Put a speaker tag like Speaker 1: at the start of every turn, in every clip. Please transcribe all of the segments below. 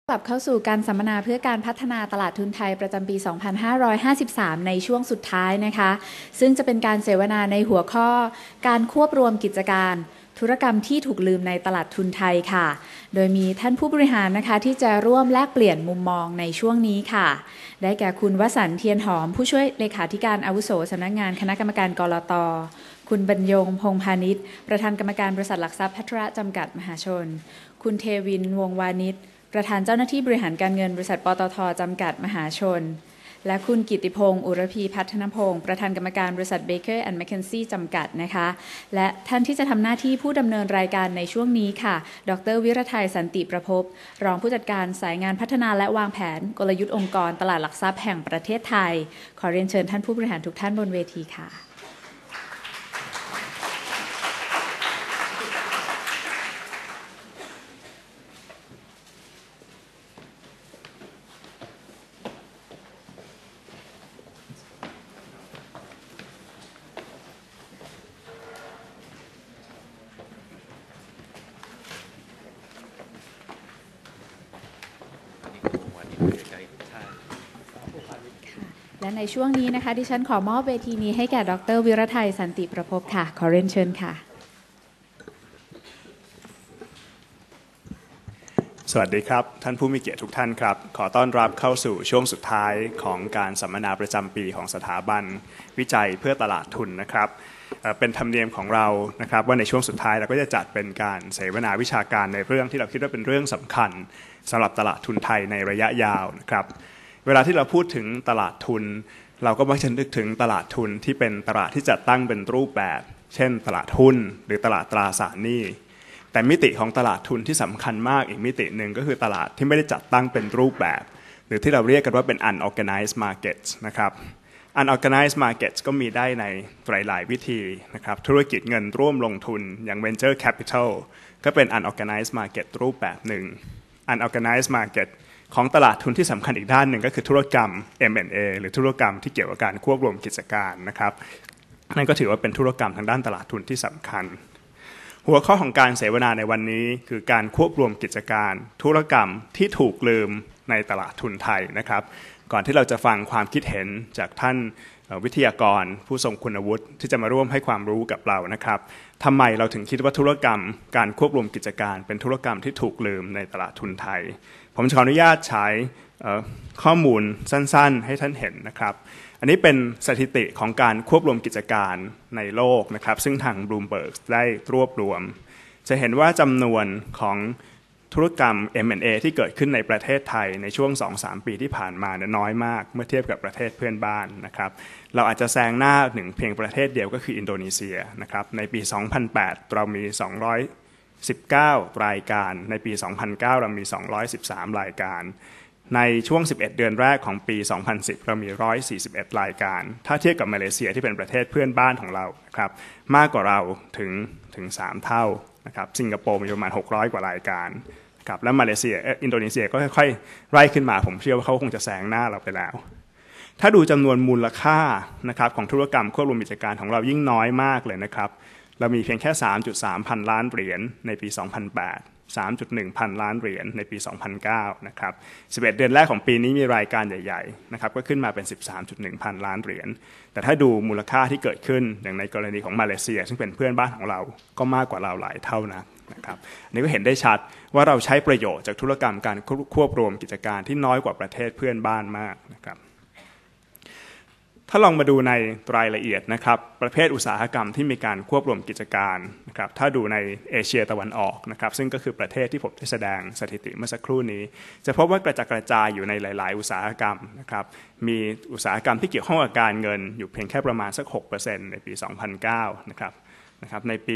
Speaker 1: กลับเข้าสู่การสัมมนาเพื่อการพัฒนาตลาดทุนไทยประจำปี 2553 ในช่วงสุดท้ายนะคะซึ่งจะเป็นการเสวนาในหัวข้อการควบรวมกิจการธุรกรรมที่ถูกลืมในตลาดทุนไทยค่ะโดยมีท่านผู้บริหารนะคะที่จะร่วมแลกเปลี่ยนมุมมองในช่วงนี้ค่ะได้แก่คุณวสันต์เทียนหอมผู้ช่วยเลขาธิการอาวุโสสำนักงานคณะกรรมการกลต.คุณบรรยงพงษ์พาณิชย์ประธานกรรมการบริษัทหลักทรัพย์พัทรจำกัดมหาชนคุณเทวินวงศ์วานิชประธานเจ้าหน้าที่บริหารการเงินบริษัทปตท.จำกัดมหาชนและคุณกิตติพงศ์อุรพีพัฒนพงศ์ประธานกรรมการบริษัท Baker & McKenzie จำกัดนะคะและท่านที่จะทำหน้าที่ผู้ดำเนินรายการในช่วงนี้ค่ะดร.วิรทัยสันติประภพรองผู้จัดการสายงานพัฒนาและวางแผนกลยุทธ์องค์กรตลาดหลักทรัพย์แห่งประเทศไทยขอเรียนเชิญท่านผู้บริหารทุกท่านบนเวทีค่ะและในช่วงนี้นะคะดิฉันขอมอบเวทีนี้ให้แก่ดร.วิรทัยสันติประภพค่ะขอเรียนเชิญค่ะ
Speaker 2: สวัสดีครับท่านผู้มีเกียรติทุกท่านครับขอต้อนรับเข้าสู่ช่วงสุดท้ายของการสัมมนาประจำปีของสถาบันวิจัยเพื่อตลาดทุนนะครับเป็นธรรมเนียมของเรานะครับว่าในช่วงสุดท้ายเราก็จะจัดเป็นการเสวนาวิชาการในเรื่องที่เราคิดว่าเป็นเรื่องสำคัญสำหรับตลาดทุนไทยในระยะยาวนะครับเวลาที่เราพูดถึงตลาดทุนเราก็มักจะนึกถึงตลาดทุนที่เป็นตลาดที่จัดตั้งเป็นรูปแบบเช่นตลาดหุ้นหรือตลาดตราสารหนี้แต่มิติของตลาดทุนที่สำคัญมากอีกมิติหนึ่งก็คือตลาดที่ไม่ได้จัดตั้งเป็นรูปแบบหรือที่เราเรียกกันว่าเป็น unorganized markets นะครับ unorganized markets ก็มีได้ในหลายวิธีนะครับธุรกิจเงินร่วมลงทุนอย่าง venture capital ก็เป็น unorganized market รูปแบบหนึ่ง unorganized market ของตลาดทุนที่สำคัญอีกด้านหนึ่งก็คือธุรกรรม M&A หรือธุรกรรมที่เกี่ยวกับการควบรวมกิจการนะครับนั่นก็ถือว่าเป็นธุรกรรมทางด้านตลาดทุนที่สำคัญหัวข้อของการเสวนาในวันนี้คือการควบรวมกิจการธุรกรรมที่ถูกลืมในตลาดทุนไทยนะครับก่อนที่เราจะฟังความคิดเห็นจากท่านวิทยากรผู้ทรงคุณวุฒิที่จะมาร่วมให้ความรู้กับเรานะครับทำไมเราถึงคิดว่าธุรกรรมการควบรวมกิจการเป็นธุรกรรมที่ถูกลืมในตลาดทุนไทยผมขออนุญาตใช้ข้อมูลสั้นๆให้ท่านเห็นนะครับอันนี้เป็นสถิติของการควบรวมกิจการในโลกนะครับซึ่งทาง Bloomberg ได้รวบรวมจะเห็นว่าจำนวนของธุรกรรม M&A ที่เกิดขึ้นในประเทศไทยในช่วง 2-3 ปีที่ผ่านมาน้อยมากเมื่อเทียบกับประเทศเพื่อนบ้านนะครับเราอาจจะแซงหน้าหนึ่งเพียงประเทศเดียวก็คืออินโดนีเซียนะครับในปี 2008 เรามี219 รายการในปี 2009 เรามี213 รายการในช่วง11เดือนแรกของปี 2010 เรามี141 รายการถ้าเทียบกับมาเลเซียที่เป็นประเทศเพื่อนบ้านของเราครับมากกว่าเราถึง3 เท่านะครับสิงคโปร์มีประมาณ600 กว่ารายการครับและมาเลเซียอินโดนีเซียก็ค่อยๆไล่ขึ้นมาผมเชื่อว่าเขาคงจะแซงหน้าเราไปแล้วถ้าดูจำนวนมูลค่านะครับของธุรกรรมควบรวมกิจการของเรายิ่งน้อยมากเลยนะครับเรามีเพียงแค่ 3.3 พันล้านเหรียญในปี 2008 3.1 พันล้านเหรียญในปี 2009 นะครับ11เดือนแรกของปีนี้มีรายการใหญ่ๆนะครับก็ขึ้นมาเป็น 13.1 พันล้านเหรียญแต่ถ้าดูมูลค่าที่เกิดขึ้นอย่างในกรณีของมาเลเซียซึ่งเป็นเพื่อนบ้านของเราก็มากกว่าเราหลายเท่านะครับอันนี้ก็เห็นได้ชัดว่าเราใช้ประโยชน์จากธุรกรรมการควบรวมกิจการที่น้อยกว่าประเทศเพื่อนบ้านมากนะครับถ้าลองมาดูในรายละเอียดนะครับประเภทอุตสาหกรรมที่มีการควบรวมกิจการนะครับถ้าดูในเอเชียตะวันออกนะครับซึ่งก็คือประเทศที่ผมได้แสดงสถิติเมื่อสักครู่นี้จะพบว่ากระจายอยู่ในหลายๆอุตสาหกรรมนะครับมีอุตสาหกรรมที่เกี่ยวข้องกับการเงินอยู่เพียงแค่ประมาณสัก 6% ในปี 2009 นะครับในปี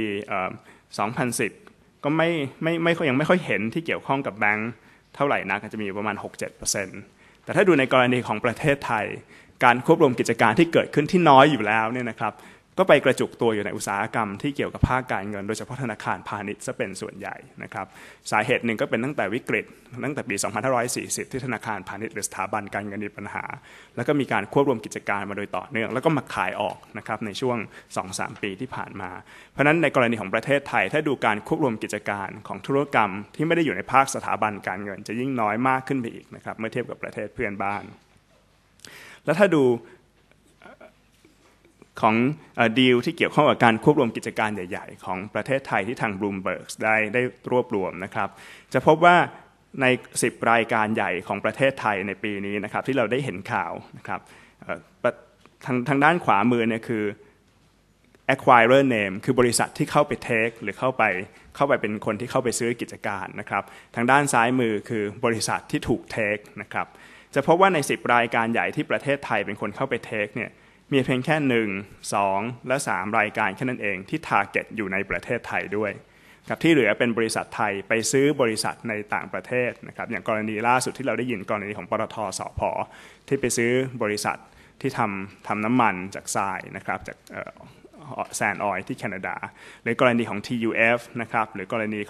Speaker 2: 2010 ก็ยังไม่ค่อยเห็นที่เกี่ยวข้องกับแบงก์เท่าไหร่นักจะมีประมาณ 6-7% แต่ถ้าดูในกรณีของประเทศไทยการควบรวมกิจการที่เกิดขึ้นที่น้อยอยู่แล้วเนี่ยนะครับก็ไปกระจุกตัวอยู่ในอุตสาหกรรมที่เกี่ยวกับภาคการเงินโดยเฉพาะธนาคารพาณิชย์ซะเป็นส่วนใหญ่นะครับสาเหตุหนึ่งก็เป็นตั้งแต่วิกฤตตั้งแต่ปี 2540 ที่ธนาคารพาณิชย์หรือสถาบันการเงินมีปัญหาแล้วก็มีการควบรวมกิจการมาโดยต่อเนื่องแล้วก็มาขายออกนะครับในช่วง 2-3 ปีที่ผ่านมาเพราะฉะนั้นในกรณีของประเทศไทยถ้าดูการควบรวมกิจการของธุรกรรมที่ไม่ได้อยู่ในภาคสถาบันการเงินจะยิ่งน้อยมากขึ้นไปอีกนะครับเมื่อเทียบกับประเทศเพื่อนบ้านแล้วถ้าดูของดีลที่เกี่ยวข้องกับการควบรวมกิจการใหญ่ๆของประเทศไทยที่ทาง Bloomberg ได้รวบรวมนะครับจะพบว่าใน10รายการใหญ่ของประเทศไทยในปีนี้นะครับที่เราได้เห็นข่าวนะครับทางด้านขวามือเนี่ยคือ acquirer name คือบริษัทที่เข้าไป take หรือเข้าไปเป็นคนที่เข้าไปซื้อกิจการนะครับทางด้านซ้ายมือคือบริษัทที่ถูก take นะครับจะพบว่าใน10รายการใหญ่ที่ประเทศไทยเป็นคนเข้าไป take เนี่ยมีเพียงแค่1 2 และ 3 รายการแค่นั้นเองที่ target อยู่ในประเทศไทยด้วยครับที่เหลือเป็นบริษัทไทยไปซื้อบริษัทในต่างประเทศนะครับอย่างกรณีล่าสุดที่เราได้ยินกรณีของปตท.สผ.ที่ไปซื้อบริษัทที่ทำน้ำมันจากทรายนะครับจากแซนด์ออยล์ที่แคนาดาหรือกรณีของ TUF นะครับหรือกรณี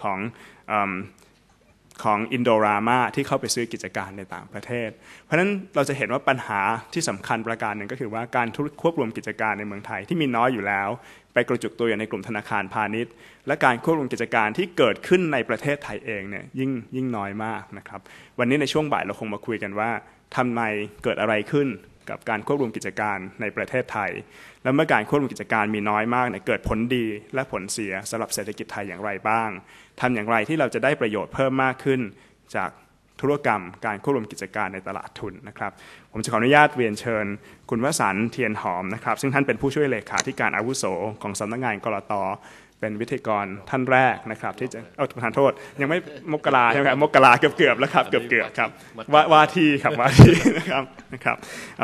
Speaker 2: ของอินโดรามาที่เข้าไปซื้อกิจการในต่างประเทศเพราะฉะนั้นเราจะเห็นว่าปัญหาที่สำคัญประการหนึ่งก็คือว่าการควบรวมกิจการในเมืองไทยที่มีน้อยอยู่แล้วไปกระจุกตัวอยู่ในกลุ่มธนาคารพาณิชย์และการควบรวมกิจการที่เกิดขึ้นในประเทศไทยเองเนี่ยยิ่งน้อยมากนะครับวันนี้ในช่วงบ่ายเราคงมาคุยกันว่าทำไมเกิดอะไรขึ้นกับการควบรวมกิจการในประเทศไทยและเมื่อการควบรวมกิจการมีน้อยมากเนี่ยเกิดผลดีและผลเสียสำหรับเศรษฐกิจไทยอย่างไรบ้างทำอย่างไรที่เราจะได้ประโยชน์เพิ่มมากขึ้นจากธุรกรรมการควบรวมกิจการในตลาดทุนนะครับผมจะขออนุญาตเรียนเชิญคุณวสันต์เทียนหอมนะครับซึ่งท่านเป็นผู้ช่วยเลขาธิการอาวุโสของสำนักงานกลต.เป็นวิทยากรท่านแรกนะครับที่จะประธานโทษยังไม่มกราใช่ไหมครับมกราเกือบแล้วครับเกือบครับว่าที่ครับว่าที่นะครับครับ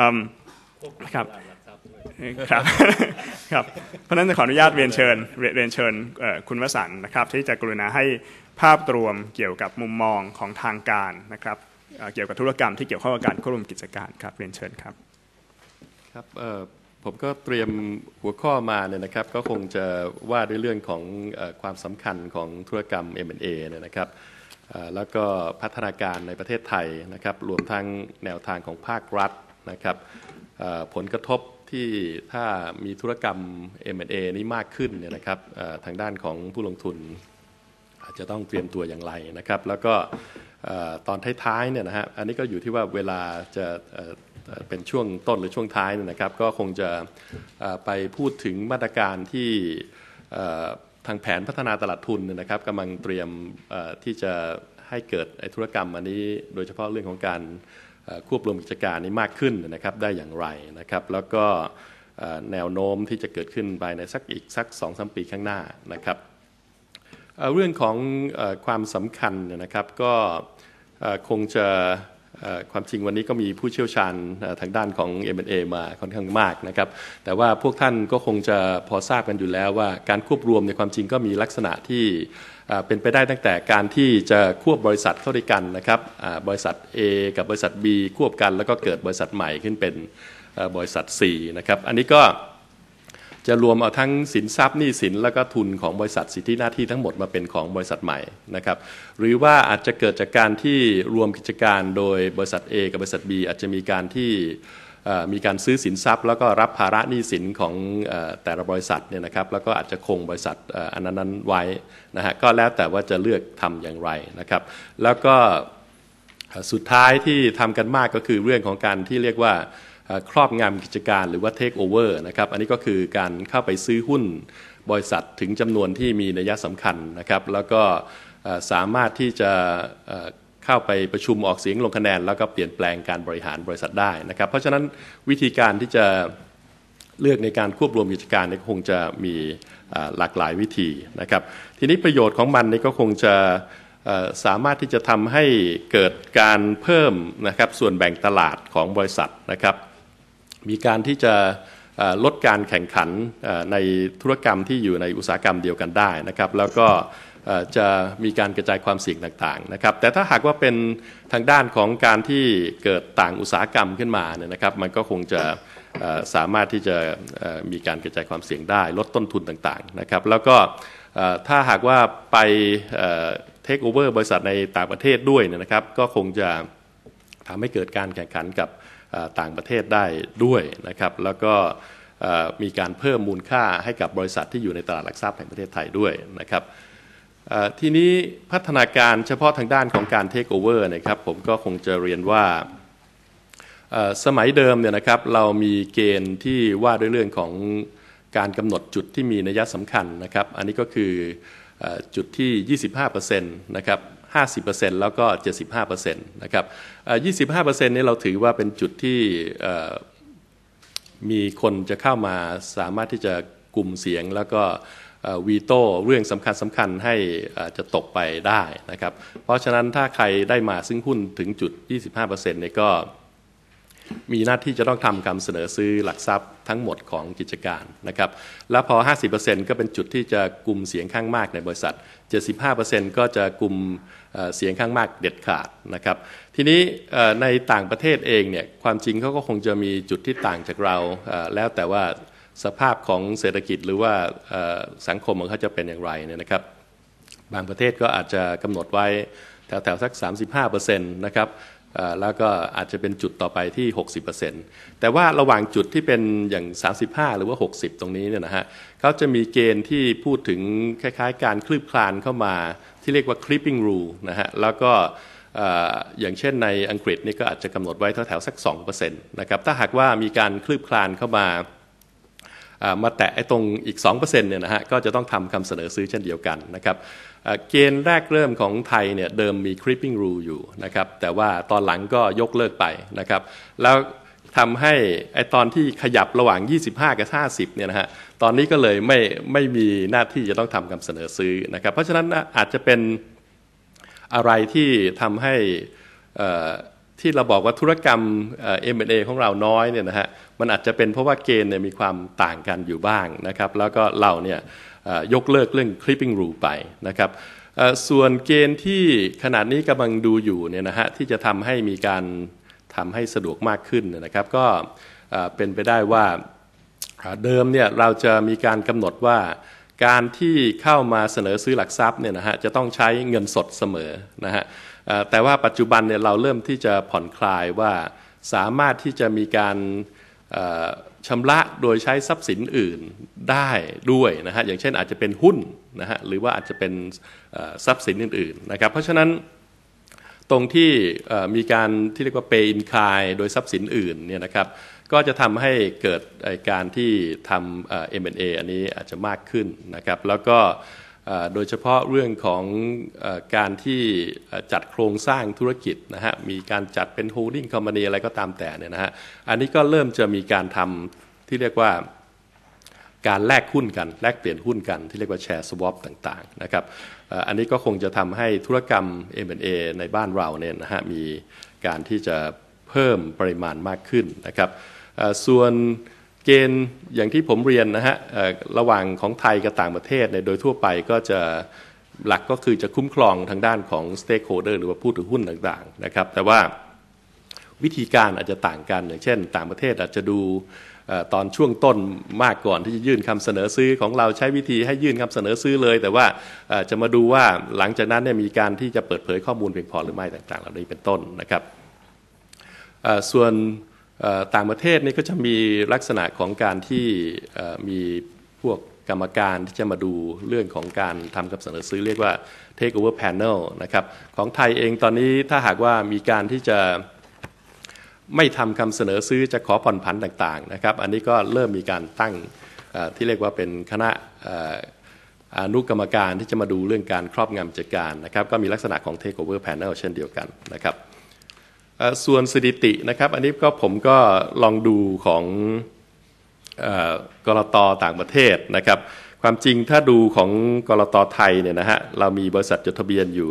Speaker 2: ครับเพราะฉะนั้นจะขออนุญาตเรียนเชิญคุณวสันต์นะครับที่จะกรุณาให้ภาพรวมเกี่ยวกับมุมมองของทางการนะครับเกี่ยวกับธุรกรรมที่เกี่ยวข้องกับการควบรวมกิจการครับเรียนเชิญครับ
Speaker 3: ครับผมก็เตรียมหัวข้อมาเนี่ยนะครับก็คงจะว่าด้วยเรื่องของความสำคัญของธุรกรรม M&A เนี่ยนะครับแล้วก็พัฒนาการในประเทศไทยนะครับรวมทั้งแนวทางของภาครัฐนะครับผลกระทบที่ถ้ามีธุรกรรม M&A นี้มากขึ้นเนี่ยนะครับทางด้านของผู้ลงทุนอาจจะต้องเตรียมตัวอย่างไรนะครับแล้วก็ตอนท้ายๆเนี่ยนะฮะอันนี้ก็อยู่ที่ว่าเวลาจะเป็นช่วงต้นหรือช่วงท้ายเนี่ยนะครับก็คงจะไปพูดถึงมาตรการที่ทางแผนพัฒนาตลาดทุนนะครับกำลังเตรียมที่จะให้เกิดธุรกรรมอันนี้โดยเฉพาะเรื่องของการควบรวมกิจการนี้มากขึ้นนะครับได้อย่างไรนะครับแล้วก็แนวโน้มที่จะเกิดขึ้นภายในอีกสัก 2-3 ปีข้างหน้านะครับเรื่องของความสำคัญนะครับก็คงจะความจริงวันนี้ก็มีผู้เชี่ยวชาญทางด้านของ M&A มาค่อนข้างมากนะครับแต่ว่าพวกท่านก็คงจะพอทราบกันอยู่แล้วว่าการควบรวมในความจริงก็มีลักษณะที่เป็นไปได้ตั้งแต่การที่จะควบบริษัทเข้าด้วยกันนะครับบริษัท A กับบริษัท B ควบกันแล้วก็เกิดบริษัทใหม่ขึ้นเป็นบริษัท C นะครับอันนี้ก็จะรวมเอาทั้งสินทรัพย์หนี้สินแล้วก็ทุนของบริษัทสิทธิหน้าที่ทั้งหมดมาเป็นของบริษัทใหม่นะครับหรือว่าอาจจะเกิดจากการที่รวมกิจการโดยบริษัท A กับบริษัท B อาจจะมีการที่มีการซื้อสินทรัพย์แล้วก็รับภาระหนี้สินของแต่ละบริษัทเนี่ยนะครับแล้วก็อาจจะคงบริษัทอันนั้นไว้นะฮะก็แล้วแต่ว่าจะเลือกทำอย่างไรนะครับแล้วก็สุดท้ายที่ทำกันมากก็คือเรื่องของการที่เรียกว่าครอบงำกิจการหรือว่า take over นะครับอันนี้ก็คือการเข้าไปซื้อหุ้นบริษัทถึงจำนวนที่มีนัยสำคัญนะครับแล้วก็สามารถที่จะเข้าไปประชุมออกเสียงลงคะแนนแล้วก็เปลี่ยนแปลงการบริหารบริษัทได้นะครับเพราะฉะนั้นวิธีการที่จะเลือกในการควบรวมกิจการนี่คงจะมีหลากหลายวิธีนะครับทีนี้ประโยชน์ของมันนี่ก็คงจะสามารถที่จะทำให้เกิดการเพิ่มนะครับส่วนแบ่งตลาดของบริษัทนะครับมีการที่จะลดการแข่งขันในธุรกรรมที่อยู่ในอุตสาหกรรมเดียวกันได้นะครับแล้วก็จะมีการกระจายความเสี่ยงต่างๆนะครับแต่ถ้าหากว่าเป็นทางด้านของการที่เกิดต่างอุตสาหกรรมขึ้นมาเนี่ยนะครับมันก็คงจะสามารถที่จะมีการกระจายความเสี่ยงได้ลดต้นทุนต่างๆนะครับแล้วก็ถ้าหากว่าไปเทคโอเวอร์บริษัทในต่างประเทศด้วยนะครับก็คงจะทำให้เกิดการแข่งขันกับต่างประเทศได้ด้วยนะครับแล้วก็มีการเพิ่มมูลค่าให้กับบริษัทที่อยู่ในตลาดหลักทรัพย์แห่งประเทศไทยด้วยนะครับทีนี้พัฒนาการเฉพาะทางด้านของการเทคโอเวอร์นะครับผมก็คงจะเรียนว่าสมัยเดิมเนี่ยนะครับเรามีเกณฑ์ที่ว่าด้วยเรื่องของการกำหนดจุดที่มีนัยสำคัญนะครับอันนี้ก็คือจุดที่ 25% นะครับ 50% แล้วก็ 75% นะครับ 25% นี้เราถือว่าเป็นจุดที่มีคนจะเข้ามาสามารถที่จะกลุ่มเสียงแล้วก็วีโต้เรื่องสำคัญให้จะตกไปได้นะครับเพราะฉะนั้นถ้าใครได้มาซึ่งหุ้นถึงจุด 25% เนี่ยก็มีหน้าที่จะต้องทำคำเสนอซื้อหลักทรัพย์ทั้งหมดของกิจการนะครับแล้วพอ 50% ก็เป็นจุดที่จะกลุ่มเสียงข้างมากในบริษัท 75% ก็จะกลุ่มเสียงข้างมากเด็ดขาดนะครับทีนี้ในต่างประเทศเองเนี่ยความจริงเขาก็คงจะมีจุดที่ต่างจากเราแล้วแต่ว่าสภาพของเศรษฐกิจหรือว่าสังคมของเขาจะเป็นอย่างไรเนี่ยนะครับบางประเทศก็อาจจะกำหนดไว้แถวๆสัก 35% นะครับแล้วก็อาจจะเป็นจุดต่อไปที่ 60% แต่ว่าระหว่างจุดที่เป็นอย่าง 35 หรือว่า 60 ตรงนี้เนี่ยนะฮะเขาจะมีเกณฑ์ที่พูดถึงคล้ายๆการคลืบคลานเข้ามาที่เรียกว่า clipping rule นะฮะแล้วก็อย่างเช่นในอังกฤษนี่ก็อาจจะกำหนดไว้แถวๆสัก 2% นะครับถ้าหากว่ามีการคลืบคลานเข้ามาแตะไอ้ตรงอีก 2% เนี่ยนะฮะก็จะต้องทำคำเสนอซื้อเช่นเดียวกันนะครับเกณฑ์แรกเริ่มของไทยเนี่ยเดิมมี creeping rule อยู่นะครับแต่ว่าตอนหลังก็ยกเลิกไปนะครับแล้วทำให้ไอ้ตอนที่ขยับระหว่าง25กับ50เนี่ยนะฮะตอนนี้ก็เลยไม่มีหน้าที่จะต้องทำคำเสนอซื้อนะครับเพราะฉะนั้นอาจจะเป็นอะไรที่ทำให้ที่เราบอกว่าธุรกรรมM&A ของเราน้อยเนี่ยนะฮะมันอาจจะเป็นเพราะว่าเกณฑ์เนี่ยมีความต่างกันอยู่บ้างนะครับแล้วก็เราเนี่ยยกเลิกเรื่อง clipping rule ไปนะครับส่วนเกณฑ์ที่ขณะนี้กำลังดูอยู่เนี่ยนะฮะที่จะทำให้มีการทำให้สะดวกมากขึ้นนะครับก็เป็นไปได้ว่าเดิมเนี่ยเราจะมีการกำหนดว่าการที่เข้ามาเสนอซื้อหลักทรัพย์เนี่ยนะฮะจะต้องใช้เงินสดเสมอนะฮะแต่ว่าปัจจุบันเนี่ยเราเริ่มที่จะผ่อนคลายว่าสามารถที่จะมีการชำระโดยใช้ทรัพย์สินอื่นได้ด้วยนะฮะอย่างเช่นอาจจะเป็นหุ้นนะฮะหรือว่าอาจจะเป็นทรัพย์สินอื่นๆนะครับเพราะฉะนั้นตรงที่มีการที่เรียกว่า pay in kind โดยทรัพย์สินอื่นเนี่ยนะครับก็จะทำให้เกิดการที่ทำM&A อันนี้อาจจะมากขึ้นนะครับแล้วก็โดยเฉพาะเรื่องของการที่จัดโครงสร้างธุรกิจนะฮะมีการจัดเป็น holding company อะไรก็ตามแต่เนี่ยนะฮะอันนี้ก็เริ่มจะมีการทำที่เรียกว่าการแลกหุ้นกันแลกเปลี่ยนหุ้นกันที่เรียกว่า share swap ต่างๆนะครับอันนี้ก็คงจะทำให้ธุรกรรม M&A ในบ้านเราเนี่ยนะฮะมีการที่จะเพิ่มปริมาณมากขึ้นนะครับส่วนเกณฑ์อย่างที่ผมเรียนนะฮะระหว่างของไทยกับต่างประเทศเนี่ยโดยทั่วไปก็จะหลักก็คือจะคุ้มครองทางด้านของ stakeholder หรือว่าผู้ถือหุ้นต่างๆนะครับแต่ว่าวิธีการอาจจะต่างกันอย่างเช่นต่างประเทศอาจจะดูตอนช่วงต้นมากก่อนที่จะยื่นคำเสนอซื้อของเราใช้วิธีให้ยื่นคำเสนอซื้อเลยแต่ว่าจะมาดูว่าหลังจากนั้นเนี่ยมีการที่จะเปิดเผยข้อมูลเพียงพอหรือไม่ต่างๆเหล่านี้เป็นต้นนะครับส่วนต่างประเทศนี่ก็จะมีลักษณะของการที่มีพวกกรรมการที่จะมาดูเรื่องของการทำคำเสนอซื้อเรียกว่า take over panel นะครับของไทยเองตอนนี้ถ้าหากว่ามีการที่จะไม่ทำคำเสนอซื้อจะขอผ่อนผันต่างๆนะครับอันนี้ก็เริ่มมีการตั้งที่เรียกว่าเป็นคณะอนุกรรมการที่จะมาดูเรื่องการครอบงำกิจการนะครับก็มีลักษณะของ take over panel เช่นเดียวกันนะครับส่วนสถิตินะครับอันนี้ก็ผมก็ลองดูของกลต.ต่างประเทศนะครับความจริงถ้าดูของกลต.ไทยเนี่ยนะฮะเรามีบริษัทจดทะเบียนอยู่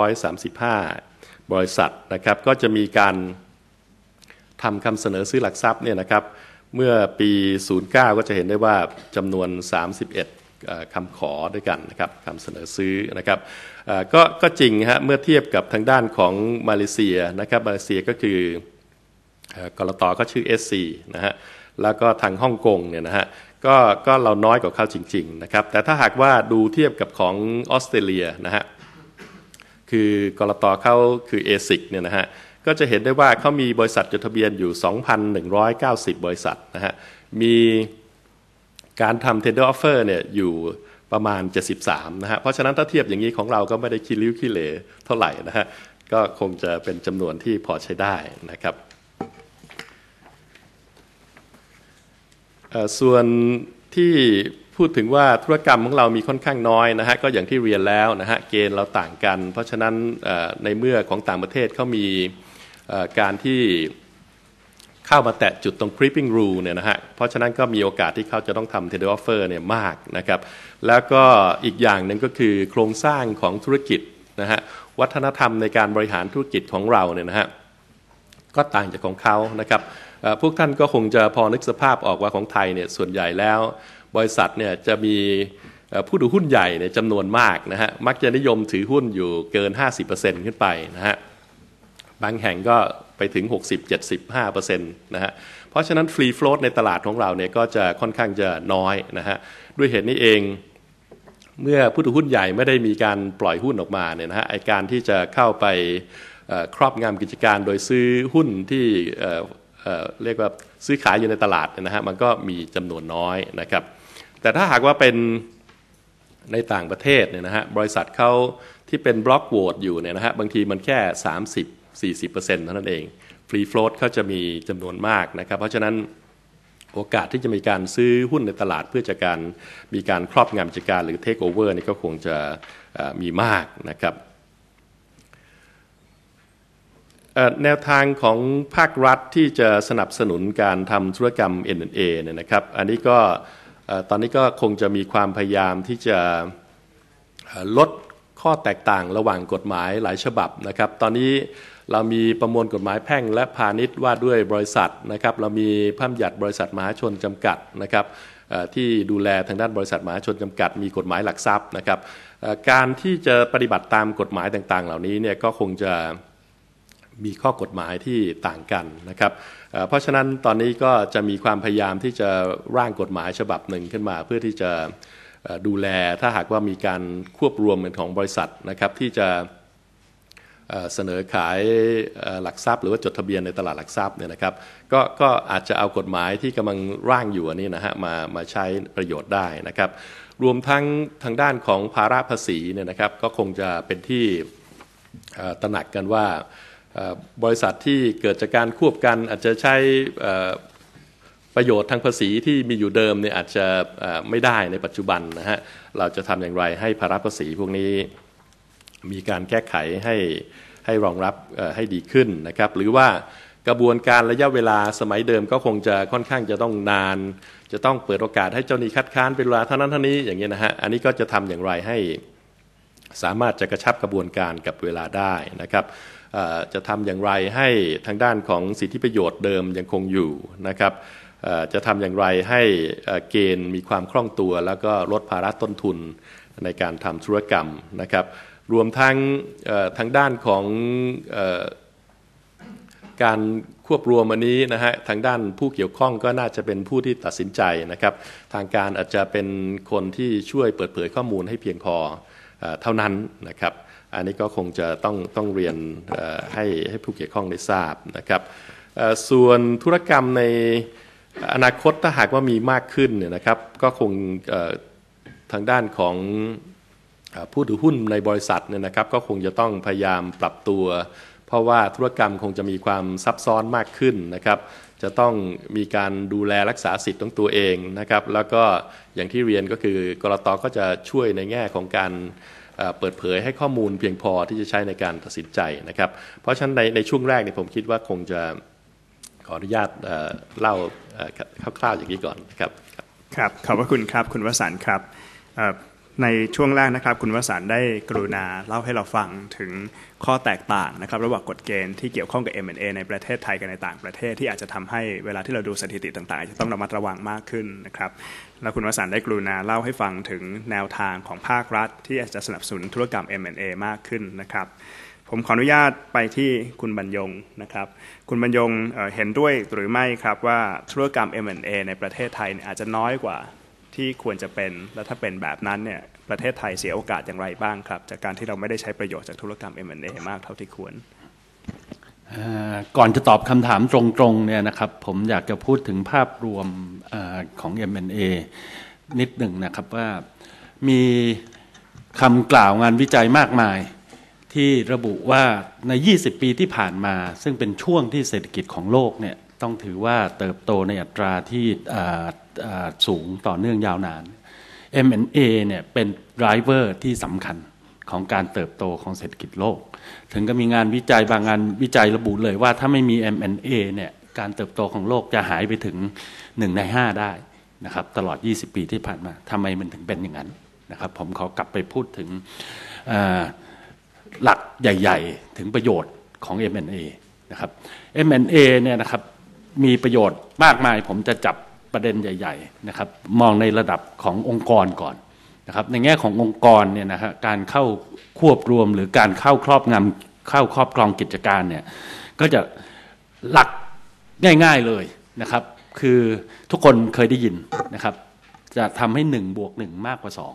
Speaker 3: 535บริษัทนะครับก็จะมีการทำคำเสนอซื้อหลักทรัพย์เนี่ยนะครับเมื่อปี09ก็จะเห็นได้ว่าจำนวน31คำขอด้วยกันนะครับคำเสนอซื้อนะครับก็จริงฮะเมื่อเทียบกับทางด้านของมาเลเซียนะครับมาเลเซียก็คือกลต.ก็ชื่อ SC นะฮะแล้วก็ทางฮ่องกงเนี่ยนะฮะก็เราน้อยกว่าเขาจริงๆนะครับแต่ถ้าหากว่าดูเทียบกับของออสเตรเลียนะฮะคือกลตเขาคือ ASIC เนี่ยนะฮะก็จะเห็นได้ว่าเขามีบริษัทจดทะเบียนอยู่ 2,190 บริษัทนะฮะมีการทำ tender offer เนี่ยอยู่ประมาณ73นะฮะเพราะฉะนั้นถ้าเทียบอย่างนี้ของเราก็ไม่ได้ขี้ริ้วขี้เหร่เท่าไหร่นะฮะก็คงจะเป็นจำนวนที่พอใช้ได้นะครับส่วนที่พูดถึงว่าธุรกรรมของเรามีค่อนข้างน้อยนะฮะก็อย่างที่เรียนแล้วนะฮะเกณฑ์เราต่างกันเพราะฉะนั้นในเมื่อของต่างประเทศเขามีการที่เข้ามาแตะจุดตรง creeping rule เนี่ยนะฮะเพราะฉะนั้นก็มีโอกาสที่เขาจะต้องทำ tender offer เนี่ยมากนะครับแล้วก็อีกอย่างหนึ่งก็คือโครงสร้างของธุรกิจนะฮะวัฒนธรรมในการบริหารธุรกิจของเราเนี่ยนะฮะก็ต่างจากของเขานะครับพวกท่านก็คงจะพอนึกสภาพออกว่าของไทยเนี่ยส่วนใหญ่แล้วบริษัทเนี่ยจะมีผู้ถือหุ้นใหญ่เนี่ยจำนวนมากนะฮะมักจะนิยมถือหุ้นอยู่เกิน 50% ขึ้นไปนะฮะบางแห่งก็ไปถึง 60-75% นะฮะเพราะฉะนั้นฟรีโฟลตในตลาดของเราเนี่ยก็จะค่อนข้างจะน้อยนะฮะด้วยเหตุนี้เองเมื่อผู้ถือหุ้นใหญ่ไม่ได้มีการปล่อยหุ้นออกมาเนี่ยนะฮะไอ้การที่จะเข้าไปครอบงำกิจการโดยซื้อหุ้นที่เรียกว่าซื้อขายอยู่ในตลาดนะฮะมันก็มีจำนวนน้อยนะครับแต่ถ้าหากว่าเป็นในต่างประเทศเนี่ยนะฮะบริษัทเขาที่เป็นบล็อกโหวตอยู่เนี่ยนะฮะบางทีมันแค่ 30-40% เท่านั้นเองฟรีโฟลตเขาจะมีจำนวนมากนะครับเพราะฉะนั้นโอกาสที่จะมีการซื้อหุ้นในตลาดเพื่อจะการมีการครอบงำกิจการหรือเทคโอเวอร์นี่ก็คงจะมีมากนะครับแนวทางของภาครัฐที่จะสนับสนุนการทำธุรกรรม M&A เนี่ยนะครับอันนี้ก็ตอนนี้ก็คงจะมีความพยายามที่จะลดข้อแตกต่างระหว่างกฎหมายหลายฉบับนะครับตอนนี้เรามีประมวลกฎหมายแพ่งและพาณิชย์ว่าด้วยบริษัทนะครับเรามีพระบัญญัติบริษัทมหาชนจำกัดนะครับที่ดูแลทางด้านบริษัทมหาชนจำกัดมีกฎหมายหลักทรัพย์นะครับการที่จะปฏิบัติตามกฎหมายต่างๆเหล่านี้เนี่ยก็คงจะมีข้อกฎหมายที่ต่างกันนะครับเพราะฉะนั้นตอนนี้ก็จะมีความพยายามที่จะร่างกฎหมายฉบับหนึ่งขึ้นมาเพื่อที่จะดูแลถ้าหากว่ามีการควบรวมของบริษัทนะครับที่จะเสนอขายหลักทรัพย์หรือว่าจดทะเบียนในตลาดหลักทรัพย์เนี่ยนะครับก็อาจจะเอากฎหมายที่กำลังร่างอยู่อันนี้นะฮะมาใช้ประโยชน์ได้นะครับรวมทั้งทางด้านของภาระภาษีเนี่ยนะครับก็คงจะเป็นที่ตระหนักกันว่าบริษัทที่เกิดจากการควบกันอาจจะใช้ประโยชน์ทางภาษีที่มีอยู่เดิมเนี่ยอาจจะไม่ได้ในปัจจุบันนะฮะเราจะทำอย่างไรให้ภาระภาษีพวกนี้มีการแก้ไขให้รองรับให้ดีขึ้นนะครับหรือว่ากระบวนการระยะเวลาสมัยเดิมก็คงจะค่อนข้างจะต้องนานจะต้องเปิดโอกาสให้เจ้าหนี้คัดค้านเป็นเวลาเท่านั้นเท่านี้อย่างเงี้ยนะฮะอันนี้ก็จะทำอย่างไรให้สามารถจะกระชับกระบวนการกับเวลาได้นะครับจะทำอย่างไรให้ทางด้านของสิทธิประโยชน์เดิมยังคงอยู่นะครับจะทำอย่างไรให้เกณฑ์มีความคล่องตัวแล้วก็ลดภาระต้นทุนในการทำธุรกรรมนะครับรวมทั้งทางด้านของการควบรวมอันนี้นะฮะทางด้านผู้เกี่ยวข้องก็น่าจะเป็นผู้ที่ตัดสินใจนะครับทางการอาจจะเป็นคนที่ช่วยเปิดเผยข้อมูลให้เพียงพอเท่านั้นนะครับอันนี้ก็คงจะต้องเรียนให้ผู้เกี่ยวข้องได้ทราบนะครับส่วนธุรกรรมในอนาคตถ้าหากว่ามีมากขึ้นเนี่ยนะครับก็คงทางด้านของผู้ถือหุ้นในบริษัทเนี่ยนะครับก็คงจะต้องพยายามปรับตัวเพราะว่าธุรกรรมคงจะมีความซับซ้อนมากขึ้นนะครับจะต้องมีการดูแลรักษาสิทธิ์ของตัวเองนะครับแล้วก็อย่างที่เรียนก็คือกลต.ก็จะช่วยในแง่ของการเปิดเผยให้ข้อมูลเพียงพอที่จะใช้ในการตัดสินใจนะครับเพราะฉะนั้นในช่วงแรกเนี่ยผมคิดว่าคงจะขออนุญาตเล่าคร่าวๆอย่างนี้ก่อนนะครับ
Speaker 2: ครับขอบพระคุณครับคุณวสันต์ครับในช่วงแรกนะครับคุณวสันต์ได้กรุณาเล่าให้เราฟังถึงข้อแตกต่างนะครับระหว่างกฎเกณฑ์ที่เกี่ยวข้องกับ M&A ในประเทศไทยกับในต่างประเทศที่อาจจะทำให้เวลาที่เราดูสถิติต่างๆอาจจะต้องระมัดระวังมากขึ้นนะครับแล้วคุณวสันต์ได้กรุณาเล่าให้ฟังถึงแนวทางของภาครัฐที่อาจจะสนับสนุนธุรกรรม M&A มากขึ้นนะครับผผมขออนุญาตไปที่คุณบรรยงนะครับคุณบรรยงเห็นด้วยหรือไม่ครับว่าธุรกรรม M&A ในประเทศไทยอาจจะน้อยกว่าที่ควรจะเป็นและถ้าเป็นแบบนั้นเนี่ยประเทศไทยเสียโอกาสอย่างไรบ้างครับจากการที่เราไม่ได้ใช้ประโยชน์จากธุรกรรม M&A มากเท่าที่ควร
Speaker 4: ก่อนจะตอบคำถามตรงๆเนี่ยนะครับผมอยากจะพูดถึงภาพรวมของ M&A นิดหนึ่งนะครับว่ามีคำกล่าวงานวิจัยมากมายที่ระบุว่าใน20ปีที่ผ่านมาซึ่งเป็นช่วงที่เศรษฐกิจของโลกเนี่ยต้องถือว่าเติบโตในอัตราที่สูงต่อเนื่องยาวนาน M&A เนี่ยเป็นไดรเวอร์ที่สำคัญของการเติบโตของเศรษฐกิจโลกถึงก็มีงานวิจัยบางงานวิจัยระบุเลยว่าถ้าไม่มี M&A เนี่ยการเติบโตของโลกจะหายไปถึง1 ใน 5ได้นะครับตลอด20ปีที่ผ่านมาทำไมมันถึงเป็นอย่างนั้นนะครับผมขอกลับไปพูดถึงหลักใหญ่ๆถึงประโยชน์ของ M&A นะครับ M&A เนี่ยนะครับมีประโยชน์มากมายผมจะจับประเด็นใหญ่ๆนะครับมองในระดับขององค์กรก่อนนะครับในแง่ขององค์กรเนี่ยนะฮะการเข้าควบรวมหรือการเข้าครอบครองกิจการเนี่ยก็จะหลักง่ายๆเลยนะครับคือทุกคนเคยได้ยินนะครับจะทำให้1+1 มากกว่า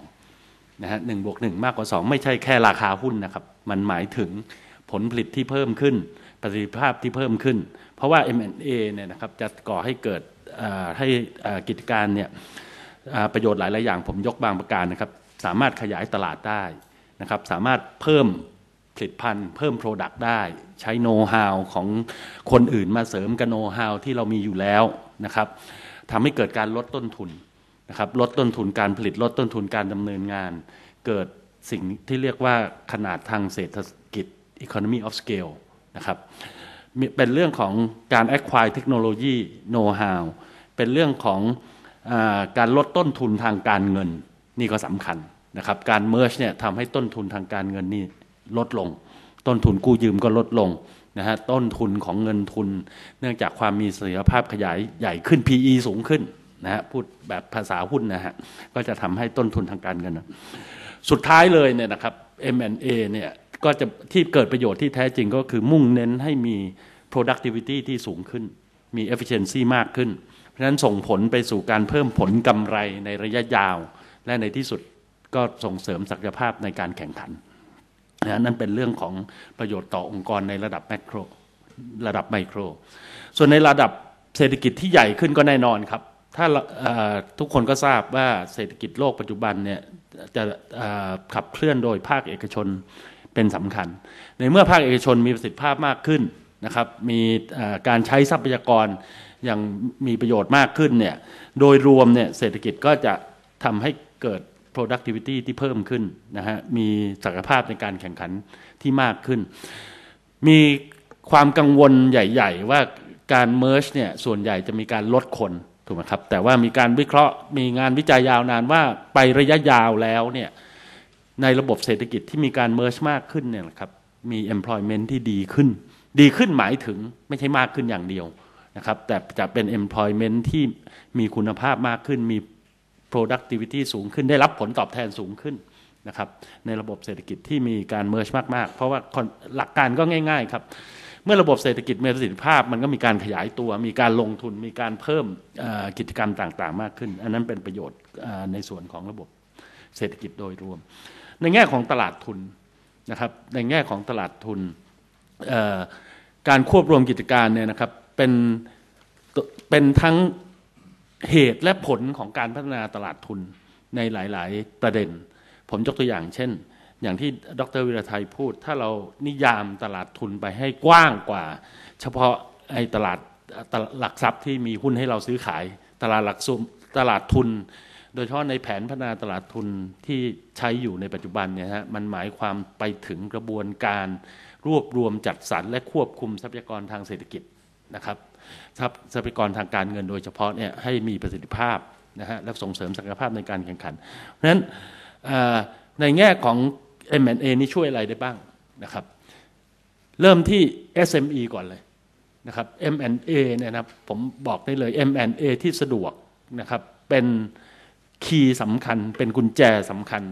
Speaker 4: 2นะฮะ1+1 มากกว่า2ไม่ใช่แค่ราคาหุ้นนะครับมันหมายถึงผลผลิตที่เพิ่มขึ้นประสิทธิภาพที่เพิ่มขึ้นเพราะว่า M&A เนี่ยนะครับจะก่อให้เกิดให้กิจการเนี่ยประโยชน์หลายๆอย่างผมยกบางประการนะครับสามารถขยายตลาดได้นะครับสามารถเพิ่มผลิตภัณฑ์เพิ่ม Product ได้ใช้โน้ตฮาวของคนอื่นมาเสริมกับโน้ตฮาวที่เรามีอยู่แล้วนะครับทำให้เกิดการลดต้นทุนนะครับลดต้นทุนการผลิตลดต้นทุนการดำเนินงานเกิดสิ่งที่เรียกว่าขนาดทางเศรษฐกิจ economy of scale นะครับเป็นเรื่องของการ acquire technology know how เป็นเรื่องของการลดต้นทุนทางการเงินนี่ก็สำคัญนะครับการ merge เนี่ยทำให้ต้นทุนทางการเงินนี่ลดลงต้นทุนกู้ยืมก็ลดลงนะฮะต้นทุนของเงินทุนเนื่องจากความมีเสถียรภาพขยายใหญ่ขึ้น PE สูงขึ้นนะฮะพูดแบบภาษาหุ้นนะฮะก็จะทำให้ต้นทุนทางการเงินสุดท้ายเลยเนี่ยนะครับ M&A เนี่ยก็จะที่เกิดประโยชน์ที่แท้จริงก็คือมุ่งเน้นให้มี productivity ที่สูงขึ้นมี efficiency มากขึ้นเพราะฉะนั้นส่งผลไปสู่การเพิ่มผลกำไรในระยะยาวและในที่สุดก็ส่งเสริมศักยภาพในการแข่งขันนั่นเป็นเรื่องของประโยชน์ต่อองค์กรในระดับแมกโรระดับไมโครส่วนในระดับเศรษฐกิจที่ใหญ่ขึ้นก็แน่นอนครับถ้าทุกคนก็ทราบว่าเศรษฐกิจโลกปัจจุบันเนี่ยจะขับเคลื่อนโดยภาคเอกชนเป็นสำคัญในเมื่อภาคเอกชนมีประสิทธิภาพมากขึ้นนะครับมีการใช้ทรัพยากรอย่างมีประโยชน์มากขึ้นเนี่ยโดยรวมเนี่ยเศรษฐกิจก็จะทำให้เกิด productivity ที่เพิ่มขึ้นนะฮะมีศักยภาพในการแข่งขันที่มากขึ้นมีความกังวลใหญ่ๆว่าการ merge เนี่ยส่วนใหญ่จะมีการลดคนถูกไหมครับแต่ว่ามีการวิเคราะห์มีงานวิจัยยาวนานว่าไประยะยาวแล้วเนี่ยในระบบเศรษฐกิจที่มีการ merge มากขึ้นเนี่ยครับมี employment ที่ดีขึ้นหมายถึงไม่ใช่มากขึ้นอย่างเดียวนะครับแต่จะเป็น employment ที่มีคุณภาพมากขึ้นมี productivity สูงขึ้นได้รับผลตอบแทนสูงขึ้นนะครับในระบบเศรษฐกิจที่มีการ merge มากๆเพราะว่าหลักการก็ง่ายๆครับเมื่อระบบเศรษฐกิจมีประสิทธิภาพมันก็มีการขยายตัวมีการลงทุนมีการเพิ่มกิจกรรมต่างๆมากขึ้นอันนั้นเป็นประโยชน์ในส่วนของระบบเศรษฐกิจโดยรวมในแง่ของตลาดทุนนะครับในแง่ของตลาดทุนการควบรวมกิจการเนี่ยนะครับเป็นทั้งเหตุและผลของการพัฒนาตลาดทุนในหลายๆประเด็นผมยกตัวอย่างเช่นอย่างที่ดร.วิรไทยพูดถ้าเรานิยามตลาดทุนไปให้กว้างกว่าเฉพาะไอ้ตลาดหลักทรัพย์ที่มีหุ้นให้เราซื้อขายตลาดทุนโดยเฉพาะในแผนพัฒนาตลาดทุนที่ใช้อยู่ในปัจจุบันเนี่ยฮะมันหมายความไปถึงกระบวนการรวบรวมจัดสรรและควบคุมทรัพยากรทางเศรษฐกิจนะครับทรัพยากรทางการเงินโดยเฉพาะเนี่ยให้มีประสิทธิภาพนะฮะและส่งเสริมศักยภาพในการแข่งขันเพราะฉะนั้นในแง่ของ M&A นี่ช่วยอะไรได้บ้างนะครับเริ่มที่ SME ก่อนเลยนะครับ M&A เนี่ยนะผมบอกได้เลย M&A ที่สะดวกนะครับเป็นคีย์สำคัญเป็นกุญแจสำคัญ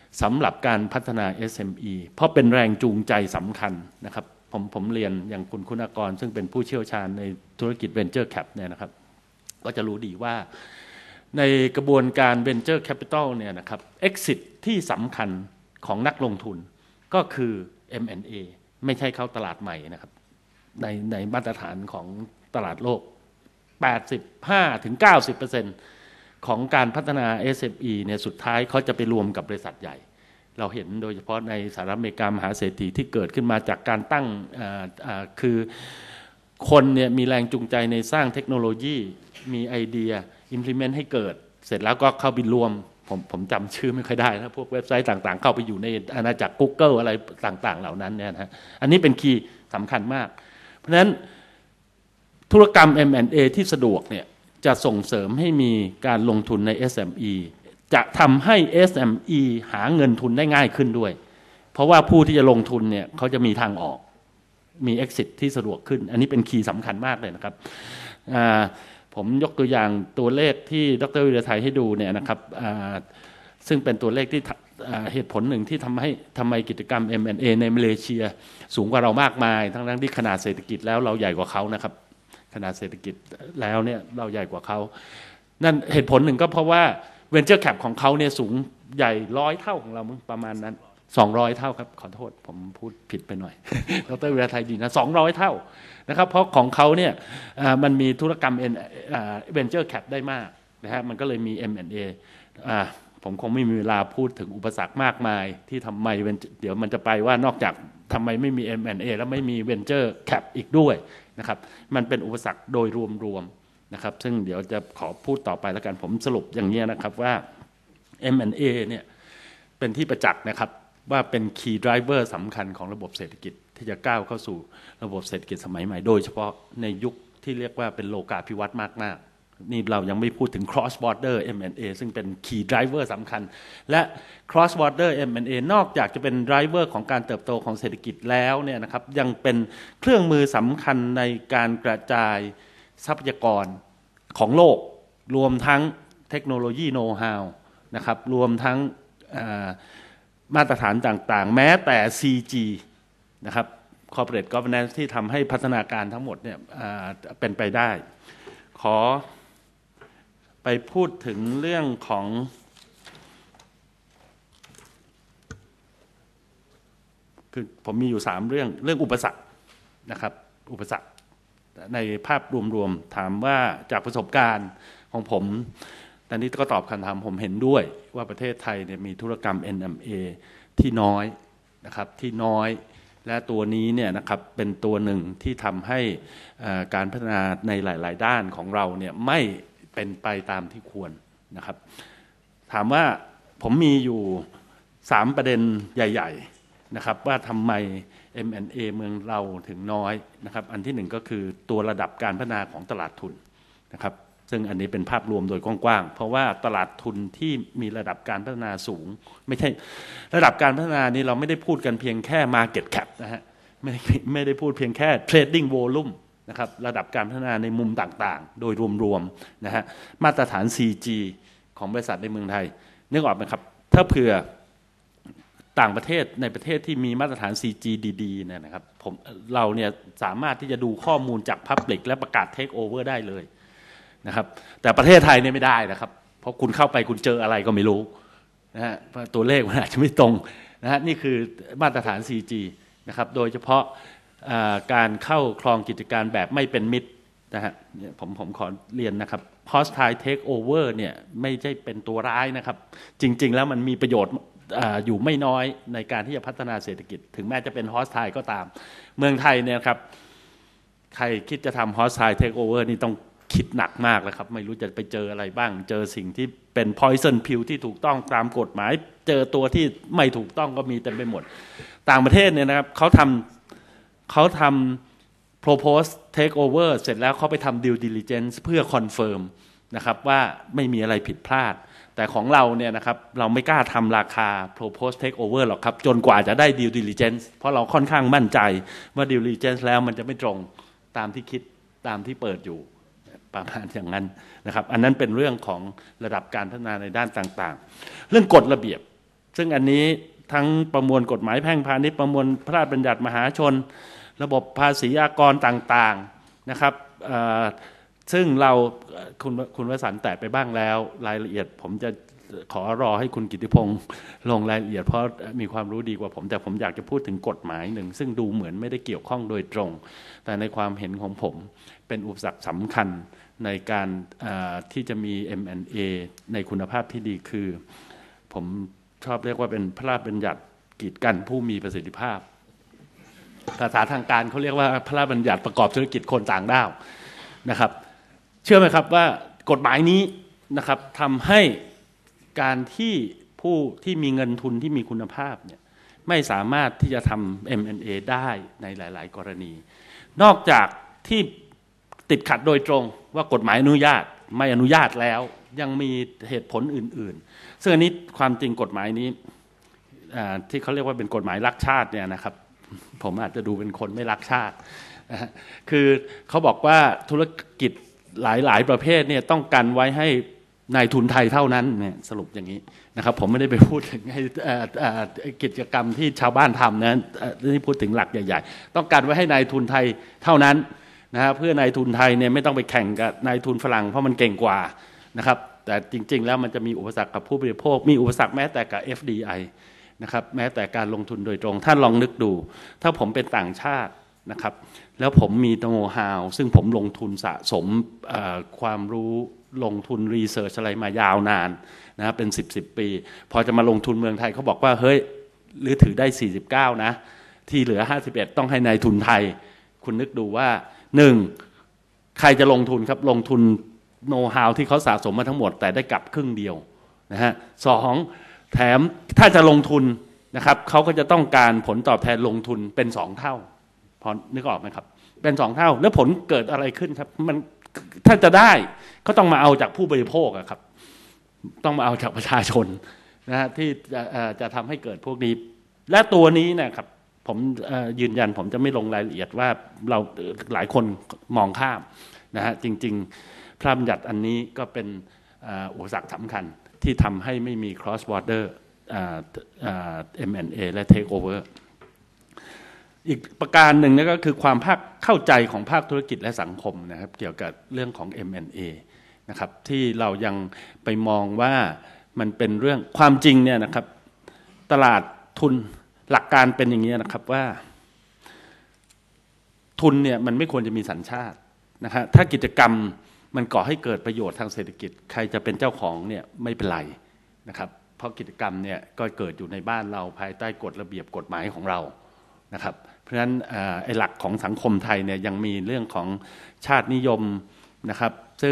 Speaker 4: สำหรับการพัฒนา SME เพราะเป็นแรงจูงใจสำคัญนะครับผมเรียนอย่างคุณากรซึ่งเป็นผู้เชี่ยวชาญในธุรกิจ Venture Cap เนี่ยนะครับก็จะรู้ดีว่าในกระบวนการ Venture Capital เนี่ยนะครับ Exit ที่สำคัญของนักลงทุนก็คือ M&A ไม่ใช่เข้าตลาดใหม่นะครับในมาตรฐานของตลาดโลก 85-90% ของการพัฒนา SME เนี่ยสุดท้ายเขาจะไปรวมกับบริษัทใหญ่เราเห็นโดยเฉพาะในสหรัฐอเมริกามหาเศรษฐีที่เกิดขึ้นมาจากการตั้งคือคนเนี่ยมีแรงจูงใจในสร้างเทคโนโลยีมีไอเดีย implement ให้เกิดเสร็จแล้วก็เข้าไปรวมผมจำชื่อไม่ค่อยได้นะพวกเว็บไซต์ต่างๆเข้าไปอยู่ในอาณาจักร Google อะไรต่างๆเหล่านั้นเนี่ยนะอันนี้เป็นคีย์สำคัญมากเพราะฉะนั้นธุรกรรม M&A ที่สะดวกเนี่ยจะส่งเสริมให้มีการลงทุนใน SME จะทำให้ SME หาเงินทุนได้ง่ายขึ้นด้วยเพราะว่าผู้ที่จะลงทุนเนี่ยเขาจะมีทางออกมี exit ที่สะดวกขึ้นอันนี้เป็นคีย์สำคัญมากเลยนะครับผมยกตัวอย่างตัวเลขที่ดร.วิรไทยให้ดูเนี่ยนะครับซึ่งเป็นตัวเลขที่เหตุผลหนึ่งที่ทำไมกิจกรรม M&A ในมาเลเซียสูงกว่าเรามากมายทั้งที่ขนาดเศรษฐกิจแล้วเราใหญ่กว่าเขานะครับขนาดเศรษฐกิจแล้วเนี่ยเราใหญ่กว่าเขานั่นเหตุผลหนึ่งก็เพราะว่า Venture Cap ของเขาเนี่ยสูงใหญ่100 เท่าของเราประมาณนั้น200 เท่าครับขอโทษผมพูดผิดไปหน่อยดร.วิรไทยดีนะ200 เท่านะครับเพราะของเขาเนี่ยมันมีธุรกรรมVenture Cap ได้มากนะฮะมันก็เลยมี M&A ผมคงไม่มีเวลาพูดถึงอุปสรรคมากมายที่ทำไมเดี๋ยวมันจะไปว่านอกจากทำไมไม่มี M&A แล้วไม่มี Venture Cap อีกด้วยนะครับมันเป็นอุปสรรคโดยรวมๆนะครับซึ่งเดี๋ยวจะขอพูดต่อไปแล้วกันผมสรุปอย่างนี้นะครับว่า M&A เนี่ยเป็นที่ประจักษ์นะครับว่าเป็น Key Driver สำคัญของระบบเศรษฐกิจที่จะก้าวเข้าสู่ระบบเศรษฐกิจสมัยใหม่โดยเฉพาะในยุคที่เรียกว่าเป็นโลกาภิวัตน์มากๆนี่เรายังไม่พูดถึง cross border M&A ซึ่งเป็น Key Driver สำคัญและ cross border M&A นอกจากจะเป็น driver ของการเติบโตของเศรษฐกิจแล้วเนี่ยนะครับยังเป็นเครื่องมือสำคัญในการกระจายทรัพยากรของโลกรวมทั้งเทคโนโลยีโน้ตฮาวนะครับรวมทั้งมาตรฐานต่างๆแม้แต่ CG นะครับ Corporate Governance ที่ทำให้พัฒนาการทั้งหมดเนี่ยเป็นไปได้ขอไปพูดถึงเรื่องของคือผมมีอยู่3เรื่องอุปสรรคนะครับอุปสรรคในภาพรวมๆถามว่าจากประสบการณ์ของผมตอนนี้ก็ตอบคำถามผมเห็นด้วยว่าประเทศไทยเนี่ยมีธุรกรรม M&A ที่น้อยนะครับที่น้อยและตัวนี้เนี่ยนะครับเป็นตัวหนึ่งที่ทำให้การพัฒนาในหลายๆด้านของเราเนี่ยไม่เป็นไปตามที่ควรนะครับถามว่าผมมีอยู่3ประเด็นใหญ่ๆนะครับว่าทำไม M&A เมืองเราถึงน้อยนะครับอันที่1ก็คือตัวระดับการพัฒนาของตลาดทุนนะครับซึ่งอันนี้เป็นภาพรวมโดยกว้างๆเพราะว่าตลาดทุนที่มีระดับการพัฒนาสูงไม่ใช่ระดับการพัฒนานี้เราไม่ได้พูดกันเพียงแค่ Market Cap นะฮะไม่ได้พูดเพียงแค่ Trading Volume นะครับระดับการพัฒนาในมุมต่างๆโดยรวมๆนะฮะมาตรฐาน CG ของบริษัทในเมืองไทยนึกออกไหมครับถ้าเผื่อต่างประเทศในประเทศที่มีมาตรฐาน CG ดีๆเนี่ยนะครับเราเนี่ยสามารถที่จะดูข้อมูลจาก Public และประกาศ Take Over ได้เลยนะครับแต่ประเทศไทยเนี่ยไม่ได้นะครับเพราะคุณเข้าไปคุณเจออะไรก็ไม่รู้นะฮะตัวเลขมันอาจจะไม่ตรงนะฮะนี่คือมาตรฐาน CG นะครับโดยเฉพาะการเข้าครองกิจการแบบไม่เป็นมิตรนะฮะผมขอเรียนนะครับ Hostile Takeover เนี่ยไม่ใช่เป็นตัวร้ายนะครับจริงๆแล้วมันมีประโยชน์อยู่ไม่น้อยในการที่จะพัฒนาเศรษฐกิจถึงแม้จะเป็น Hostile ก็ตามเมืองไทยเนี่ยครับใครคิดจะทำ Hostile Takeover นี่ต้องคิดหนักมากแล้วครับไม่รู้จะไปเจออะไรบ้างเจอสิ่งที่เป็น poison pill ที่ถูกต้องตามกฎหมายเจอตัวที่ไม่ถูกต้องก็มีเต็มไปหมดต่างประเทศเนี่ยนะครับเขาทำ propose take over เสร็จแล้วเขาไปทำ due diligence เพื่อ confirm นะครับว่าไม่มีอะไรผิดพลาดแต่ของเราเนี่ยนะครับเราไม่กล้าทำราคา propose take over หรอกครับจนกว่าจะได้ due diligence เพราะเราค่อนข้างมั่นใจว่า due diligence แล้วมันจะไม่ตรงตามที่คิดตามที่เปิดอยู่ประมาณอย่างนั้นนะครับอันนั้นเป็นเรื่องของระดับการพัฒนาในด้านต่างๆเรื่องกฎระเบียบซึ่งอันนี้ทั้งประมวลกฎหมายแพ่งพาณิชย์ประมวลพระราชบัญญัติมหาชนระบบภาษีอากรต่างๆนะครับซึ่งเราคุณวสันต์แตะไปบ้างแล้วรายละเอียดผมจะขอรอให้คุณกิติพงศ์ลงรายละเอียดเพราะมีความรู้ดีกว่าผมแต่ผมอยากจะพูดถึงกฎหมายหนึ่งซึ่งดูเหมือนไม่ได้เกี่ยวข้องโดยตรงแต่ในความเห็นของผมเป็นอุปสรรคสำคัญในการที่จะมี M&A ในคุณภาพที่ดีคือผมชอบเรียกว่าเป็นพระราชบัญญัติกีดกันผู้มีประสิทธิภาพภาษาทางการเขาเรียกว่าพระราชบัญญัติประกอบธุรกิจคนต่างด้าวนะครับเชื่อไหมครับว่ากฎหมายนี้นะครับทำให้การที่ผู้ที่มีเงินทุนที่มีคุณภาพเนี่ยไม่สามารถที่จะทำ M&A ได้ในหลายๆกรณีนอกจากที่ติดขัดโดยตรงว่ากฎหมายอนุญาตไม่อนุญาตแล้วยังมีเหตุผลอื่นๆซึ่งอันนี้ความจริงกฎหมายนี้ที่เขาเรียกว่าเป็นกฎหมายรักชาติเนี่ยนะครับผมอาจจะดูเป็นคนไม่รักชาติคือเขาบอกว่าธุรกิจหลายๆประเภทเนี่ยต้องกันไว้ให้นายทุนไทยเท่านั้นเนี่ยสรุปอย่างนี้นะครับผมไม่ได้ไปพูดถึงกิจกรรมที่ชาวบ้านทำนะนี่พูดถึงหลักใหญ่ๆต้องการไว้ให้นายทุนไทยเท่านั้นนะฮะเพื่อนายทุนไทยเนี่ยไม่ต้องไปแข่งกับนายทุนฝรั่งเพราะมันเก่งกว่านะครับแต่จริงๆแล้วมันจะมีอุปสรรคกับผู้บริโภคมีอุปสรรคแม้แต่กับ FDI นะครับแม้แต่การลงทุนโดยตรงท่านลองนึกดูถ้าผมเป็นต่างชาตินะครับแล้วผมมีโน้ตฮาวซึ่งผมลงทุนสะสมความรู้ลงทุนรีเสิร์ชอะไรมายาวนานนะเป็น10 ปีพอจะมาลงทุนเมืองไทยเขาบอกว่าเฮ้ยหรือถือได้49นะที่เหลือ51ต้องให้นายทุนไทยคุณนึกดูว่า1ใครจะลงทุนครับลงทุนโน้ตฮาวที่เขาสะสมมาทั้งหมดแต่ได้กลับครึ่งเดียวนะฮะ2แถมถ้าจะลงทุนนะครับเขาก็จะต้องการผลตอบแทนลงทุนเป็น2 เท่าพอนึกออกไหมครับเป็น2 เท่าแล้วผลเกิดอะไรขึ้นครับมันถ้าจะได้ก็ต้องมาเอาจากผู้บริโภคครับต้องมาเอาจากประชาชนนะฮะที่จะทำให้เกิดพวกนี้และตัวนี้นะครับผมยืนยันผมจะไม่ลงรายละเอียดว่าเราหลายคนมองข้ามนะฮะจริงๆพระราชบัญญัติอันนี้ก็เป็นอุปสรรคสำคัญที่ทำให้ไม่มี cross border M&A และ take over อีกประการหนึ่งนั่นก็คือความเข้าใจของภาคธุรกิจและสังคมนะครับเกี่ยวกับเรื่องของ M&A นะครับที่เรายังไปมองว่ามันเป็นเรื่องความจริงเนี่ยนะครับตลาดทุนหลักการเป็นอย่างนี้นะครับว่าทุนเนี่ยมันไม่ควรจะมีสัญชาตินะฮะถ้ากิจกรรมมันก่อให้เกิดประโยชน์ทางเศรษฐกิจใครจะเป็นเจ้าของเนี่ยไม่เป็นไรนะครับเพราะกิจกรรมเนี่ยก็เกิดอยู่ในบ้านเราภายใต้กฎระเบียบกฎหมายของเรานะครับเพราะฉะนั้นไอ้หลักของสังคมไทยเนี่ยยังมีเรื่องของชาตินิยมนะครับซึ่ง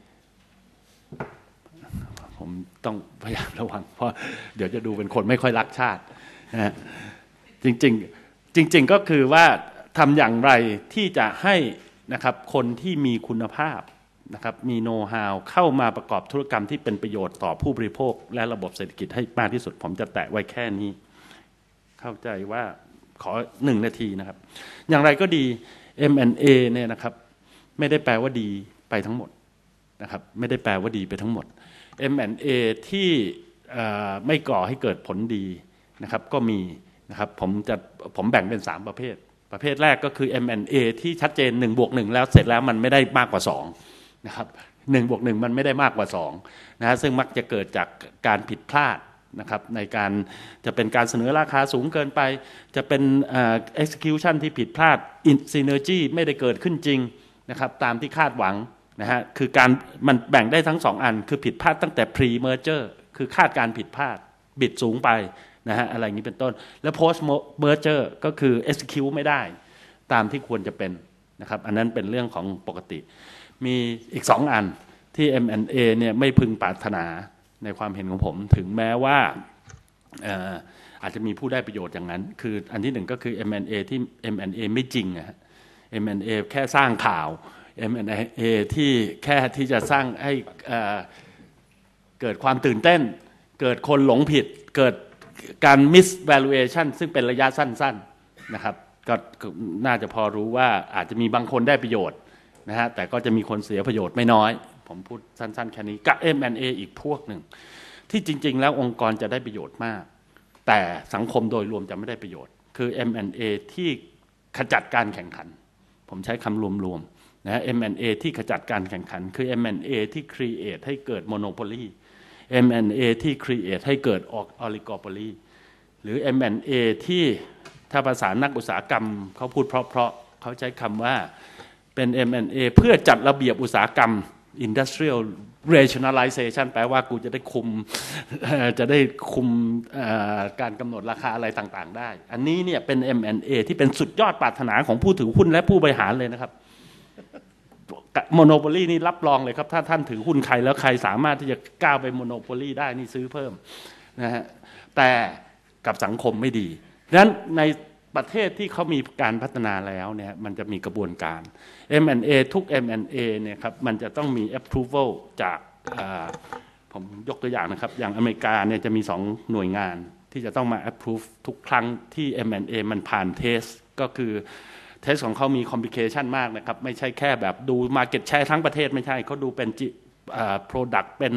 Speaker 4: ผมต้องพยายามระวังเพราะเดี๋ยวจะดูเป็นคนไม่ค่อยรักชาตินะจริงก็คือว่าทำอย่างไรที่จะให้นะครับคนที่มีคุณภาพนะครับมีโน้ตฮาวเข้ามาประกอบธุรกรรมที่เป็นประโยชน์ต่อผู้บริโภคและระบบเศรษฐกิจให้มากที่สุดผมจะแตะไว้แค่นี้เข้าใจว่าขอ1 นาทีนะครับอย่างไรก็ดี M&A เนี่ยนะครับไม่ได้แปลว่าดีไปทั้งหมดนะครับไม่ได้แปลว่าดีไปทั้งหมด M&A ที่ไม่ก่อให้เกิดผลดีนะครับก็มีนะครับผมแบ่งเป็น3 ประเภทประเภทแรกก็คือ M&A ที่ชัดเจน1+1แล้วเสร็จแล้วมันไม่ได้มากกว่า2นะครับ1+1มันไม่ได้มากกว่า2นะซึ่งมักจะเกิดจากการผิดพลาดนะครับในการจะเป็นการเสนอราคาสูงเกินไปจะเป็นexecution ที่ผิดพลาด synergy ไม่ได้เกิดขึ้นจริงนะครับตามที่คาดหวังนะฮะคือการมันแบ่งได้ทั้ง2 อันคือผิดพลาดตั้งแต่ pre merger คือคาดการผิดพลาดบิดสูงไปนะฮะอะไรอย่างนี้เป็นต้นแล้ว post merger ก็คือ execute ไม่ได้ตามที่ควรจะเป็นนะครับอันนั้นเป็นเรื่องของปกติมีอีก2 อันที่ M&A เนี่ยไม่พึงปรารถนาในความเห็นของผมถึงแม้ว่าอาจจะมีผู้ได้ประโยชน์อย่างนั้นคืออันที่1ก็คือ M&A ที่ M&A ไม่จริงนะ M&A แค่สร้างข่าว M&A ที่แค่ที่จะสร้างให้เกิดความตื่นเต้นเกิดคนหลงผิดเกิดการ miss valuation ซึ่งเป็นระยะสั้นๆนะครับก็น่าจะพอรู้ว่าอาจจะมีบางคนได้ประโยชน์นะฮะแต่ก็จะมีคนเสียประโยชน์ไม่น้อยผมพูดสั้นๆแค่นี้กับ M&A อีกพวกหนึ่งที่จริงๆแล้วองค์กรจะได้ประโยชน์มากแต่สังคมโดยรวมจะไม่ได้ประโยชน์คือ M&A ที่ขจัดการแข่งขันผมใช้คำรวมๆนะ M&A ที่ขจัดการแข่งขันคือ M&A ที่ create ให้เกิด monopoly M&A ที่ create ให้เกิด oligopoly หรือ M&A ที่ถ้าภาษานักอุตสาหกรรมเขาพูดเพราะเขาใช้คำว่าเป็น M&A เพื่อจัดระเบียบอุตสาหกรรม industrial rationalization แปลว่ากูจะได้คุมการกำหนดราคาอะไรต่างๆได้อันนี้เนี่ยเป็น M&A ที่เป็นสุดยอดปรารถนาของผู้ถือหุ้นและผู้บริหารเลยนะครับโมโนโพลีนี่รับรองเลยครับถ้าท่านถือหุ้นใครแล้วใครสามารถที่จะก้าวไปโมโนโพลีได้นี่ซื้อเพิ่มนะฮะแต่กับสังคมไม่ดีดังนั้นในประเทศที่เขามีการพัฒนาแล้วเนี่ยมันจะมีกระบวนการ M&A ทุก M&A เนี่ยครับมันจะต้องมี approval จากผมยกตัวอย่างนะครับอย่างอเมริกาเนี่ยจะมี2หน่วยงานที่จะต้องมา approve ทุกครั้งที่ M&A มันผ่านเทสก็คือเทสของเขามีคอมพลิเคชันมากนะครับไม่ใช่แค่แบบดู market share ทั้งประเทศไม่ใช่เขาดูเป็น product เป็น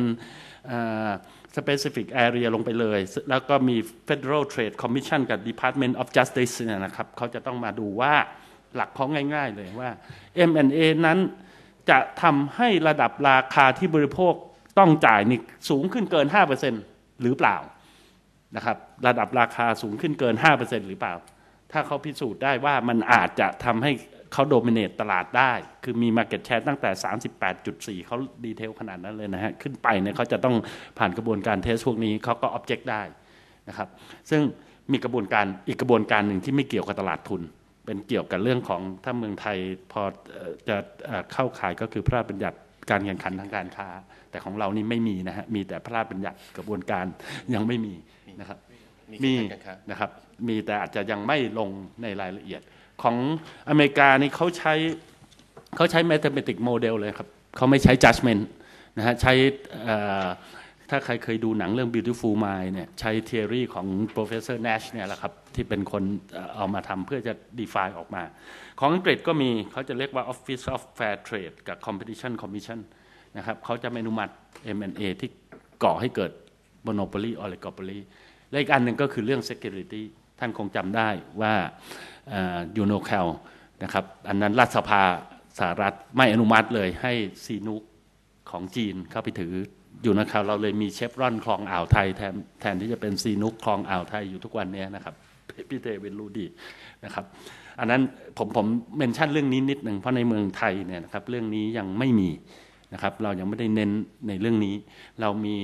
Speaker 4: specific area ลงไปเลยแล้วก็มี Federal Trade Commission กับ Department of Justice เนี่ยนะครับเขาจะต้องมาดูว่าหลักของง่ายๆเลยว่า M&A นั้นจะทำให้ระดับราคาที่บริโภคต้องจ่ายนี่สูงขึ้นเกิน 5% หรือเปล่านะครับระดับราคาสูงขึ้นเกิน 5% หรือเปล่าถ้าเขาพิสูจน์ได้ว่ามันอาจจะทำให้เขาโดมิเนตตลาดได้คือมี market share ตั้งแต่ 38.4 เขาดีเทลขนาดนั้นเลยนะฮะขึ้นไปเนี่ยเขาจะต้องผ่านกระบวนการเทสพวกนี้เขาก็ object ได้นะครับซึ่งมีกระบวนการอีกกระบวนการหนึ่งที่ไม่เกี่ยวกับตลาดทุนเป็นเกี่ยวกับเรื่องของถ้าเมืองไทยพอจะเข้าข่ายก็คือพระราชบัญญัติการแข่งขันทางการค้าแต่ของเรานี่ไม่มีนะฮะมีแต่พระราชบัญญัติกระบวนการยังไม่มีนะครับมีนะครับมีแต่อาจจะยังไม่ลงในรายละเอียดของอเมริกานี่เขาใช้ mathematic model เลยครับเขาไม่ใช้ judgment นะฮะใช้ถ้าใครเคยดูหนังเรื่อง Beautiful Mind เนี่ยใช้ theory ของ professor Nash เนี่ยแหละครับที่เป็นคนเอามาทำเพื่อจะ define ออกมาของอังกฤษก็มีเขาจะเรียกว่า Office of Fair Trade กับ Competition Commission นะครับเขาจะไม่อนุมัติ M&A ที่ก่อให้เกิด monopoly oligopoly และอีกอันหนึ่งก็คือเรื่อง security ท่านคงจำได้ว่ายูโนแคลนะครับอันนั้นรัฐสภาสหรัฐไม่อนุมัติเลยให้ซีนุกของจีนเข้าไปถือยูโนแคลเราเลยมีเชฟรอนคลองอ่าวไทยแทนที่จะเป็นซีนุกคลองอ่าวไทยอยู่ทุกวันนี้นะครับพี่เตวินรู้ดีนะครับอันนั้นผมเมนชั่นเรื่องนี้นิดหนึ่งเพราะในเมืองไทยเนี่ยนะครับเรื่องนี้ยังไม่มีนะครับเรายังไม่ได้เน้นในเรื่องนี้เรามี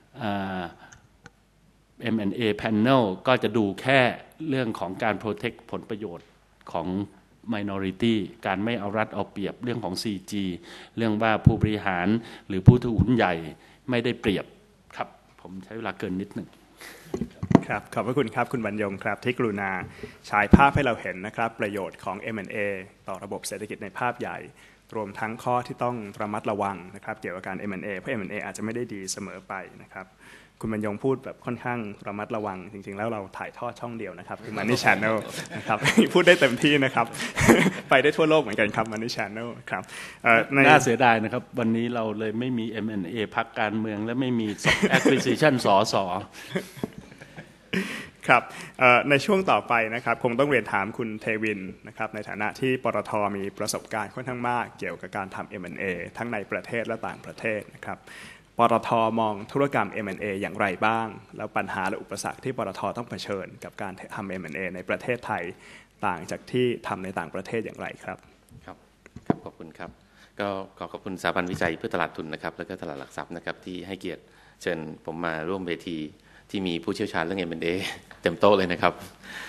Speaker 4: M&A panel ก็จะดูแค่เรื่องของการ protect ผลประโยชน์ของ minority การไม่เอารัดเอาเปรียบเรื่องของ CG เรื่องว่าผู้บริหารหรือผู้ถือหุ้นใหญ่ไม่ได้เปรียบครับผมใช้เวลาเกินนิดหนึ่ง
Speaker 2: ครับขอบพระคุณครับคุณบรรยงครับที่กรุณาฉายภาพให้เราเห็นนะครับประโยชน์ของ M&A ต่อระบบเศรษฐกิจในภาพใหญ่รวมทั้งข้อที่ต้องระมัดระวังนะครับเกี่ยวกับการ M&A เพราะ M&A อาจจะไม่ได้ดีเสมอไปนะครับคุณบรรยงพูดแบบค่อนข้างระมัดระวังจริงๆแล้วเราถ่ายทอดช่องเดียวนะครับคือ Money Channel นะครับพูดได้เต็มที่นะครับ ไปได้ทั่วโลกเหมือนกันครับ Money Channel ครับ
Speaker 4: น่าเสียดายนะครับวันนี้เราเลยไม่มี M&A พรรคการเมืองและไม่มี acquisition สส
Speaker 2: ครับในช่วงต่อไปนะครับคงต้องเรียนถามคุณเทวินนะครับในฐานะที่ปตท.มีประสบการณ์ค่อนข้างมากเกี่ยวกับการทำ M&A ทั้งในประเทศและต่างประเทศนะครับปตท.มองธุรกรรม M&A อย่างไรบ้างแล้วปัญหาและอุปสรรคที่ปตท.ต้องเผชิญกับการทำ M&A ในประเทศไทยต่างจากที่ทำในต่างประเทศอย่างไรครับ
Speaker 5: ครับขอบคุณครับก็ขอบคุณสถาบันวิจัยเพื่อตลาดทุนนะครับแล้วก็ตลาดหลักทรัพย์นะครับที่ให้เกียรติเชิญผมมาร่วมเวทีที่มีผู้เชี่ยวชาญเรื่อง M&A เต็มโต๊ะเลยนะครับ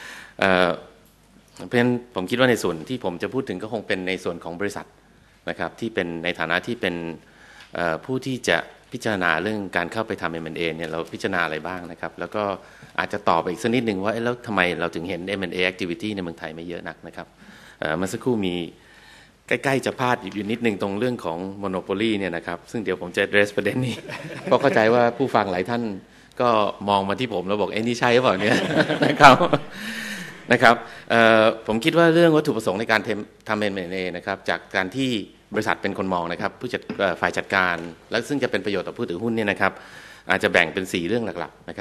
Speaker 5: เพราะฉะนั้นผมคิดว่าในส่วนที่ผมจะพูดถึงก็คงเป็นในส่วนของบริษัทนะครับที่เป็นในฐานะที่เป็นผู้ที่จะพิจารณาเรื่องการเข้าไปทำ M&A เนี่ยเราพิจารณาอะไรบ้างนะครับแล้วก็อาจจะตอบไปอีกสักนิดหนึ่งว่าแล้วทำไมเราถึงเห็น M&A activity ในเมืองไทยไม่เยอะนักนะครับเมื่อสักครู่มีใกล้ๆจะพลาดอยู่นิดนึงตรงเรื่องของ monopoly เนี่ยนะครับซึ่งเดี๋ยวผมจะ address ประเด็นนี้ เพราะเข้าใจว่าผู้ฟังหลายท่านก็มองมาที่ผมแล้วบอกนี่ใช่หรือเปล่าเนี่ยนะครับผมคิดว่าเรื่องวัตถุประสงค์ในการทำ M&A นะครับจากการที่บริษัทเป็นคนมองนะครับผู้จัดฝ่ายจัดการและซึ่งจะเป็นประโยชน์ต่อผู้ถือหุ้นเนี่ยนะครับอาจจะแบ่งเป็น4เรื่องหลักๆนะครับ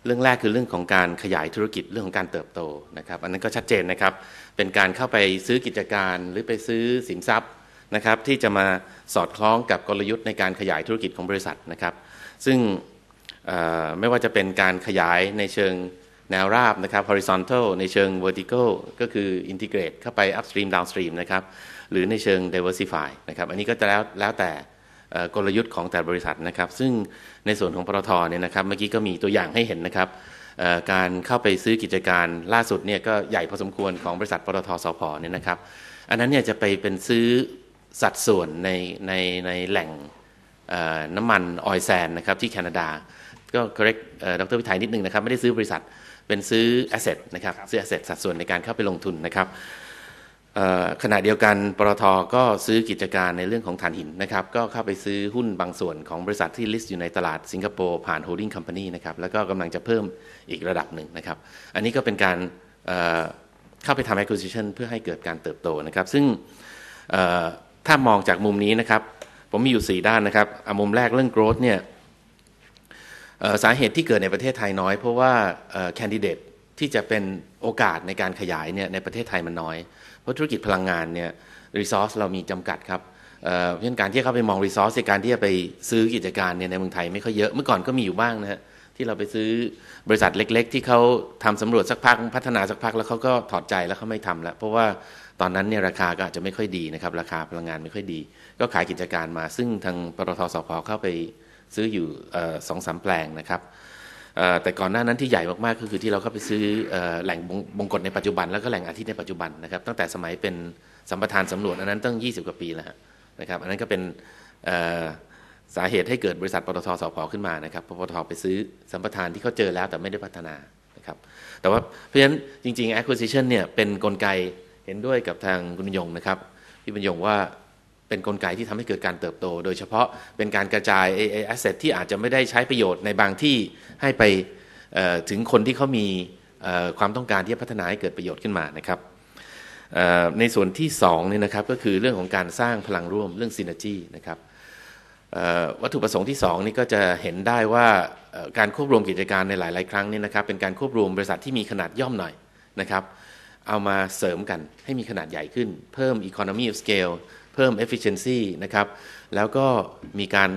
Speaker 5: เรื่องแรกคือเรื่องของการขยายธุรกิจเรื่องของการเติบโตนะครับอันนั้นก็ชัดเจนนะครับเป็นการเข้าไปซื้อกิจการหรือไปซื้อสินทรัพย์นะครับที่จะมาสอดคล้องกับกลยุทธ์ในการขยายธุรกิจของบริษัทนะครับซึ่งไม่ว่าจะเป็นการขยายในเชิงแนวราบนะครับ horizontal ในเชิง vertical ก็คือ integrate เข้าไป upstream downstream นะครับหรือในเชิง diversify นะครับอันนี้ก็จะแล้วแต่กลยุทธ์ของแต่บริษัทนะครับซึ่งในส่วนของปตทเนี่ยนะครับเมื่อกี้ก็มีตัวอย่างให้เห็นนะครับการเข้าไปซื้อกิจการล่าสุดเนี่ยก็ใหญ่พอสมควรของบริษัทปตทสผเนี่ยนะครับอันนั้นเนี่ยจะไปเป็นซื้อสัดส่วนในแหล่งน้ำมันออยล์แซนด์นะครับที่แคนาดาก็ correct ดร.วิทัยนิดนึงนะครับไม่ได้ซื้อบริษัทเป็นซื้อ asset นะครับซื้อ asset สัดส่วนในการเข้าไปลงทุนนะครับขณะเดียวกันปตท.ก็ซื้อกิจการในเรื่องของถ่านหินนะครับก็เข้าไปซื้อหุ้นบางส่วนของบริษัทที่ list อยู่ในตลาดสิงคโปร์ผ่าน holding company นะครับแล้วก็กำลังจะเพิ่มอีกระดับหนึ่งนะครับอันนี้ก็เป็นการเข้าไปทำ acquisition เพื่อให้เกิดการเติบโตนะครับซึ่งถ้ามองจากมุมนี้นะครับผมมีอยู่4ด้านนะครับมุมแรกเรื่อง growth เนี่ยสาเหตุที่เกิดในประเทศไทยน้อยเพราะว่าแคนดิเดตที่จะเป็นโอกาสในการขยายเนี่ยในประเทศไทยมันน้อยเพราะธุรกิจพลังงานเนี่ย resource เรามีจำกัดครับเพราะฉะนั้นการที่เข้าไปมอง resource ในการที่จะไปซื้อกิจการเนี่ยในเมืองไทยไม่ค่อยเยอะเมื่อก่อนก็มีอยู่บ้างนะฮะที่เราไปซื้อบริษัทเล็กๆที่เขาทำสำรวจสักพักพัฒนาสักพักแล้วเขาก็ถอดใจแล้วเขาไม่ทำแล้วเพราะว่าตอนนั้นเนี่ยราคาก็อาจจะไม่ค่อยดีนะครับราคาพลังงานไม่ค่อยดีก็ขายกิจการมาซึ่งทางปตทสผเข้าไปซื้ออยู่2-3 แปลงนะครับแต่ก่อนหน้านั้นที่ใหญ่มากๆก็คือที่เราเข้าไปซื้อแหล่งบงกฎในปัจจุบันแล้วก็แหล่งอาทิตย์ในปัจจุบันนะครับตั้งแต่สมัยเป็นสัมปทานสำรวจอันนั้นตั้ง20 กว่าปีแล้วนะครับอันนั้นก็เป็นสาเหตุให้เกิดบริษัทปตทสผขึ้นมานะครับปตทไปซื้อสัมปทานที่เขาเจอแล้วแต่ไม่ได้พัฒนานะครับแต่ว่าเพราะฉะนั้นจริงๆ acquisition เนี่ยเป็นกลไกเห็นด้วยกับทางคุณบรรยงนะครับพี่บรรยงว่าเป็นกลไกที่ทำให้เกิดการเติบโตโดยเฉพาะเป็นการกระจายasset ที่อาจจะไม่ได้ใช้ประโยชน์ในบางที่ให้ไปถึงคนที่เขามีความต้องการที่จะพัฒนาให้เกิดประโยชน์ขึ้นมานะครับในส่วนที่2เนี่ยนะครับก็คือเรื่องของการสร้างพลังร่วมเรื่อง synergy นะครับวัตถุประสงค์ที่2นี่ก็จะเห็นได้ว่าการควบรวมกิจการในหลายๆครั้งนี่นะครับเป็นการควบรวมบริษัทที่มีขนาดย่อมหน่อยนะครับเอามาเสริมกันให้มีขนาดใหญ่ขึ้นเพิ่ม economy of scale เพิ่ม efficiency นะครับแล้วก็มีการ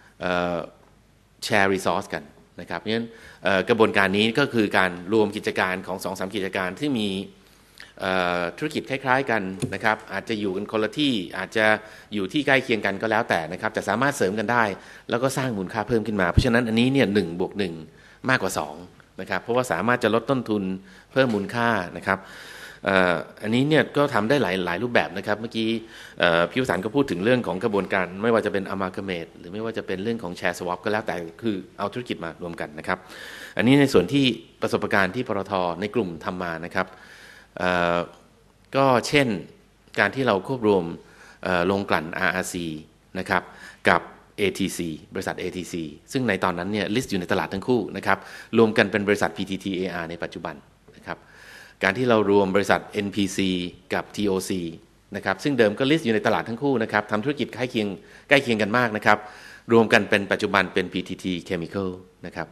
Speaker 5: share resource กันนะครับเพราะฉะนั้นกระบวนการนี้ก็คือการรวมกิจการของ 2-3 กิจการที่มีธุรกิจคล้ายๆกันนะครับอาจจะอยู่กันคนละที่อาจจะอยู่ที่ใกล้เคียงกันก็แล้วแต่นะครับแต่สามารถเสริมกันได้แล้วก็สร้างมูลค่าเพิ่มขึ้นมาเพราะฉะนั้นอันนี้เนี่ย1+1มากกว่า2นะครับเพราะว่าสามารถจะลดต้นทุนเพิ่มมูลค่านะครับอันนี้เนี่ยก็ทำได้หลายรูปแบบนะครับเมื่อกี้พี่วสันต์ก็พูดถึงเรื่องของกระบวนการไม่ว่าจะเป็น amalgamate หรือไม่ว่าจะเป็นเรื่องของ share swap ก็แล้วแต่คือเอาธุรกิจมารวมกันนะครับอันนี้ในส่วนที่ประสบการณ์ที่ปตทในกลุ่มทำมานะครับก็เช่นการที่เราควบรวมโรงกลั่น RRC นะครับกับ ATC บริษัท ATC ซึ่งในตอนนั้นเนี่ย list อยู่ในตลาดทั้งคู่นะครับรวมกันเป็นบริษัท PTTAR ในปัจจุบันนะครับการที่เรารวมบริษัท NPC กับ TOC นะครับซึ่งเดิมก็ list อยู่ในตลาดทั้งคู่นะครับทำธุรกิจใกล้เคียงกันมากนะครับรวมกันเป็นปัจจุบันเป็น PTT Chemical นะครับ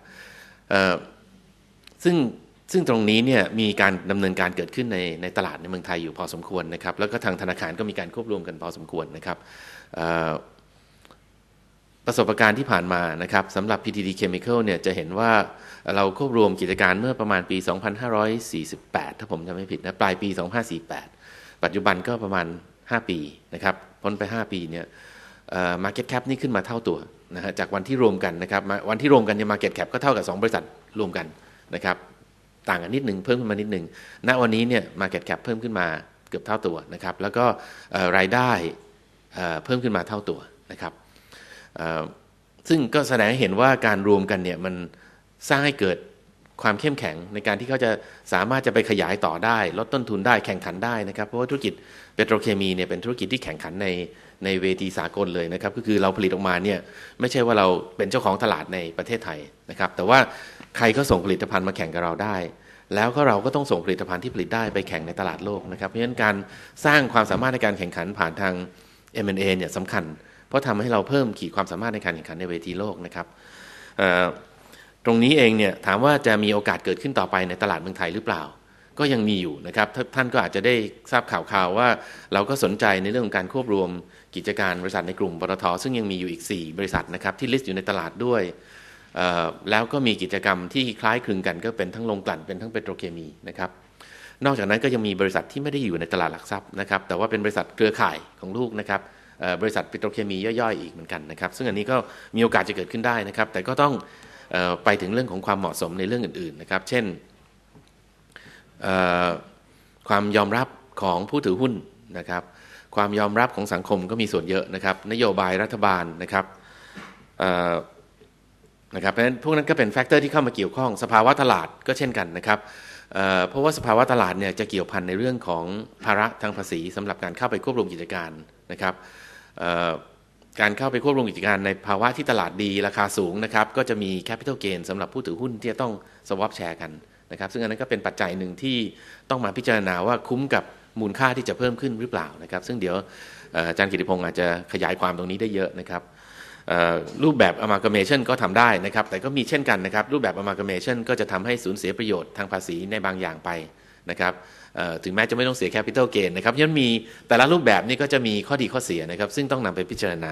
Speaker 5: ซึ่งตรงนี้เนี่ยมีการดำเนินการเกิดขึ้นในตลาดในเมืองไทยอยู่พอสมควรนะครับแล้วก็ทางธนาคารก็มีการควบรวมกันพอสมควรนะครับประสบการณ์ที่ผ่านมานะครับสำหรับ PTT Chemical เนี่ยจะเห็นว่าเราควบรวมกิจการเมื่อประมาณปี 2548 ถ้าผมจำไม่ผิดนะปลายปี 2548 ปัจจุบันก็ประมาณ5 ปีนะครับพ้นไป5 ปีเนี่ยmarket cap นี่ขึ้นมาเท่าตัวนะฮะจากวันที่รวมกันนะครับวันที่รวมกันเนี่ย market cap ก็เท่ากับ2 บริษัทรวมกันนะครับต่างกันนิดนึงเพิ่มขึ้นมานิดนึงณวันนี้เนี่ย market cap เพิ่มขึ้นมาเกือบเท่าตัวนะครับแล้วก็รายได้เพิ่มขึ้นมาเท่าตัวนะครับซึ่งก็แสดงให้เห็นว่าการรวมกันเนี่ยมันสร้างให้เกิดความเข้มแข็งในการที่เขาจะสามารถจะไปขยายต่อได้ลดต้นทุนได้แข่งขันได้นะครับเพราะว่าธุรกิจเปโตรเคมีเนี่ยเป็นธุรกิจที่แข่งขันในเวทีสากลเลยนะครับก็คือเราผลิตออกมาเนี่ยไม่ใช่ว่าเราเป็นเจ้าของตลาดในประเทศไทยนะครับแต่ว่าใครก็ส่งผลิตภัณฑ์มาแข่งกับเราได้แล้วก็เราก็ต้องส่งผลิตภัณฑ์ที่ผลิตได้ไปแข่งในตลาดโลกนะครับเพราะฉะนั้นการสร้างความสามารถในการแข่งขันผ่านทาง M&A เนี่ยสำคัญเพราะทำให้เราเพิ่มขีดความสามารถในการแข่งขันในเวทีโลกนะครับตรงนี้เองเนี่ยถามว่าจะมีโอกาสเกิดขึ้นต่อไปในตลาดเมืองไทยหรือเปล่าก็ยังมีอยู่นะครับท่านก็อาจจะได้ทราบข่าวว่าเราก็สนใจในเรื่องของการควบรวมกิจการบริษัทในกลุ่มปตท.ซึ่งยังมีอยู่อีก4บริษัทนะครับที่ลิสต์อยู่ในตลาดด้วยแล้วก็มีกิจกรรมที่คล้ายคลึงกันก็เป็นทั้งโรงกลั่นเป็นทั้งเปโตรเคมีนะครับนอกจากนั้นก็ยังมีบริษัทที่ไม่ได้อยู่ในตลาดหลักทรัพย์นะครับแต่ว่าเป็นบริษัทเครือข่ายของลูกนะครับบริษัทปิโตรเคมีย่อยๆอีกเหมือนกันนะครับซึ่งอันนี้ก็มีโอกาสจะเกิดขึ้นได้นะครับแต่ก็ต้องไปถึงเรื่องของความเหมาะสมในเรื่องอื่นๆนะครับเช่นความยอมรับของผู้ถือหุ้นนะครับความยอมรับของสังคมก็มีส่วนเยอะนะครับนโยบายรัฐบาลนะครับเพราะฉะนั้นพวกนั้นก็เป็นแฟกเตอร์ที่เข้ามาเกี่ยวข้องสภาวะตลาดก็เช่นกันนะครับเพราะว่าสภาวะตลาดเนี่ยจะเกี่ยวพันในเรื่องของภาระทางภาษีสำหรับการเข้าไปควบรวมกิจการนะครับการเข้าไปควบรวมกิจการในภาวะที่ตลาดดีราคาสูงนะครับก็จะมี capital gain สำหรับผู้ถือหุ้นที่จะต้อง swap แชร์กันนะครับซึ่งอันนั้นก็เป็นปัจจัยหนึ่งที่ต้องมาพิจารณาว่าคุ้มกับมูลค่าที่จะเพิ่มขึ้นหรือเปล่านะครับซึ่งเดี๋ยวอาจารย์กิติพงศ์อาจจะขยายความตรงนี้ได้เยอะนะครับรูปแบบ amalgamation ก็ทำได้นะครับแต่ก็มีเช่นกันนะครับรูปแบบ amalgamation ก็จะทำให้สูญเสียประโยชน์ทางภาษีในบางอย่างไปนะครับถึงแม้จะไม่ต้องเสีย capital gain นะครับยันมีแต่ละรูปแบบนี้ก็จะมีข้อดีข้อเสียนะครับซึ่งต้องนำไปพิจารณา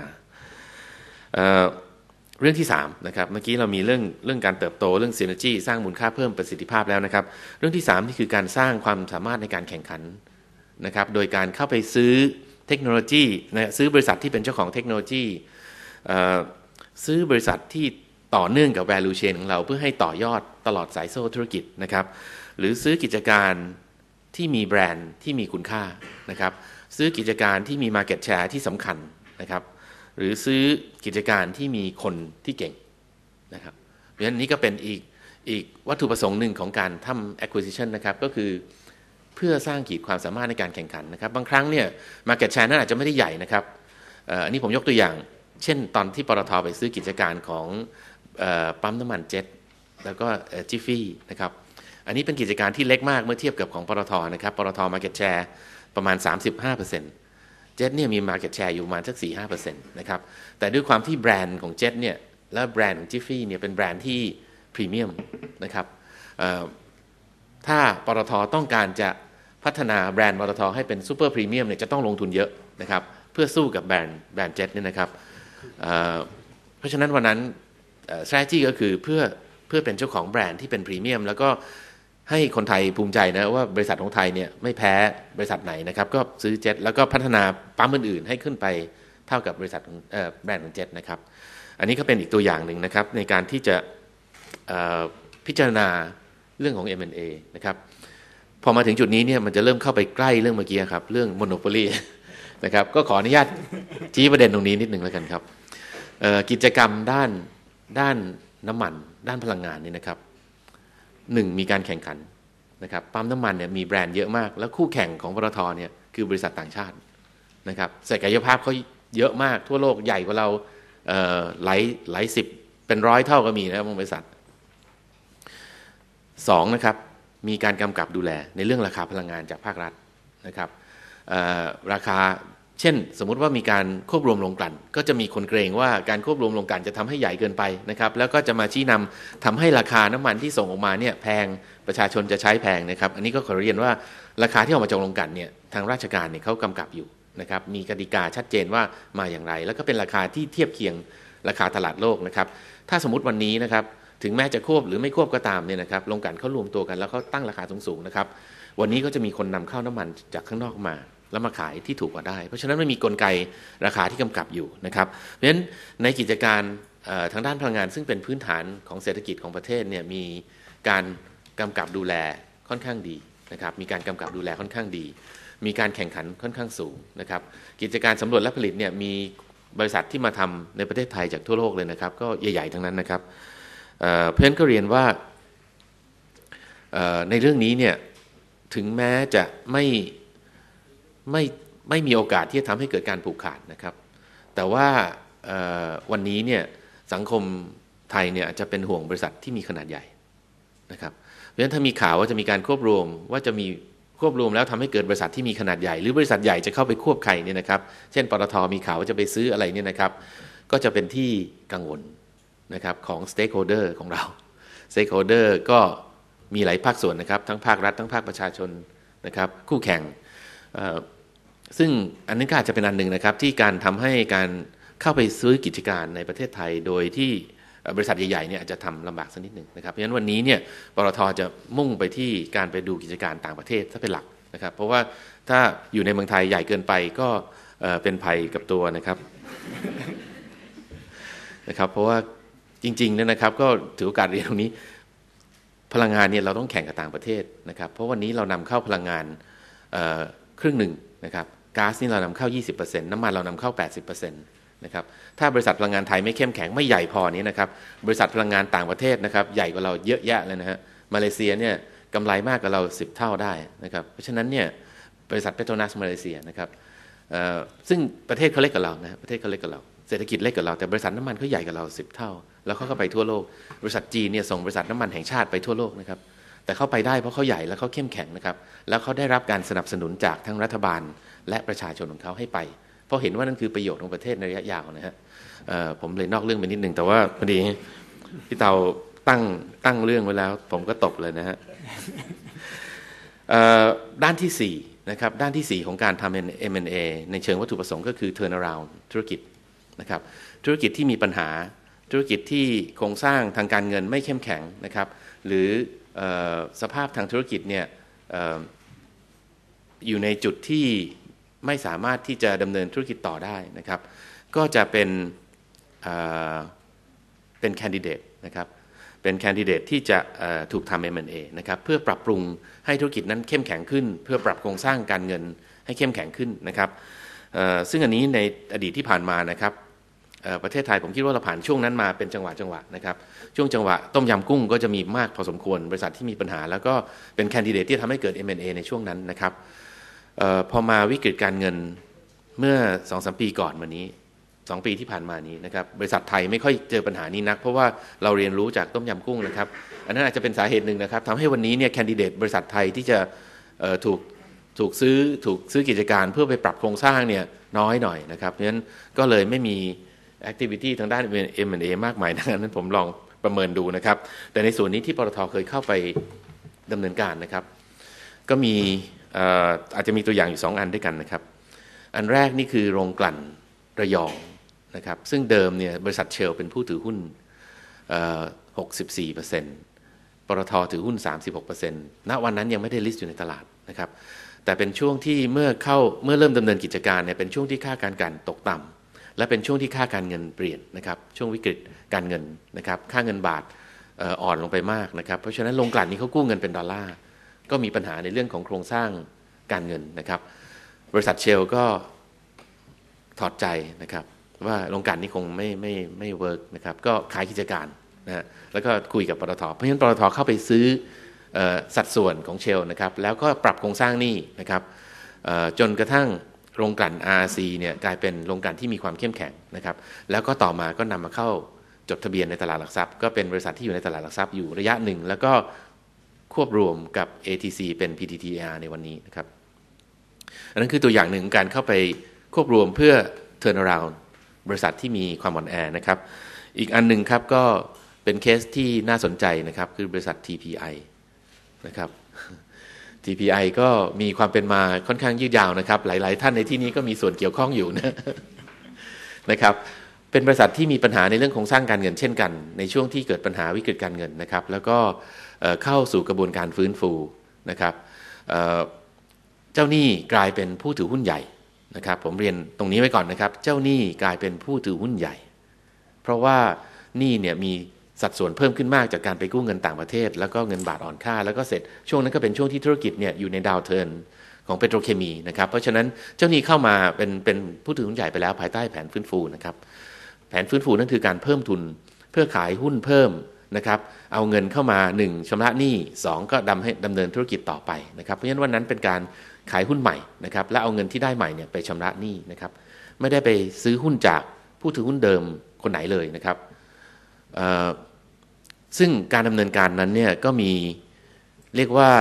Speaker 5: เรื่องที่3นะครับเมื่อกี้เรามีเรื่องการเติบโตเรื่อง synergy สร้างมูลค่าเพิ่มประสิทธิภาพแล้วนะครับเรื่องที่3นี่คือการสร้างความสามารถในการแข่งขันนะครับโดยการเข้าไปซื้อเทคโนโลยีนะซื้อบริษัทที่เป็นเจ้าของเทคโนโลยีซื้อบริษัทที่ต่อเนื่องกับ value chain ของเราเพื่อให้ต่อยอดตลอดสายโซ่ธุรกิจนะครับหรือซื้อกิจการที่มีแบรนด์ที่มีคุณค่านะครับซื้อกิจการที่มี market share ที่สำคัญนะครับหรือซื้อกิจการที่มีคนที่เก่งนะครับเพราะฉะนั้นนี้ก็เป็นอีกวัตถุประสงค์หนึ่งของการทำ acquisition นะครับก็คือเพื่อสร้างขีดความสามารถในการแข่งขันนะครับบางครั้งเนี่ย market share นั้นอาจจะไม่ได้ใหญ่นะครับอันนี้ผมยกตัวอย่างเช่นตอนที่ปตท.ไปซื้อกิจการของปั๊มน้ำมันเจ็ตแล้วก็จิฟฟี่นะครับอันนี้เป็นกิจการที่เล็กมากเมื่อเทียบกับของปตท.นะครับปตท. market share ประมาณ 35%เจ็ตเนี่ยมี market share อยู่ประมาณสัก 4-5% นะครับแต่ด้วยความที่แบรนด์ของเจ็ตเนี่ยและแบรนด์ของจิฟฟี่เนี่ยเป็นแบรนด์ที่พรีเมียมนะครับถ้าปตท.ต้องการจะพัฒนาแบรนด์ปตท.ให้เป็นซูเปอร์พรีเมียมเนี่ยจะต้องลงทุนเยอะนะครับเพื่อสู้กับแบรนด์เจ็ตเนี่ยนะครับเพราะฉะนั้นวันนั้นstrategy ก็คือเพื่อเป็นเจ้าของแบรนด์ที่เป็นพรีเมียมแล้วก็ให้คนไทยภูมิใจนะว่าบริษัทของไทยเนี่ยไม่แพ้บริษัทไหนนะครับก็ซื้อเจ็ตแล้วก็พัฒนาปั๊มอื่นๆให้ขึ้นไปเท่ากับบริษัทแบรนด์ของเจ็ตนะครับอันนี้ก็เป็นอีกตัวอย่างหนึ่งนะครับในการที่จะพิจารณาเรื่องของ M&A นะครับพอมาถึงจุดนี้เนี่ยมันจะเริ่มเข้าไปใกล้เรื่องเมื่อกี้ครับเรื่อง monopoly นะครับก็ขออนุญาตชี้ประเด็นตรงนี้นิดหนึ่งแล้วกันครับกิจกรรมด้านน้ำมันด้านพลังงานนี่นะครับ1มีการแข่งขันนะครับปั๊มน้ำมันเนี่ยมีแบรนด์เยอะมากแล้วคู่แข่งของปตท.เนี่ยคือบริษัทต่างชาตินะครับศักยภาพเขาเยอะมากทั่วโลกใหญ่กว่าเราหลายสิบเป็น100เท่าก็มีนะครับบริษัท2นะครับมีการกำกับดูแลในเรื่องราคาพลังงานจากภาครัฐนะครับราคาเช่นสมมุติว่ามีการควบรวมโรงกลั่นก็จะมีคนเกรงว่าการควบรวมโรงกลั่นจะทำให้ใหญ่เกินไปนะครับแล้วก็จะมาชี้นำทำให้ราคาน้ำมันที่ส่งออกมาเนี่ยแพงประชาชนจะใช้แพงนะครับอันนี้ก็ขอเรียนว่าราคาที่ออกมาจากโรงกลั่นเนี่ยทางราชการเนี่ยเขากำกับอยู่นะครับมีกติกาชัดเจนว่ามาอย่างไรแล้วก็เป็นราคาที่เทียบเคียงราคาตลาดโลกนะครับถ้าสมมติวันนี้นะครับถึงแม้จะควบหรือไม่ควบก็ตามเนี่ยนะครับโรงกลั่นเขารวมตัวกันแล้วเขาตั้งราคาสูงๆนะครับวันนี้ก็จะมีคนนำเข้าน้ำมันจากข้างนอกมาแล้วมาขายที่ถูกกว่าได้เพราะฉะนั้นไม่มีกลไกราคาที่กำกับอยู่นะครับเพราะฉะนั้นในกิจการทางด้านพลังงานซึ่งเป็นพื้นฐานของเศรษฐกิจของประเทศเนี่ยมีการกำกับดูแลค่อนข้างดีนะครับมีการกำกับดูแลค่อนข้างดีมีการแข่งขันค่อนข้างสูงนะครับกิจการสำรวจและผลิตเนี่ยมีบริษัทที่มาทำในประเทศไทยจากทั่วโลกเลยนะครับก็ใหญ่ๆทั้งนั้นนะครับเพราะฉะนั้นก็เรียนว่าในเรื่องนี้เนี่ยถึงแม้จะไม่มีโอกาสที่จะทำให้เกิดการผูกขาดนะครับแต่ว่าวันนี้เนี่ยสังคมไทยเนี่ยจะเป็นห่วงบริษัทที่มีขนาดใหญ่นะครับเพราะฉะนั้นถ้ามีข่าวว่าจะมีการควบรวมว่าจะมีควบรวมแล้วทำให้เกิดบริษัทที่มีขนาดใหญ่หรือบริษัทใหญ่จะเข้าไปควบใครเนี่ยนะครับเช่นปตท.มีข่าวว่าจะไปซื้ออะไรเนี่ยนะครับก็จะเป็นที่กังวลนะครับของ stakeholder ของเรา stakeholder ก็มีหลายภาคส่วนนะครับทั้งภาครัฐทั้งภาคประชาชนนะครับคู่แข่งซึ่งอันนี้ก็อาจจะเป็นอันหนึ่งนะครับที่การทำให้การเข้าไปซื้อกิจการในประเทศไทยโดยที่บริษัทใหญ่ๆเนี่ยอาจจะทำลำบากสักนิดหนึ่งนะครับเพราะฉะนั้นวันนี้เนี่ยปตท.จะมุ่งไปที่การไปดูกิจการต่างประเทศถ้าเป็นหลักนะครับเพราะว่าถ้าอยู่ในเมืองไทยใหญ่เกินไปก็เป็นภัยกับตัวนะครับนะครับเพราะว่าจริงๆเนี่ยนะครับก็ถือโอกาสเรียนตรงนี้พลังงานเนี่ยเราต้องแข่งกับต่างประเทศนะครับเพราะวันนี้เรานำเข้าพลังงานครึ่งหนึ่งนะครับก๊าซนี่เรานำเข้า 20% น้ำมันเรานำเข้า 80%นะครับถ้าบริษัทพลังงานไทยไม่เข้มแข็งไม่ใหญ่พอนี้นะครับบริษัทพลังงานต่างประเทศนะครับใหญ่กว่าเราเยอะแยะเลยนะฮะมาเลเซียเนี่ยกำไรมากกว่าเรา10 เท่าได้นะครับเพราะฉะนั้นเนี่ยบริษัทเปโตรนัสมาเลเซียนะครับซึ่งประเทศเขาเล็กกว่าเรานะประเทศเขาเล็กกว่าเราเศรษฐกิจเล็กกว่าเราแต่บริษัทน้ำมันเขาใหญ่กว่าเรา10 เท่าแล้วเขาก็ไปทั่วโลกบริษัทจีนเนี่ยส่งบริษัทน้ำมันแห่งชาติไปทั่วโลกนะครับแต่เขาไปได้เพราะเขาใหญ่แล้วเขาเข้มแข็งนะครับแล้วเขาได้รับการสนับสนุนจากทั้งรัฐบาลและประชาชนของเขาให้ไปเพราะเห็นว่านั่นคือประโยชน์ของประเทศในระยะยาวนะฮะผมเลยนอกเรื่องไปนิดนึงแต่ว่าพอดีพี่เตาตั้งเรื่องไว้แล้วผมก็ตบเลยนะฮะด้านที่4นะครับด้านที่4ของการทำ M&A ในเชิงวัตถุประสงค์ก็คือ turn around ธุรกิจนะครับธุรกิจที่มีปัญหาธุรกิจที่โครงสร้างทางการเงินไม่เข้มแข็งนะครับหรือสภาพทางธุรกิจเนี่ยอยู่ในจุดที่ไม่สามารถที่จะดำเนินธุรกิจต่อได้นะครับก็จะเป็นแคนดิเดตนะครับเป็นแคนดิเดตที่จะถูกทำ M&A นะครับเพื่อปรับปรุงให้ธุรกิจนั้นเข้มแข็งขึ้นเพื่อปรับโครงสร้างการเงินให้เข้มแข็งขึ้นนะครับซึ่งอันนี้ในอดีตที่ผ่านมานะครับประเทศไทยผมคิดว่าเราผ่านช่วงนั้นมาเป็นจังหวะนะครับช่วงจังหวะต้มยำกุ้งก็จะมีมากพอสมควรบริษัทที่มีปัญหาแล้วก็เป็นแคนดิเดตที่ทำให้เกิด M&A ในช่วงนั้นนะครับพอมาวิกฤตการเงินเมื่อ 2-3 ปีก่อนมานี้2 ปีที่ผ่านมานี้นะครับบริษัทไทยไม่ค่อยเจอปัญหานี้นักเพราะว่าเราเรียนรู้จากต้มยำกุ้งนะครับอันนั้นอาจจะเป็นสาเหตุหนึ่งนะครับทำให้วันนี้เนี่ยแคนดิเดตบริษัทไทยที่จะถูกซื้อกิจการเพื่อไปปรับโครงสร้างเนี่ยน้อยหน่อยนะครับเพราะฉะนั้นก็เลยไม่มีactivity ทางด้าน M&A มากมายนั้นผมลองประเมินดูนะครับแต่ในส่วนนี้ที่ปตท.เคยเข้าไปดำเนินการนะครับก็มีอาจจะมีตัวอย่างอยู่2 อันด้วยกันนะครับอันแรกนี่คือโรงกลั่นระยองนะครับซึ่งเดิมเนี่ยบริษัทเชลเป็นผู้ถือหุ้น64%ปตท.ถือหุ้น 36% ณ วันนั้นยังไม่ได้ลิสต์อยู่ในตลาดนะครับแต่เป็นช่วงที่เมื่อเริ่มดำเนินกิจการเนี่ยเป็นช่วงที่ค่าการกันตกต่ำและเป็นช่วงที่ค่าการเงินเปลี่ยนนะครับช่วงวิกฤตการเงินนะครับค่าเงินบาทอ่อนลงไปมากนะครับเพราะฉะนั้นโรงกลั่นนี้เขากู้เงินเป็นดอลลาร์ก็มีปัญหาในเรื่องของโครงสร้างการเงินนะครับบริษัทเชลก็ถอดใจนะครับว่าโรงกลั่นนี้คงไม่เวิร์กนะครับก็ขายกิจการนะฮะแล้วก็คุยกับปตท.เพราะฉะนั้นปตท.เข้าไปซื้อสัดส่วนของเชลนะครับแล้วก็ปรับโครงสร้างหนี้นะครับจนกระทั่งโรงกลั่น RC เนี่ยกลายเป็นโรงกลั่นที่มีความเข้มแข็งนะครับแล้วก็ต่อมาก็นำมาเข้าจดทะเบียนในตลาดหลักทรัพย์ก็เป็นบริษัทที่อยู่ในตลาดหลักทรัพย์อยู่ระยะหนึ่งแล้วก็ควบรวมกับ ATC เป็น PTTR ในวันนี้นะครับอันนั้นคือตัวอย่างหนึ่งการเข้าไปควบรวมเพื่อ turn around บริษัทที่มีความอ่อนแอนะครับอีกอันหนึ่งครับก็เป็นเคสที่น่าสนใจนะครับคือบริษัท TPI นะครับ TPI ก็มีความเป็นมาค่อนข้างยืดยาวนะครับหลายๆท่านในที่นี้ก็มีส่วนเกี่ยวข้องอยู่นะครับเป็นบริษัทที่มีปัญหาในเรื่องโครงสร้างการเงินเช่นกันในช่วงที่เกิดปัญหาวิกฤตการเงินนะครับแล้วก็เข้าสู่กระบวนการฟื้นฟูนะครับเจ้าหนี้กลายเป็นผู้ถือหุ้นใหญ่นะครับผมเรียนตรงนี้ไว้ก่อนนะครับเจ้าหนี้กลายเป็นผู้ถือหุ้นใหญ่เพราะว่าหนี้เนี่ยมีสัดส่วนเพิ่มขึ้นมากจากการไปกู้เงินต่างประเทศแล้วก็เงินบาทอ่อนค่าแล้วก็เสร็จช่วงนั้นก็เป็นช่วงที่ธุรกิจเนี่ยอยู่ในดาวเทิร์นของเปโตรเคมีนะครับเพราะฉะนั้นเจ้าหนี้เข้ามาเป็นผู้ถือหุ้นใหญ่ไปแล้วภายใต้แผนฟื้นฟูนะครับแผนฟื้นฟูนั่นคือการเพิ่มทุนเพื่อขายหุ้นเพิ่มนะครับเอาเงินเข้ามา1ชำระหนี้2ก็ดำเนินธุรกิจต่อไปนะครับเพราะฉะนั้นวันนั้นเป็นการขายหุ้นใหม่นะครับและเอาเงินที่ได้ใหม่เนี่ยไปชำระหนี้นะครับไม่ได้ไปซื้อหุ้นจากผู้ถือหุ้นเดิมคนไหนเลยนะครับซึ่งการดำเนินการนั้นเนี่ยก็มีเรียกว่า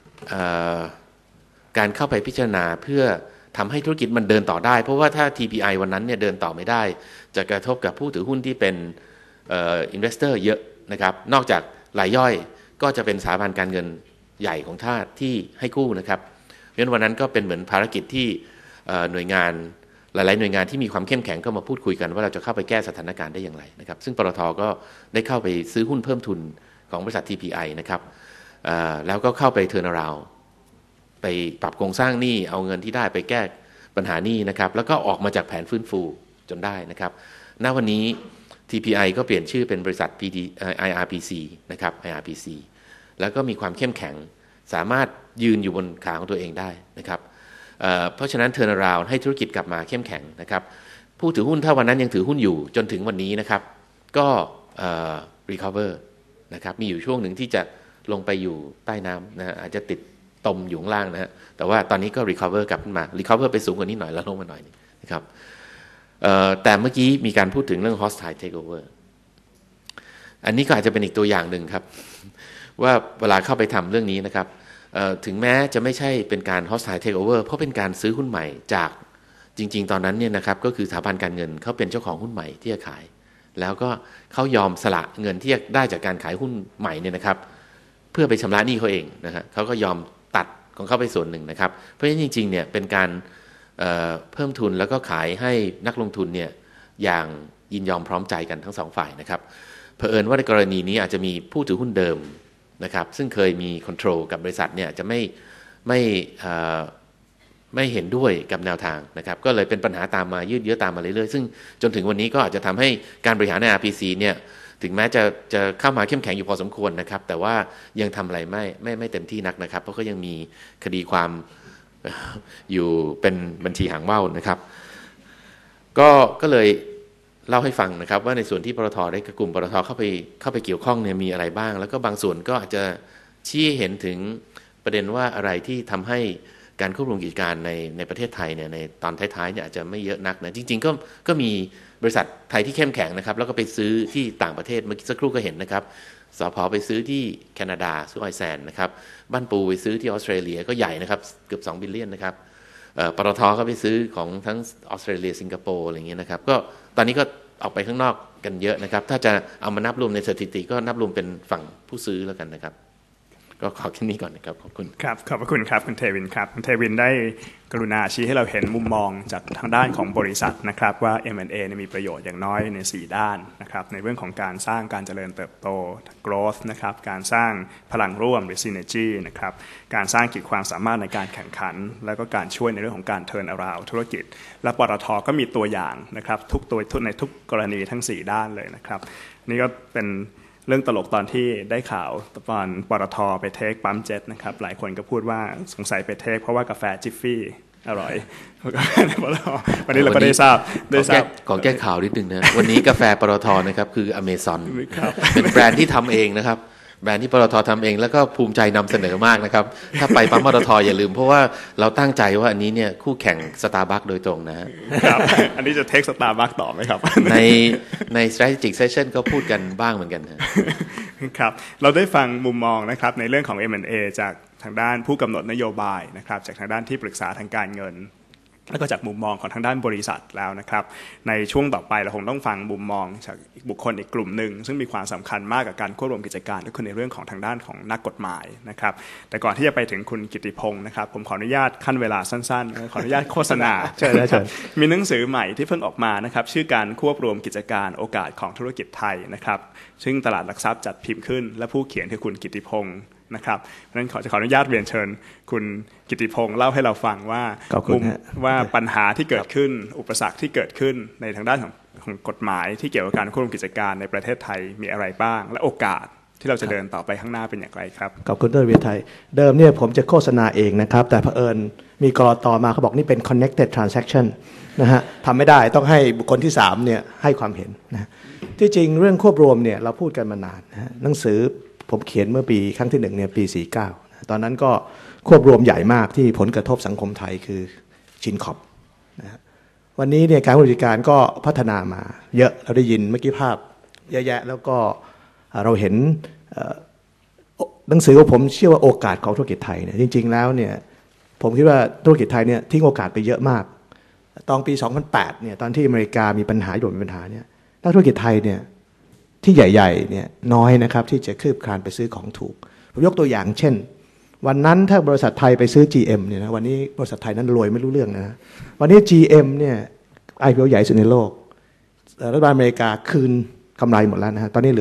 Speaker 5: การเข้าไปพิจารณาเพื่อทำให้ธุรกิจมันเดินต่อได้เพราะว่าถ้า TPI วันนั้นเนี่ยเดินต่อไม่ได้จะกระทบกับผู้ถือหุ้นที่เป็นinvestor เยอะนะครับนอกจากรายย่อยก็จะเป็นสถาบันการเงินใหญ่ของชาติที่ให้กู้นะครับเพราะฉะนั้นวันนั้นก็เป็นเหมือนภารกิจที่หน่วยงานหลายๆหน่วยงานที่มีความเข้มแข็งก็มาพูดคุยกันว่าเราจะเข้าไปแก้สถานการณ์ได้อย่างไรนะครับซึ่งปตท.ก็ได้เข้าไปซื้อหุ้นเพิ่มทุนของบริษัท TPI นะครับแล้วก็เข้าไปเทิร์นอราวด์ไปปรับโครงสร้างหนี้เอาเงินที่ได้ไปแก้ปัญหาหนี้นะครับแล้วก็ออกมาจากแผนฟื้นฟูจนได้นะครับณวันนี้ TPI ก็เปลี่ยนชื่อเป็นบริษัท IRPC นะครับ IRPC แล้วก็มีความเข้มแข็งสามารถยืนอยู่บนขาของตัวเองได้นะครับเพราะฉะนั้นเทิร์นอราวด์ให้ธุรกิจกลับมาเข้มแข็งนะครับผู้ถือหุ้นถ้าวันนั้นยังถือหุ้นอยู่จนถึงวันนี้นะครับก็recover นะครับมีอยู่ช่วงหนึ่งที่จะลงไปอยู่ใต้น้ำนะอาจจะติดตมอยู่ข้างล่างนะฮะแต่ว่าตอนนี้ก็ recover กลับขึ้นมา recover ไปสูงกว่านี้หน่อยแล้วลงมาหน่อยนะครับแต่เมื่อกี้มีการพูดถึงเรื่อง hostile takeover อันนี้ก็อาจจะเป็นอีกตัวอย่างหนึ่งครับว่าเวลาเข้าไปทำเรื่องนี้นะครับถึงแม้จะไม่ใช่เป็นการ hostile takeover เพราะเป็นการซื้อหุ้นใหม่จากจริงๆตอนนั้นเนี่ยนะครับก็คือสถาบันการเงินเขาเป็นเจ้าของหุ้นใหม่ที่จะขายแล้วก็เขายอมสละเงินที่ได้จากการขายหุ้นใหม่เนี่ยนะครับเพื่อไปชำระหนี้เขาเองนะฮะเขาก็ยอมตัดของเขาไปส่วนหนึ่งนะครับเพราะฉะนั้นจริงๆเนี่ยเป็นการเพิ่มทุนแล้วก็ขายให้นักลงทุนเนี่ยอย่างยินยอมพร้อมใจกันทั้งสองฝ่ายนะครับเผอิญว่าในกรณีนี้อาจจะมีผู้ถือหุ้นเดิมนะครับซึ่งเคยมีคอนโทรลกับบริษัทเนี่ยจะไม่เห็นด้วยกับแนวทางนะครับก็เลยเป็นปัญหาตามมายืดเยื้อตามมาเรื่อยๆซึ่งจนถึงวันนี้ก็อาจจะทำให้การบริหารใน RPC เนี่ยถึงแม้จะเข้ามาเข้มแข็งอยู่พอสมควรนะครับแต่ว่ายังทำอะไรไม่เต็มที่นักนะครับเพราะก็ยังมีคดีความอยู่เป็นบัญชีหางว่าวนะครับก็เลยเล่าให้ฟังนะครับว่าในส่วนที่ปตท.ได้กับกลุ่มปตท.เข้าไปเกี่ยวข้องเนี่ยมีอะไรบ้างแล้วก็บางส่วนก็อาจจะชี้เห็นถึงประเด็นว่าอะไรที่ทำให้การควบรวมกิจการในประเทศไทยเนี่ยในตอนท้ายๆเนี่ยอาจจะไม่เยอะนักนะจริงๆก็มีบริษัทไทยที่เข้มแข็งนะครับแล้วก็ไปซื้อที่ต่างประเทศเมื่อกี้สักครู่ก็เห็นนะครับสผ.ไปซื้อที่แคนาดาซื้อไอแซนนะครับบ้านปูไปซื้อที่ออสเตรเลียก็ใหญ่นะครับเกือบ2 บิลเลียนนะครับปตท.ก็ไปซื้อของทั้งออสเตรเลียสิงคโปร์อะไรอย่างเงี้ยนะครับก็ตอนนี้ก็ออกไปข้างนอกกันเยอะนะครับถ้าจะเอามานับรวมในสถิติก็นับรวมเป็นฝั่งผู้ซื้อแล้วกันนะครับก็ขอแค่นี้ก่อนนะครับขอบคุณ
Speaker 2: ครับขอบพระคุณครับคุณเทวินครับคุณเทวินได้กรุณาชี้ให้เราเห็นมุมมองจากทางด้านของบริษัทนะครับว่า M&A มีประโยชน์อย่างน้อยใน4ด้านนะครับในเรื่องของการสร้างการเจริญเติบโต growth นะครับการสร้างพลังร่วมหรือ synergy นะครับการสร้างขีดความสามารถในการแข่งขันแล้วก็การช่วยในเรื่องของการ turn around ธุรกิจและปตท.ก็มีตัวอย่างนะครับทุกในทุกกรณีทั้ง4ด้านเลยนะครับนี่ก็เป็นเรื่องตลกตอนที่ได้ข่าวตอนปตท.ไปเทคปั๊มเจ็ตนะครับหลายคนก็พูดว่าสงสัยไปเทคเพราะว่ากาแฟจิฟฟี่อร่อยวันนี้เราก็ได้ทราบ
Speaker 5: ขอแก้ข่าวนิดนึงนะวันนี้กาแฟปตท.นะครับคืออเมซอนเป็นแบรนด์ที่ทำเองนะครับแบรนด์ที่ปตท.ทำเองแล้วก็ภูมิใจนำเสนอมากนะครับถ้าไปปั๊มปตท.อย่าลืมเพราะว่าเราตั้งใจว่าอันนี้เนี่ยคู่แข่งสตาร์บัคโดยตรงนะฮะ
Speaker 2: อันนี้จะเทคสตาร์บัคต่อไหมครับ
Speaker 5: ใน strategic session ก็พูดกันบ้างเหมือนกัน
Speaker 2: ครับเราได้ฟังมุมมองนะครับในเรื่องของ M&A จากทางด้านผู้กำหนดนโยบายนะครับจากทางด้านที่ปรึกษาทางการเงินแล้วก็จากมุมมองของทางด้านบริษัทแล้วนะครับในช่วงต่อไปเราคงต้องฟังมุมมองจากบุคคลอีกกลุ่มหนึ่งซึ่งมีความสำคัญมากกับการควบรวมกิจการก็คือในเรื่องของทางด้านของนักกฎหมายนะครับแต่ก่อนที่จะไปถึงคุณกิติพงศ์นะครับผมขออนุญาตขั้นเวลาสั้นๆขออนุญาตโฆษณาเชิญมีหนังสือใหม่ที่เพิ่งออกมานะครับชื่อการควบรวมกิจการโอกาสของธุรกิจไทยนะครับซึ่งตลาดหลักทรัพย์จัดพิมพ์ขึ้นและผู้เขียนคือคุณกิติพงศ์นะครับเพราะฉะนั้นขออนุญาตเรียนเชิญคุณกิติพงศ์เล่าให้เราฟังว่าปัญหาที่เกิดขึ้นอุปสรรคที่เกิดขึ้นในทางด้านของกฎหมายที่เกี่ยวกับการควบคุมกิจการในประเทศไทยมีอะไรบ้างและโอกาสที่เราจะเดินต่อไปข้างหน้าเป็นอย่างไรครับ
Speaker 6: ขอบคุณท่านวิทย์ไทยเดิมเนี่ยผมจะโฆษณาเองนะครับแต่เผอิญมีกรต.มาเขาบอกนี่เป็น connected transaction นะฮะทำไม่ได้ต้องให้บุคคลที่3เนี่ยให้ความเห็นนะที่จริงเรื่องควบรวมเนี่ยเราพูดกันมานานนะฮะหนังสือผมเขียนเมื่อปีครั้งที่1เนี่ยปี49ตอนนั้นก็ควบรวมใหญ่มากที่ผลกระทบสังคมไทยคือชินคอปนะวันนี้เนี่ยการบริการก็พัฒนามาเยอะเราได้ยินเมื่อกี้ภาพเยอะแยะแล้วก็เราเห็นหนังสือของผมเชื่อว่าโอกาสของธุรกิจไทยเนี่ยจริงๆแล้วเนี่ยผมคิดว่าธุรกิจไทยเนี่ยทิ้งโอกาสไปเยอะมากตอนปี2008เนี่ยตอนที่อเมริกามีปัญหายุโรปมีปัญหาเนี่ยนักธุรกิจไทยเนี่ยทที่ใหญ่ๆเนี่ยน้อยนะครับที่จะคืบคลานไปซื้อของถูกผมยกตัวอย่างเช่นวันนั้นถ้าบริษัทไทยไปซื้อ GM เนี่ยนะวันนี้บริษัทไทยนั้นรวยไม่รู้เรื่องนะวันนี้ GM เนี่ย IPO ใหญ่สุดในโลกรัฐบาลอเมริกาคืนกำไรหมดแล้วนะฮะตอนนี้เหลือ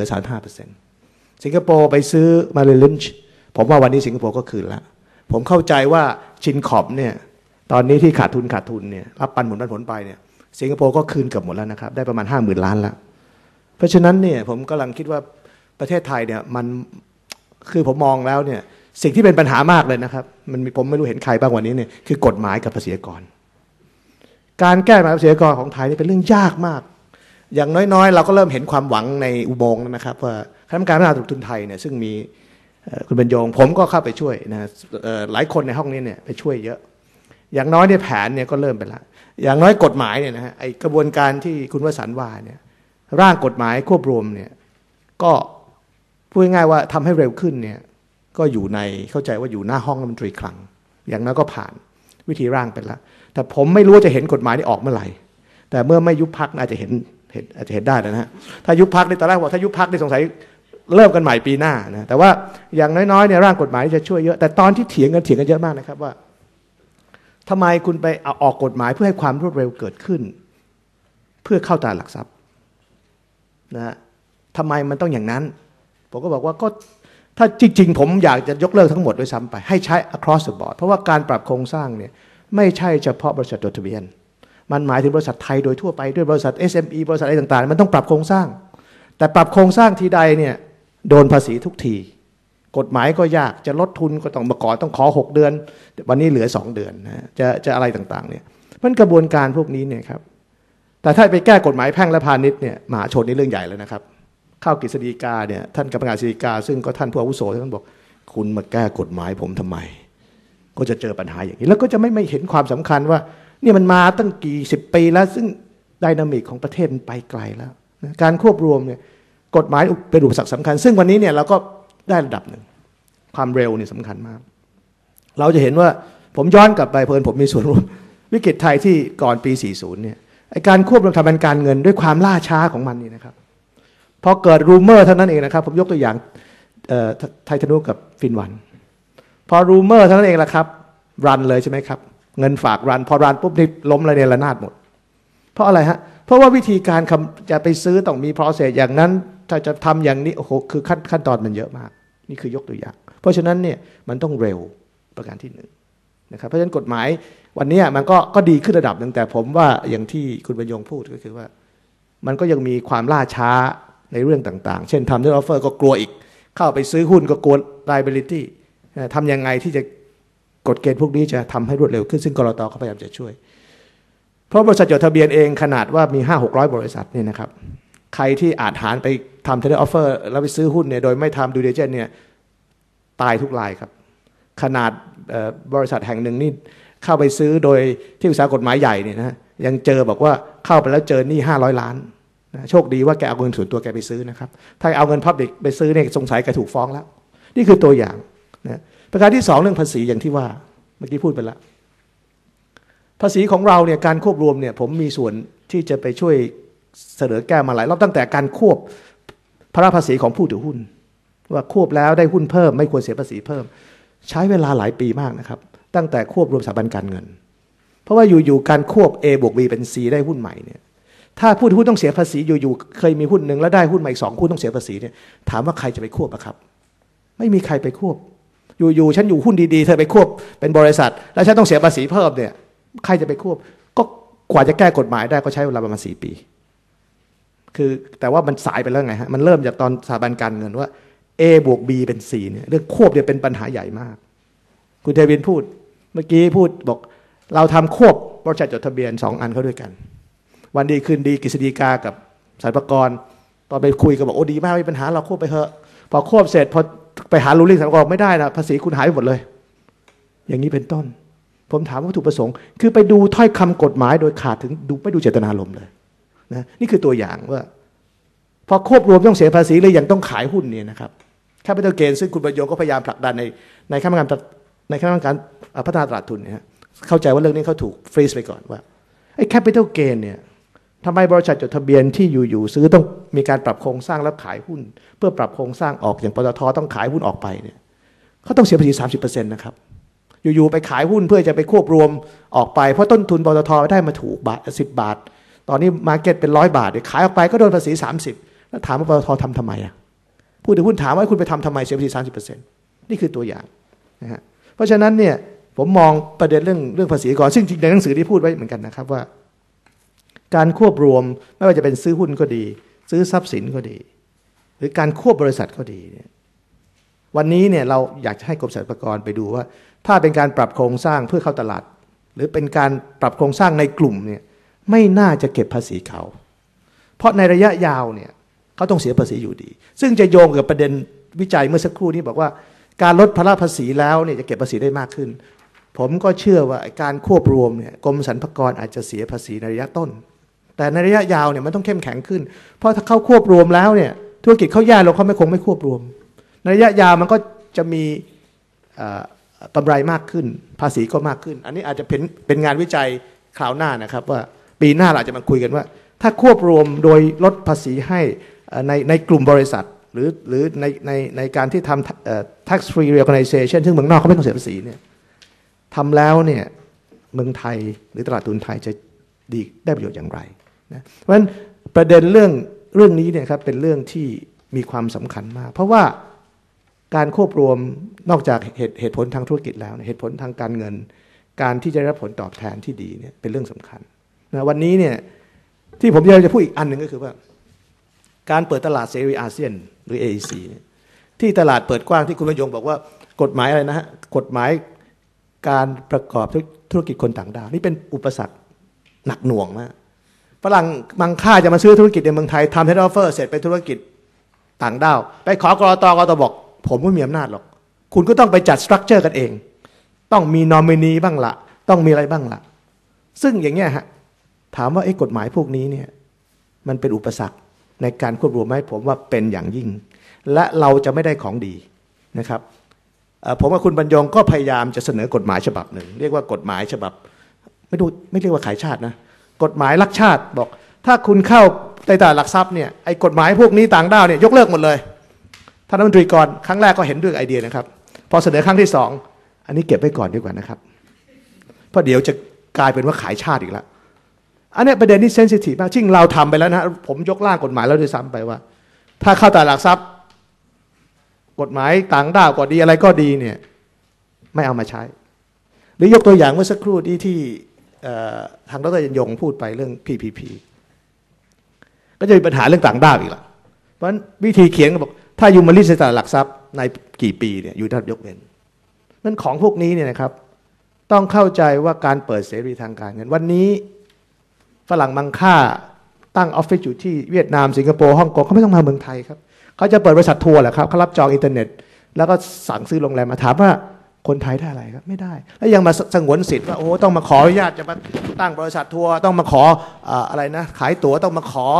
Speaker 6: 35%สิงคโปร์ไปซื้อมาริลินช์ผมว่าวันนี้สิงคโปร์ก็คืนแล้วผมเข้าใจว่าชินขอบเนี่ยตอนนี้ที่ขาดทุนเนี่ยรับปันผลไปเนี่ยสิงคโปร์ก็คืนเกือบหมดแล้วนะครับได้ประมาณ 50,000 ล้านแล้วเพราะฉะนั้นเนี่ยผมกำลังคิดว่าประเทศไทยเนี่ยมันคือผมมองแล้วเนี่ยสิ่งที่เป็นปัญหามากเลยนะครับผมไม่รู้เห็นใครบ้างวันนี้เนี่ยคือกฎหมายกับภาษีอากรการแก้ปัญหาภาษีอากรของไทยนี่เป็นเรื่องยากมากอย่างน้อยๆเราก็เริ่มเห็นความหวังในอุโมงค์นะครับว่าคณะกรรมการพัฒนาตลาดทุนไทยเนี่ยซึ่งมีคุณบรรยงผมก็เข้าไปช่วยนะหลายคนในห้องนี้เนี่ยไปช่วยเยอะอย่างน้อยเนี่ยแผนเนี่ยก็เริ่มไปแล้วอย่างน้อยกฎหมายเนี่ยนะฮะไอกระบวนการที่คุณวสันต์ว่าเนี่ยร่างกฎหมายควบรวมเนี่ยก็พูดง่ายๆว่าทำให้เร็วขึ้นเนี่ยก็อยู่ในเข้าใจว่าอยู่หน้าห้องรัฐมนตรีคลังอย่างนั้นก็ผ่านวิธีร่างไปแล้วแต่ผมไม่รู้ว่าจะเห็นกฎหมายนี้ออกเมื่อไหร่แต่เมื่อไม่ยุบพรรคอาจจะเห็นได้นะฮะถ้ายุบพรรคในตอนแรกบอกถ้ายุบพรรคนี่สงสัยเริ่มกันใหม่ปีหน้านะแต่ว่าอย่างน้อยๆเนี่ยร่างกฎหมายจะช่วยเยอะแต่ตอนที่เถียงกันเยอะมากนะครับว่าทำไมคุณไปเอาออกกฎหมายเพื่อให้ความรวดเร็วเกิดขึ้นเพื่อเข้าตลาดหลักทรัพย์นะฮะทำไมมันต้องอย่างนั้นผมก็บอกว่าก็ถ้าจริงๆผมอยากจะยกเลิกทั้งหมดด้วยซ้ำไปให้ใช้ across the board เพราะว่าการปรับโครงสร้างเนี่ยไม่ใช่เฉพาะบริษัทจดทะเบียนมันหมายถึงบริษัทไทยโดยทั่วไปด้วยบริษัท SME บริษัทอะไรต่างๆมันต้องปรับโครงสร้างแต่ปรับโครงสร้างทีใดเนี่ยโดนภาษีทุกทีกฎหมายก็ยากจะลดทุนก็ต้องมาก่อนต้องขอ6เดือนวันนี้เหลือ2เดือนนะจะอะไรต่างๆเนี่ยมันกระบวนการพวกนี้เนี่ยครับแต่ถ้าไปแก้กฎหมายแพ่งและพาณิชย์เนี่ยมหาชนนี่เรื่องใหญ่เลยนะครับเข้ากฤษฎีกาเนี่ยท่านกรรมการกฤษฎีกาซึ่งก็ท่านผู้อาวุโสท่านบอกคุณมาแก้กฎหมายผมทำไมก็จะเจอปัญหาอย่างนี้แล้วก็จะไม่เห็นความสำคัญว่านี่มันมาตั้งกี่10 ปีแล้วซึ่งไดนามิกของประเทศมันไปไกลแล้วการควบรวมเนี่ยกฎหมายเป็นอุปสรรคสำคัญซึ่งวันนี้เนี่ยเราก็ได้ระดับหนึ่งความเร็วนี่สำคัญมากเราจะเห็นว่าผมย้อนกลับไปเพิ่นผมมีส่วนร่วมวิกฤตไทยที่ก่อนปี40เนี่ยการควบรวมทางการเงินด้วยความล่าช้าของมันนี่นะครับพอเกิดรูเมอร์เท่านั้นเองนะครับผมยกตัวอย่างไทยธนุกับฟินวันพอรูเมอร์เท่านั้นเองละครับรันเลยใช่ไหมครับเงินฝากรันพอรันปุ๊บนี่ล้มเลยในระนาดหมดเพราะอะไรฮะเพราะว่าวิธีการจะไปซื้อต้องมี process อย่างนั้นถ้าจะทำอย่างนี้โอ้โหคือขั้นตอนมันเยอะมากนี่คือยกตัวอย่างเพราะฉะนั้นเนี่ยมันต้องเร็วประการที่1นะครับเพราะฉะนั้นกฎหมายวันนี้มันก็ดีขึ้นระดับหนึ่งแต่ผมว่าอย่างที่คุณบรรยงพูดก็คือว่ามันก็ยังมีความล่าช้าในเรื่องต่างๆเช่นทำเรื่องออฟเฟอร์ก็กลัวอีกเข้าไปซื้อหุ้นก็กลัว liability ทำยังไงที่จะกฎเกณฑ์พวกนี้จะทำให้รวดเร็วขึ้นซึ่งกลต.เขาพยายามจะช่วยเพราะบริษัทจดทะเบียนเองขนาดว่ามี 500-600 บริษัทเนี่ยนะครับใครที่อาจหารไปทำ tender offer แล้วไปซื้อหุ้นเนี่ยโดยไม่ทำ due diligence เนี่ยตายทุกรายครับขนาดบริษัทแห่งหนึ่งนี่เข้าไปซื้อโดยที่ปรึกษากฎหมายใหญ่เนี่ยนะยังเจอบอกว่าเข้าไปแล้วเจอหนี้500 ล้านโชคดีว่าแกเอาเงินส่วนตัวแกไปซื้อนะครับถ้าเอาเงิน public ไปซื้อเนี่ยสงสัยแกถูกฟ้องแล้วนี่คือตัวอย่างนะประการที่2เรื่องภาษีอย่างที่ว่าเมื่อกี้พูดไปแล้วภาษีของเราเนี่ยการควบรวมเนี่ยผมมีส่วนที่จะไปช่วยเสนอแก้มาหลายรอบตั้งแต่การควบภาระภาษีของผู้ถือหุ้นว่าควบแล้วได้หุ้นเพิ่มไม่ควรเสียภาษีเพิ่มใช้เวลาหลายปีมากนะครับตั้งแต่ควบรวมสถาบันการเงินเพราะว่าอยู่ๆการควบ A บวก B เป็น C ได้หุ้นใหม่เนี่ยถ้าผู้ถือหุ้นต้องเสียภาษีอยู่ๆเคยมีหุ้นหนึ่งแล้วได้หุ้นใหม่2 หุ้นต้องเสียภาษีเนี่ยถามว่าใครจะไปควบอะครับไม่มีใครไปควบอยู่ฉันอยู่หุ้นดีๆเธอไปควบเป็นบริษัทแล้วฉันต้องเสียภาษีเพิ่มเนี่ยใครจะไปควบก็กว่าจะแก้กฎหมายได้ก็ใช้เวลาประมาณ4 ปีคือแต่ว่ามันสายไปแล้วไงฮะมันเริ่มจากตอนสถาบันการเงินว่า A บวก B เป็น C เนี่ยเรื่องควบเนี่ยเป็นปัญหาใหญ่มากคุณเทวินพูดเมื่อกี้พูดบอกเราทำควบบริษัทจดทะเบียน2 อันเข้าด้วยกันวันดีคืนดีกฤษฎีกากับสรรพากรตอนไปคุยก็บอกโอ้ดีมากไม่มีปัญหาเราควบไปเถอะพอควบเสร็จพอไปหารูลิ่งสรรพากรไม่ได้นะภาษีคุณหายไปหมดเลยอย่างนี้เป็นต้นผมถามว่าวัตถุประสงค์คือไปดูถ้อยคำกฎหมายโดยขาดถึงไม่ดูเจตนารมณ์เลยนะนี่คือตัวอย่างว่าพอควบรวมต้องเสียภาษีเลยยังต้องขายหุ้นเนี่ยนะครับCapital Gain ซึ่งคุณประโยชน์ก็พยายามผลักดันในคณะกรรมการพัฒนาตลาดทุนเนี่ยเข้าใจว่าเรื่องนี้เขาถูกฟรีซไปก่อนว่าไอ้ Capital Gain เนี่ยทำไมบริษัทจดทะเบียนที่อยู่ๆซื้อต้องมีการปรับโครงสร้างแล้วขายหุ้นเพื่อปรับโครงสร้างออกอย่างปตท.ต้องขายหุ้นออกไปเนี่ยเขาต้องเสียภาษี 30% นะครับอยู่ๆไปขายหุ้นเพื่อจะไปควบรวมออกไปเพราะต้นทุนปตท.ได้มาถูกบาท10 บาทตอนนี้มาร์เก็ตเป็น100 บาทขายออกไปก็โดนภาษี 30%แล้วถามว่าปตท.ทำไมอ่ะผู้ถือหุ้นถามว่าคุณไปทำไมเสียภาษี 30% นี่คือตัวอย่างนะฮะเพราะฉะนั้นเนี่ยผมมองประเด็นเรื่องภาษีก่อนซึ่งจริงในหนังสือที่พูดไว้เหมือนกันนะครับว่าการควบรวมไม่ว่าจะเป็นซื้อหุ้นก็ดีซื้อทรัพย์สินก็ดีหรือการควบบริษัทก็ดีเนี่ยวันนี้เนี่ยเราอยากจะให้กรมสรรพากรไปดูว่าถ้าเป็นการปรับโครงสร้างเพื่อเข้าตลาดหรือเป็นการปรับโครงสร้างในกลุ่มเนี่ยไม่น่าจะเก็บภาษีเขาเพราะในระยะยาวเนี่ยเขาต้องเสียภาษีอยู่ดีซึ่งจะโยงกับประเด็นวิจัยเมื่อสักครู่นี้บอกว่าการลดภาระภาษีแล้วเนี่ยจะเก็บภาษีได้มากขึ้นผมก็เชื่อว่าการควบรวมเนี่ยกรมสรรพากรอาจจะเสียภาษีในระยะต้นแต่ในระยะยาวเนี่ยมันต้องเข้มแข็งขึ้นเพราะถ้าเขาควบรวมแล้วเนี่ยธุรกิจเขาแย่ลงเขาคงไม่ควบรวมในระยะยาวมันก็จะมีกำไรมากขึ้นภาษีก็มากขึ้นอันนี้อาจจะเป็นงานวิจัยคราวหน้านะครับว่าปีหน้าเราจะมาคุยกันว่าถ้าควบรวมโดยลดภาษีให้ในกลุ่มบริษัทหรือในการที่ทำtax free reorganization ซึ่งเมืองนอกเขาไม่ต้องเสียภาษีเนี่ยทำแล้วเนี่ยเมืองไทยหรือตลาดทุนไทยจะดีได้ประโยชน์อย่างไรนะเพราะฉะนั้นประเด็นเรื่องนี้เนี่ยครับเป็นเรื่องที่มีความสำคัญมากเพราะว่าการควบรวมนอกจากเหตุผลทางธุรกิจแล้วเหตุผลทางการเงินการที่จะได้รับผลตอบแทนที่ดีเนี่ยเป็นเรื่องสำคัญนะวันนี้เนี่ยที่ผมอยากจะพูดอีกอันหนึ่งก็คือว่าการเปิดตลาดเสรีอาเซียนหรือ AEC ที่ตลาดเปิดกว้างที่คุณบรรยงบอกว่ากฎหมายอะไรนะฮะกฎหมายการประกอบธุรกิจคนต่างด้าวนี่เป็นอุปสรรคหนักหน่วงมากฝรั่งมังค่าจะมาซื้อธุรกิจในเมืองไทยทำเทนออฟเฟอร์เสร็จเป็นธุรกิจต่างด้าวไปขอกรตบอกผมไม่มีอำนาจหรอกคุณก็ต้องไปจัดสตรัคเจอร์กันเองต้องมีนอมินีบ้างละต้องมีอะไรบ้างละซึ่งอย่างเงี้ยฮะถามว่ากฎหมายพวกนี้เนี่ยมันเป็นอุปสรรคในการควบรวมไหมผมว่าเป็นอย่างยิ่งและเราจะไม่ได้ของดีนะครับผมกับคุณบรรยงก็พยายามจะเสนอกฎหมายฉบับหนึ่งเรียกว่ากฎหมายฉบับไม่เรียกว่าขายชาตินะกฎหมายรักชาติบอกถ้าคุณเข้าในตลาดหลักทรัพย์เนี่ยไอ้กฎหมายพวกนี้ต่างด้าวเนี่ยยกเลิกหมดเลยท่านรัฐมนตรีก่อนครั้งแรกก็เห็นด้วยไอเดียนะครับพอเสนอครั้งที่สองอันนี้เก็บไว้ก่อนดีกว่านะครับเพราะเดี๋ยวจะกลายเป็นว่าขายชาติอีกแล้วอันนี้ประเด็นที่เซนซิทีฟมากที่เราทำไปแล้วนะผมยกร่างกฎหมายแล้วด้วยซ้ำไปว่าถ้าเข้าตลาดหลักทรัพย์กฎหมายต่างด้าวก็ดีอะไรก็ดีเนี่ยไม่เอามาใช้หรือยกตัวอย่างเมื่อสักครู่ที่ทางดร.ยันยงพูดไปเรื่อง PPP ก็จะมีปัญหาเรื่องต่างด้าวอีกละเพราะฉะนั้นวิธีเขียนก็บอกถ้าอยู่มาลิสต์ในตลาดหลักทรัพย์ในกี่ปีเนี่ยอยู่ได้ยกเว้นนั้นของพวกนี้เนี่ยนะครับต้องเข้าใจว่าการเปิดเสรีทางการเงินวันนี้ฝรั่งมังค่าตั้งออฟฟิศอยู่ที่เวียดนามสิงคโปร์ฮ่องกงเขาไม่ต้องมาเมืองไทยครับเขาจะเปิดบริษัททัวร์แหละครับเขารับจองอินเทอร์เน็ตแล้วก็สั่งซื้อโรงแรมมาถามว่าคนไทยได้อะไรครับไม่ได้แล้วยังมาสงวนสิทธิ์ว่าโอ้ต้องมาขออนุญาตจะมาตั้งบริษัททัวร์ต้องมาขออะไรนะขายตั๋วต้องมาขอ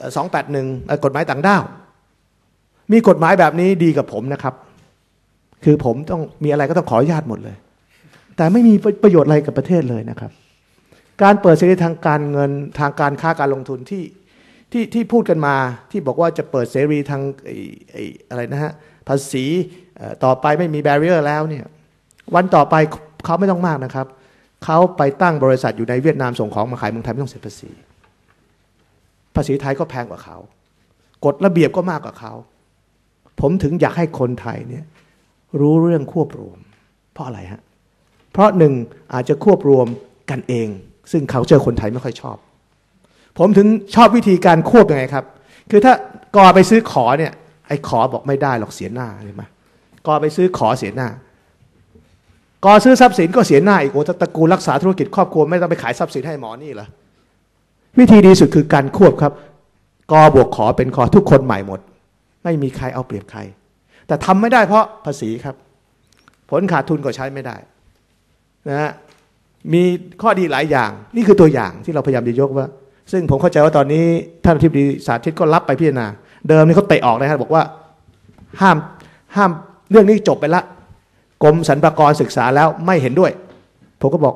Speaker 6: 281กฎหมายต่างด้าวมีกฎหมายแบบนี้ดีกับผมนะครับคือผมต้องมีอะไรก็ต้องขออนุญาตหมดเลยแต่ไม่มีประโยชน์อะไรกับประเทศเลยนะครับการเปิดเสรีทางการเงินทางการค้าการลงทุนที่พูดกันมาที่บอกว่าจะเปิดเสรีทางอะไรนะฮะภาษีต่อไปไม่มีแบเรียร์แล้วเนี่ยวันต่อไปเขาไม่ต้องมากนะครับเขาไปตั้งบริษัทอยู่ในเวียดนามส่งของมาขายเมืองไทยไม่ต้องเสียภาษีภาษีไทยก็แพงกว่าเขากฎระเบียบก็มากกว่าเขาผมถึงอยากให้คนไทยเนี่ยรู้เรื่องควบรวมเพราะอะไรฮะเพราะหนึ่งอาจจะควบรวมกันเองซึ่งเขาเจอคนไทยไม่ค่อยชอบผมถึงชอบวิธีการควบยังไงครับคือถ้ากอไปซื้อขอเนี่ยไอ้ขอบอกไม่ได้หรอกเสียหน้าใช่ไหมกอไปซื้อขอเสียหน้ากอซื้อทรัพย์สินก็เสียหน้าอีกโอ้ตระกูลรักษาธุรกิจครอบครัวไม่ต้องไปขายทรัพย์สินให้หมอนี่เหรอวิธีดีสุดคือการควบครับกอบวกขอเป็นขอทุกคนใหม่หมดไม่มีใครเอาเปรียบใครแต่ทำไม่ได้เพราะภาษีครับผลขาดทุนก็ใช้ไม่ได้นะฮะมีข้อดีหลายอย่างนี่คือตัวอย่างที่เราพยายามจะยกว่าซึ่งผมเข้าใจว่าตอนนี้ท่านอธิบดีสาธิตก็รับไปพิจารณาเดิมนี่เขาเตะออกนะครับบอกว่าห้ามเรื่องนี้จบไปละกรมสรรพากรศึกษาแล้วไม่เห็นด้วยผมก็บอก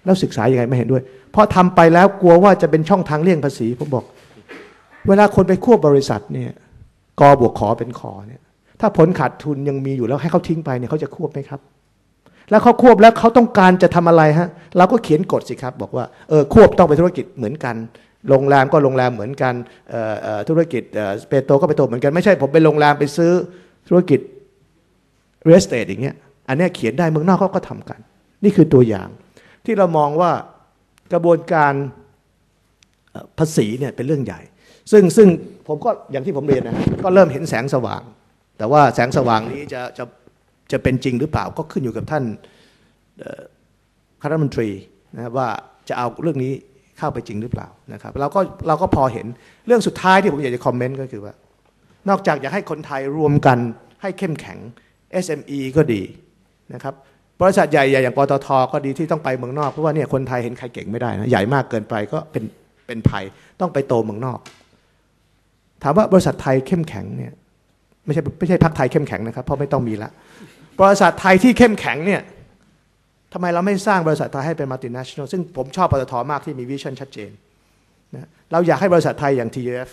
Speaker 6: แล้วศึกษายังไงไม่เห็นด้วยเพราะทำไปแล้วกลัวว่าจะเป็นช่องทางเลี่ยงภาษีผมบอกเวลาคนไปควบบริษัทเนี่ยกบวกขอเป็นขอเนี่ยถ้าผลขาดทุนยังมีอยู่แล้วให้เขาทิ้งไปเนี่ยเขาจะควบไหมครับแล้วเขาควบแล้วเขาต้องการจะทำอะไรฮะเราก็เขียนกฎสิครับบอกว่าควบต้องเป็นธุรกิจเหมือนกันโรงแรมก็โรงแรมเหมือนกันธุรกิจเปโตรก็เปโตรเหมือนกันไม่ใช่ผมไปโรงแรมไปซื้อธุรกิจเรสเตทอย่างเงี้ยอันนี้เขียนได้เมืองนอกเขาก็ทำกันนี่คือตัวอย่างที่เรามองว่ากระบวนการภาษีเนี่ยเป็นเรื่องใหญ่ซึ่งผมก็อย่างที่ผมเรียนนะก็เริ่มเห็นแสงสว่างแต่ว่าแสงสว่างนี้จะเป็นจริงหรือเปล่าก็ขึ้นอยู่กับท่านคณะรัฐมนตรีนะว่าจะเอาเรื่องนี้เข้าไปจริงหรือเปล่านะครับเราก็พอเห็นเรื่องสุดท้ายที่ผมอยากจะคอมเมนต์ก็คือว่านอกจากอยากให้คนไทยรวมกันให้เข้มแข็ง SME ก็ดีนะครับบริษัทใหญ่ๆอย่างปตท.ก็ดีที่ต้องไปเมืองนอกเพราะว่าเนี่ยคนไทยเห็นใครเก่งไม่ได้นะใหญ่มากเกินไปก็เป็นภัยต้องไปโตเมืองนอกถามว่าบริษัทไทยเข้มแข็งเนี่ยไม่ใช่พรรคไทยเข้มแข็งนะครับเพราะไม่ต้องมีละบริษัทไทยที่เข้มแข็งเนี่ยทำไมเราไม่สร้างบริษัทไทยให้เป็นมัลติเนชั่นแนลซึ่งผมชอบปตท.มากที่มีวิชั่นชัดเจนนะเราอยากให้บริษัทไทยอย่าง TUF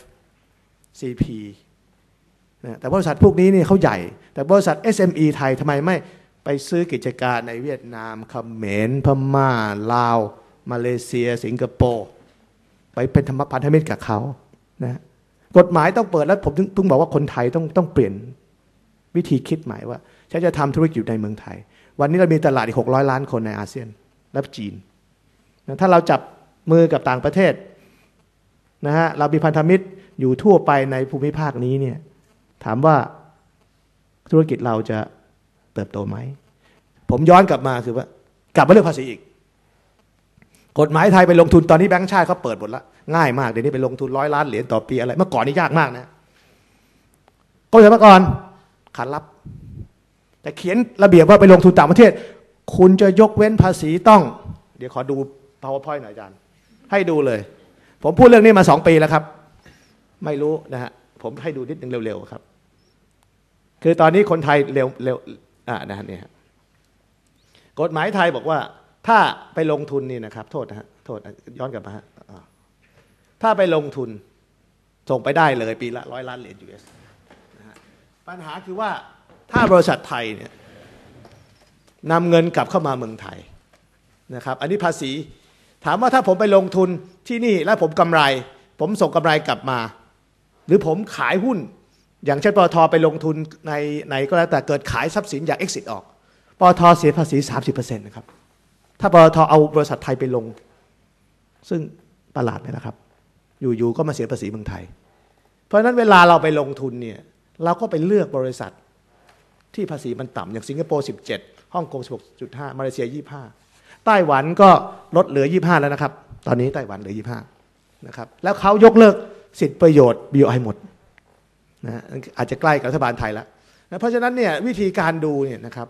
Speaker 6: CP นะแต่บริษัทพวกนี้นี่เขาใหญ่แต่บริษัท SME ไทยทำไมไม่ไปซื้อกิจการในเวียดนามเขมรพม่าลาวมาเลเซียสิงคโปร์ไปเป็นพันธมิตรกับเขานะกฎหมายต้องเปิดแล้วผมถึงบอกว่าคนไทยต้องเปลี่ยนวิธีคิดใหม่ว่าฉันจะทำธุรกิจอยู่ในเมืองไทยวันนี้เรามีตลาดอีก600 ล้านคนในอาเซียนและจีนนะถ้าเราจับมือกับต่างประเทศนะฮะเรามีพันธมิตรอยู่ทั่วไปในภูมิภาคนี้เนี่ยถามว่าธุรกิจเราจะเติบโตไหมผมย้อนกลับมาคือว่ากลับมาเรื่องภาษีอีกกฎหมายไทยไปลงทุนตอนนี้แบงก์ชาติเขาเปิดหมดแล้วง่ายมากเดี๋ยวนี้ไปลงทุน100 ล้านเหรียญต่อปีอะไรเมื่อก่อนนี่ยากมากนะกรมสรรพากรขาดรับแต่เขียนระเบียบว่าไปลงทุนต่างประเทศคุณจะยกเว้นภาษีต้องเดี๋ยวขอดู PowerPoint หน่อยอาจารย์ให้ดูเลยผมพูดเรื่องนี้มา2 ปีแล้วครับไม่รู้นะฮะผมให้ดูนิดนึงเร็วๆครับคือตอนนี้คนไทยเร็วนะฮะนี่ฮะกฎหมายไทยบอกว่าถ้าไปลงทุนนี่นะครับโทษนะฮะโทษย้อนกลับมาฮะถ้าไปลงทุนส่งไปได้เลยปีละ100 ล้านเหรียญ US นะฮะปัญหาคือว่าถ้าบริษัทไทยเนี่ยนำเงินกลับเข้ามาเมืองไทยนะครับอันนี้ภาษีถามว่าถ้าผมไปลงทุนที่นี่แล้วผมกำไรผมส่งกำไรกลับมาหรือผมขายหุ้นอย่างเช่นปตท.ไปลงทุนในก็แล้วแต่เกิดขายทรัพย์สินอยาก exit ออกปตท.เสียภาษี 30% นะครับถ้าปตท.เอาบริษัทไทยไปลงซึ่งประหลาดไหมล่ะครับอยู่ๆก็มาเสียภาษีเมืองไทยเพราะฉะนั้นเวลาเราไปลงทุนเนี่ยเราก็ไปเลือกบริษัทที่ภาษีมันต่ำอย่างสิงคโปร์17ฮ่องกง 16.5 มาเลเซีย25ไต้หวันก็ลดเหลือ25แล้วนะครับตอนนี้ไต้หวันเหลือ25นะครับแล้วเขายกเลิกสิทธิประโยชน์ BOI หมดนะอาจจะใกล้กับรัฐบาลไทยแล้วนะเพราะฉะนั้นเนี่ยวิธีการดูเนี่ยนะครับ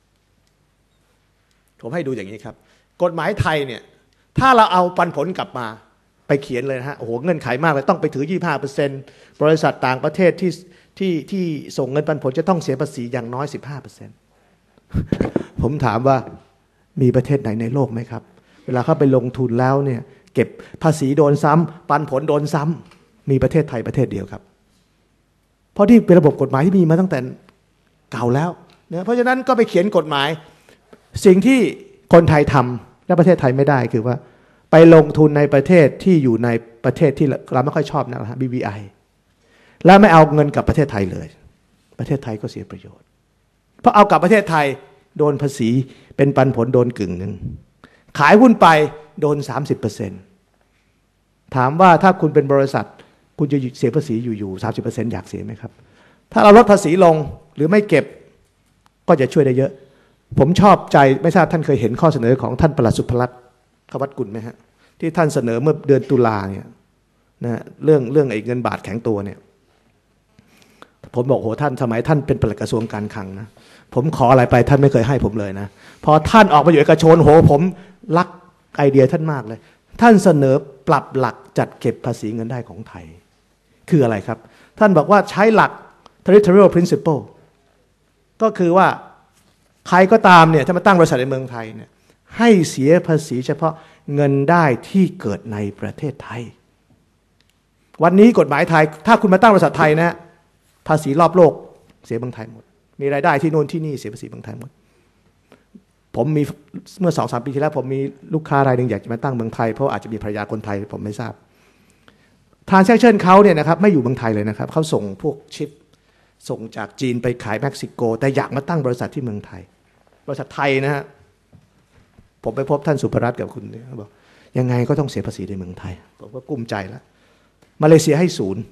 Speaker 6: ผมให้ดูอย่างนี้ครับกฎหมายไทยเนี่ยถ้าเราเอาปันผลกลับมาไปเขียนเลยนะฮะโอ้โหเงื่อนไขมากเลยต้องไปถือ 25% บริษัทต่างประเทศที่ส่งเงินปันผลจะต้องเสียภาษีอย่างน้อย 15% ผมถามว่ามีประเทศไหนในโลกไหมครับเวลาเข้าไปลงทุนแล้วเนี่ยเก็บภาษีโดนซ้ำปันผลโดนซ้ำมีประเทศไทยประเทศเดียวครับเพราะที่เป็นระบบกฎหมายที่มีมาตั้งแต่เก่าแล้วนะเพราะฉะนั้นก็ไปเขียนกฎหมายสิ่งที่คนไทยทำและประเทศไทยไม่ได้คือว่าไปลงทุนในประเทศที่อยู่ในประเทศที่เราไม่ค่อยชอบนะฮะ BVI แล้วไม่เอาเงินกลับประเทศไทยเลยประเทศไทยก็เสียประโยชน์เพราะเอากลับประเทศไทยโดนภาษีเป็นปันผลโดนกึ่งหนึ่งขายหุ้นไปโดน 30% ถามว่าถ้าคุณเป็นบริษัทคุณจะเสียภาษีอยู่ 30% อยากเสียไหมครับถ้าเราลดภาษีลงหรือไม่เก็บก็จะช่วยได้เยอะผมชอบใจไม่ทราบท่านเคยเห็นข้อเสนอของท่านปลัดสุภลักษณ์ขวัตกุลไหมฮะที่ท่านเสนอเมื่อเดือนตุลาเนี่ยนะเรื่องไอ้เงินบาทแข็งตัวเนี่ยผมบอกโหท่านสมัยท่านเป็นปลัดกระทรวงการคลังนะผมขออะไรไปท่านไม่เคยให้ผมเลยนะพอท่านออกมาอยู่เอกชนโหผมรักไอเดียท่านมากเลยท่านเสนอปรับหลักจัดเก็บภาษีเงินได้ของไทยคืออะไรครับท่านบอกว่าใช้หลัก territorial principle ก็คือว่าใครก็ตามเนี่ยถ้ามาตั้งบริษัทในเมืองไทยเนี่ยให้เสียภาษีเฉพาะเงินได้ที่เกิดในประเทศไทยวันนี้กฎหมายไทยถ้าคุณมาตั้งบริษัทไทยนะภาษีรอบโลกเสียเมืองไทยหมดมีรายได้ที่โน่นที่นี่เสียภาษีเมืองไทยหมดผมมีเมื่อ 2-3 ปีที่แล้วผมมีลูกค้ารายหนึ่งอยากจะมาตั้งเมืองไทยเพราะอาจจะมีภรรยาคนไทยผมไม่ทราบ transaction เขาเนี่ยนะครับไม่อยู่เมืองไทยเลยนะครับเขาส่งพวกชิปส่งจากจีนไปขายเม็กซิโกแต่อยากมาตั้งบริษัทที่เมืองไทยบริษัทไทยนะฮะผมไปพบท่านสุภรัตน์กับคุณเนี่ยเขาบอกยังไงก็ต้องเสียภาษีในเมืองไทยผมก็กุ้มใจแล้วมาเลเซียให้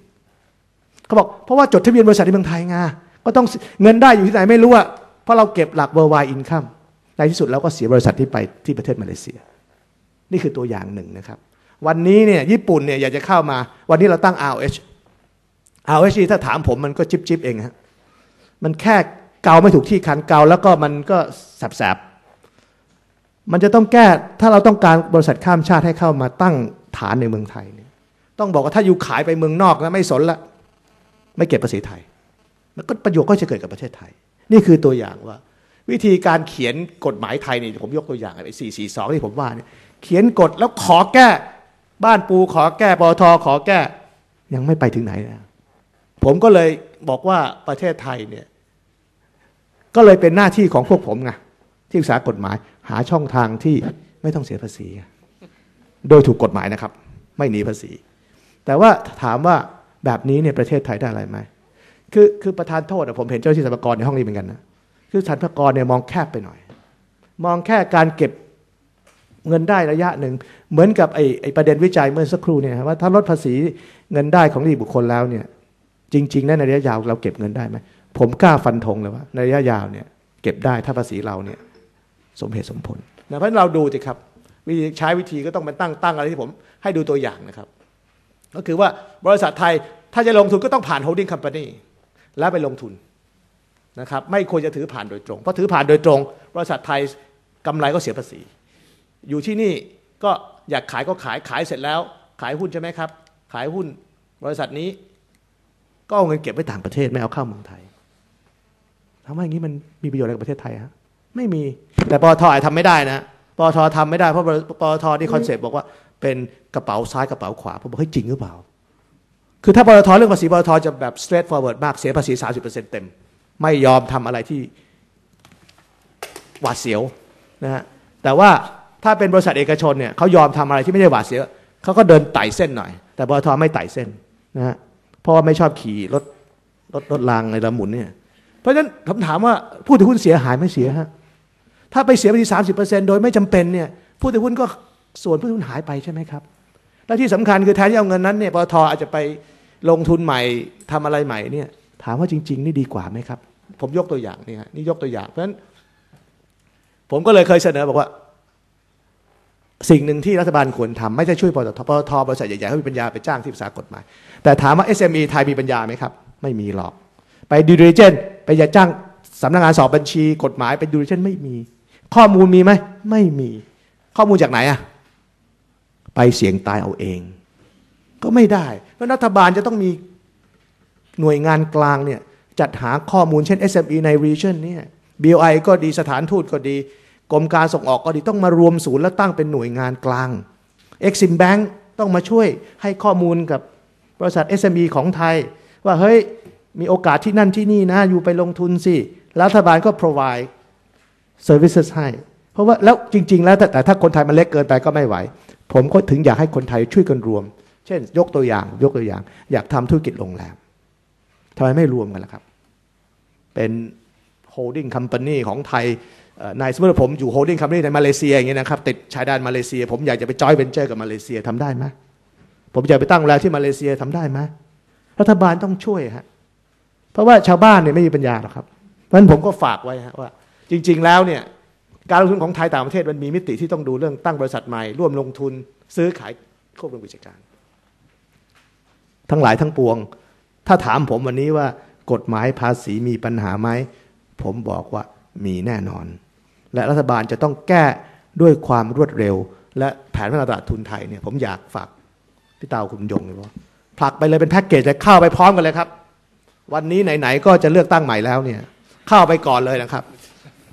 Speaker 6: 0เขาบอกเพราะว่าจดทะเบียนบริษัทในเมืองไทยไงก็ต้องเงินได้อยู่ที่ไหนไม่รู้อะเพราะเราเก็บหลัก worldwide income ในที่สุดเราก็เสียบริษัทที่ไปที่ประเทศมาเลเซียนี่คือตัวอย่างหนึ่งนะครับวันนี้เนี่ยญี่ปุ่นเนี่ยอยากจะเข้ามาวันนี้เราตั้ง ROH ถ้าถามผมมันก็จิ๊บเองฮะมันแค่เกาไม่ถูกที่คันเกาแล้วก็มันก็แสบมันจะต้องแก้ถ้าเราต้องการบริษัทข้ามชาติให้เข้ามาตั้งฐานในเมืองไทยเนี่ยต้องบอกว่าถ้าอยู่ขายไปเมืองนอกนะไม่สนละไม่เก็บภาษีไทยแล้วก็ประโยชน์ก็จะเกิดกับประเทศไทยนี่คือตัวอย่างว่าวิธีการเขียนกฎหมายไทยนี่ผมยกตัวอย่างไอ้442ที่ผมว่าเนี่ยเขียนกฎแล้วขอแก้บ้านปูขอแก้ปตทขอแก้ยังไม่ไปถึงไหนนะผมก็เลยบอกว่าประเทศไทยเนี่ยก็เลยเป็นหน้าที่ของพวกผมไงที่ศึกษากฎหมายหาช่องทางที่ไม่ต้องเสียภาษีโดยถูกกฎหมายนะครับไม่หนีภาษีแต่ว่าถามว่าแบบนี้เนี่ยประเทศไทยได้อะไรไหมคือประธานโทษผมเห็นเจ้าที่สรรพากรในห้องนี้เหมือนกันนะคือสรรพากรเนี่ยมองแคบไปหน่อยมองแค่การเก็บเงินได้ระยะหนึ่งเหมือนกับไอ้ประเด็นวิจัยเมื่อสักครู่เนี่ยว่าถ้าลดภาษีเงินได้ของนิติบุคคลแล้วเนี่ยจริงๆในระยะยาวเราเก็บเงินได้ไหมผมกล้าฟันธงเลยว่าในระยะยาวเนี่ยเก็บได้ถ้าภาษีเราเนี่ยสมเหตุสมผลนะเพราะเราดูสิครับใช้วิธีก็ต้องเป็นตั้งอะไรที่ผมให้ดูตัวอย่างนะครับก็คือว่าบริษัทไทยถ้าจะลงทุนก็ต้องผ่าน holding company แล้วไปลงทุนนะครับไม่ควรจะถือผ่านโดยตรงเพราะถือผ่านโดยตรงบริษัทไทยกำไรก็เสียภาษีอยู่ที่นี่ก็อยากขายก็ขายเสร็จแล้วขายหุ้นใช่ไหมครับขายหุ้นบริษัทนี้ก็เอาเงินเก็บไว้ต่างประเทศไม่เอาเข้าเมืองไทยทำไมอย่างนี้มันมีประโยชน์อะไรกับประเทศไทยฮะไม่มีแต่ปตททำไม่ได้นะปตททำไม่ได้เพราะปตทที่คอนเซ็ปต์บอกว่าเป็นกระเป๋าซ้ายกระเป๋าขวาผมบอกเฮ้ยจริงหรือเปล่าคือถ้าปตทเรื่องภาษีปตทจะแบบ straight forward มากเสียภาษี 30% เต็มไม่ยอมทำอะไรที่หวาดเสียวนะฮะแต่ว่าถ้าเป็นบริษัทเอกชนเนี่ยเขายอมทำอะไรที่ไม่ได้หวาดเสียวเขาก็เดินไต่เส้นหน่อยแต่ปตทไม่ไต่เส้นนะฮะเพราะว่าไม่ชอบขี่รถรางในลำหมุนเนี่ยเพราะฉะนั้นผมถามว่าผู้ถือหุ้นเสียหายไม่เสียฮะถ้าไปเสียภาษี 30% โดยไม่จำเป็นเนี่ยผู้ถือหุ้นก็ส่วนผู้ถือหุ้นหายไปใช่ไหมครับและที่สำคัญคือแทนที่เอาเงินนั้นเนี่ยปตทอาจจะไปลงทุนใหม่ทำอะไรใหม่เนี่ยถามว่าจริงๆนี่ดีกว่าไหมครับผมยกตัวอย่างนี่ฮะนี่ยกตัวอย่างเพราะฉะนั้นผมก็เลยเคยเสนอบอกว่าสิ่งหนึ่งที่รัฐบาลควรทำไม่ใช่ช่วยปตทบริษัทใหญ่ๆเขามีปัญญาไปจ้างที่ปรึกษากฎหมายแต่ถามว่า SME ไทยมีปัญญาไหมครับไม่มีหรอกไปดิลิเจนไปอย่าจ้างสำนักงานสอบบัญชีกฎหมายไปดิลิเจนไม่มีข้อมูลมีไหมไม่มีข้อมูลจากไหนอะไปเสี่ยงตายเอาเองก็ไม่ได้เพราะรัฐบาลจะต้องมีหน่วยงานกลางเนี่ยจัดหาข้อมูลเช่น SME ใน region เนี่ย BOI ก็ดีสถานทูตก็ดีกรมการส่งออกก็ดีต้องมารวมศูนย์และตั้งเป็นหน่วยงานกลาง Exim Bank ต้องมาช่วยให้ข้อมูลกับบริษัท SME ของไทยว่าเฮ้ยมีโอกาสที่นั่นที่นี่นะอยู่ไปลงทุนสิรัฐบาลก็ provide services ให้เพราะว่าแล้วจริงๆแล้วแต่ถ้าคนไทยมันเล็กเกินไปก็ไม่ไหวผมก็ถึงอยากให้คนไทยช่วยกันรวมเช่นยกตัวอย่างอยากทำธุรกิจโรงแรมทำไมไม่รวมกันล่ะครับเป็น holding company ของไทยนายสมมติผมอยู่ holding company ในมาเลเซียอย่างเงี้ยนะครับติดชายแดนมาเลเซียผมอยากจะไป joint venture กับมาเลเซียทำได้ไหมผมอยากไปตั้งโรงแรมที่มาเลเซียทำได้ไหมรัฐบาลต้องช่วยฮะเพราะว่าชาวบ้านเนี่ยไม่มีปัญญาหรอกครับเพราะฉะนั้นผมก็ฝากไว้ฮะว่าจริงๆแล้วเนี่ยการลงทุนของไทยต่างประเทศมันมีมิติที่ต้องดูเรื่องตั้งบริษัทใหม่ร่วมลงทุนซื้อขายควบรวมกิจการทั้งหลายทั้งปวงถ้าถามผมวันนี้ว่ากฎหมายภาษีมีปัญหาไหมผมบอกว่ามีแน่นอนและรัฐบาลจะต้องแก้ด้วยความรวดเร็วและแผนพัฒนาตลาดทุนไทยเนี่ยผมอยากฝากพี่เตาคุณยงเลยว่าผลักไปเลยเป็นแพ็กเกจจะเข้าไปพร้อมกันเลยครับวันนี้ไหนๆก็จะเลือกตั้งใหม่แล้วเนี่ยเข้าไปก่อนเลยนะครับ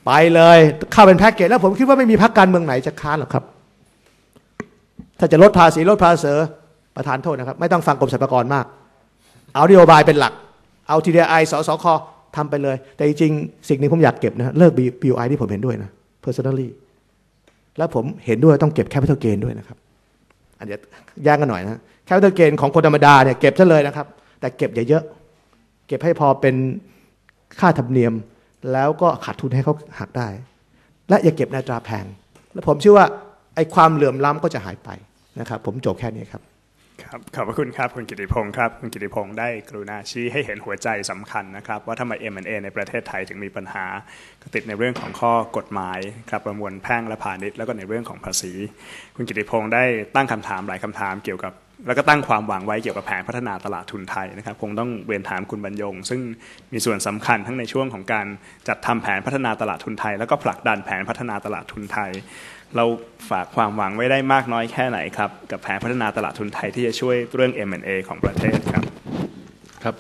Speaker 6: ไปเลยเข้าเป็นแพ็กเกจแล้วผมคิดว่าไม่มีพรรคการเมืองไหนจะค้านหรอกครับถ้าจะลดภาษีลดภาษีประธานโทษนะครับไม่ต้องฟังกรมสรรพากรมากเอานโยบายเป็นหลักเอา TDI สสคทำไปเลยแต่จริงๆสิ่งนี้ผมอยากเก็บนะเลิก BUI ที่ผมเห็นด้วยนะ personally แล้วผมเห็นด้วยต้องเก็บ capital gain ด้วยนะครับอันเดี๋ยวแย่งกันหน่อยนะ capital gain ของคนธรรมดาเนี่ยเก็บซะเลยนะครับแต่เก็บอย่าเยอะเก็บให้พอเป็นค่าธรรมเนียมแล้วก็ขาดทุนให้เขาหักได้และอย่าเก็บในอัตราแพงและผมเชื่อว่าไอ้ความเหลื่อมล้ำก็จะหายไปนะครับผมจบแค่นี้ครับ
Speaker 2: ครับขอบพระคุณครับคุณกิติพงศ์ครับคุณกิติพงศ์ได้กรุณาชี้ให้เห็นหัวใจสำคัญนะครับว่าทำไม M&A ในประเทศไทยถึงมีปัญหาก็ติดในเรื่องของข้อกฎหมายครับประมวลแพ่งและพาณิชย์แล้วก็ในเรื่องของภาษีคุณกิติพงศ์ได้ตั้งคำถามหลายคำถามเกี่ยวกับแล้วก็ตั้งความหวังไว้เกี่ยวกับแผนพัฒนาตลาดทุนไทยนะครับคงต้องเรียนถามคุณบรรยงซึ่งมีส่วนสำคัญทั้งในช่วงของการจัดทำแผนพัฒนาตลาดทุนไทยแล้วก็ผลักดันแผนพัฒนาตลาดทุนไทยเราฝากความหวังไว้ได้มากน้อยแค่ไหนครับกับแผนพัฒนาตลาดทุนไทยที่จะช่วยเรื่อง M&A ของประเทศครับ
Speaker 4: ครับ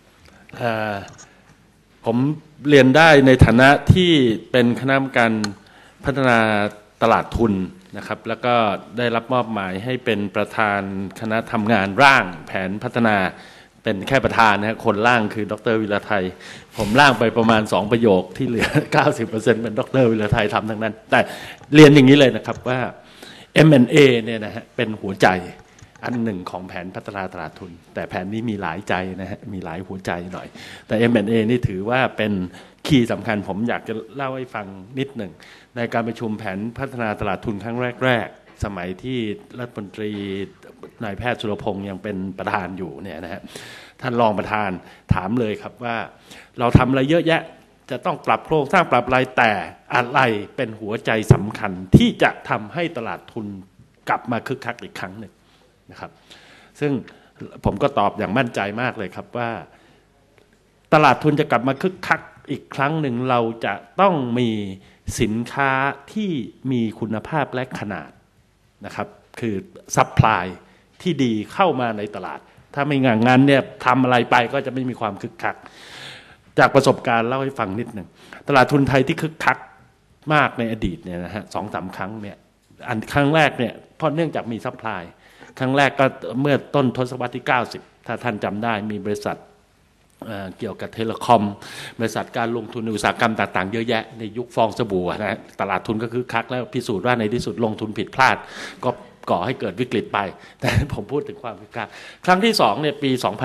Speaker 4: ผมเรียนได้ในฐานะที่เป็นคณะกรรมการพัฒนาตลาดทุนนะครับแล้วก็ได้รับมอบหมายให้เป็นประธานคณะทำงานร่างแผนพัฒนาเป็นแค่ประธานนะครับคนร่างคือดร.วิรไทยผมร่างไปประมาณ2ประโยคที่เหลือ 90% เป็นดร.วิรไทยทำทั้งนั้นแต่เรียนอย่างนี้เลยนะครับว่า M&A เนี่ยนะฮะเป็นหัวใจอันหนึ่งของแผนพัฒนาตลาดทุนแต่แผนนี้มีหลายใจนะฮะมีหลายหัวใจหน่อยแต่ M&A นี่ถือว่าเป็นคีย์สำคัญผมอยากจะเล่าให้ฟังนิดหนึ่งในการประชุมแผนพัฒนาตลาดทุนครั้งแรกๆสมัยที่รัฐมนตรีนายแพทย์สุรพงษ์ยังเป็นประธานอยู่เนี่ยนะฮะท่านรองประธานถามเลยครับว่าเราทำอะไรเยอะแยะจะต้องปรับโครงสร้างปรับอะไรแต่อะไรเป็นหัวใจสำคัญที่จะทำให้ตลาดทุนกลับมาคึกคักอีกครั้งหนึ่งนะครับซึ่งผมก็ตอบอย่างมั่นใจมากเลยครับว่าตลาดทุนจะกลับมาคึกคักอีกครั้งหนึ่งเราจะต้องมีสินค้าที่มีคุณภาพและขนาดนะครับคือซัพพลายที่ดีเข้ามาในตลาดถ้าไม่งั้นเนี่ยทำอะไรไปก็จะไม่มีความคึกคักจากประสบการณ์เล่าให้ฟังนิดหนึ่งตลาดทุนไทยที่คึกคักมากในอดีตเนี่ยนะฮะ2-3 ครั้งเนี่ยครั้งแรกเนี่ยเพราะเนื่องจากมีซัพพลายครั้งแรกก็เมื่อต้นทศวรรษที่90ถ้าท่านจำได้มีบริษัทเกี่ยวกับเทเลคอมบริษัทการลงทุนในอุตสาหกรรมต่างๆเยอะแยะในยุคฟองสบู่นะตลาดทุนก็คือคักแล้วพิสูจน์ว่าในที่สุดลงทุนผิดพลาดก็ก่อให้เกิดวิกฤตไปแต่ผมพูดถึงความคึกคักครั้งที่2เนี่ยปี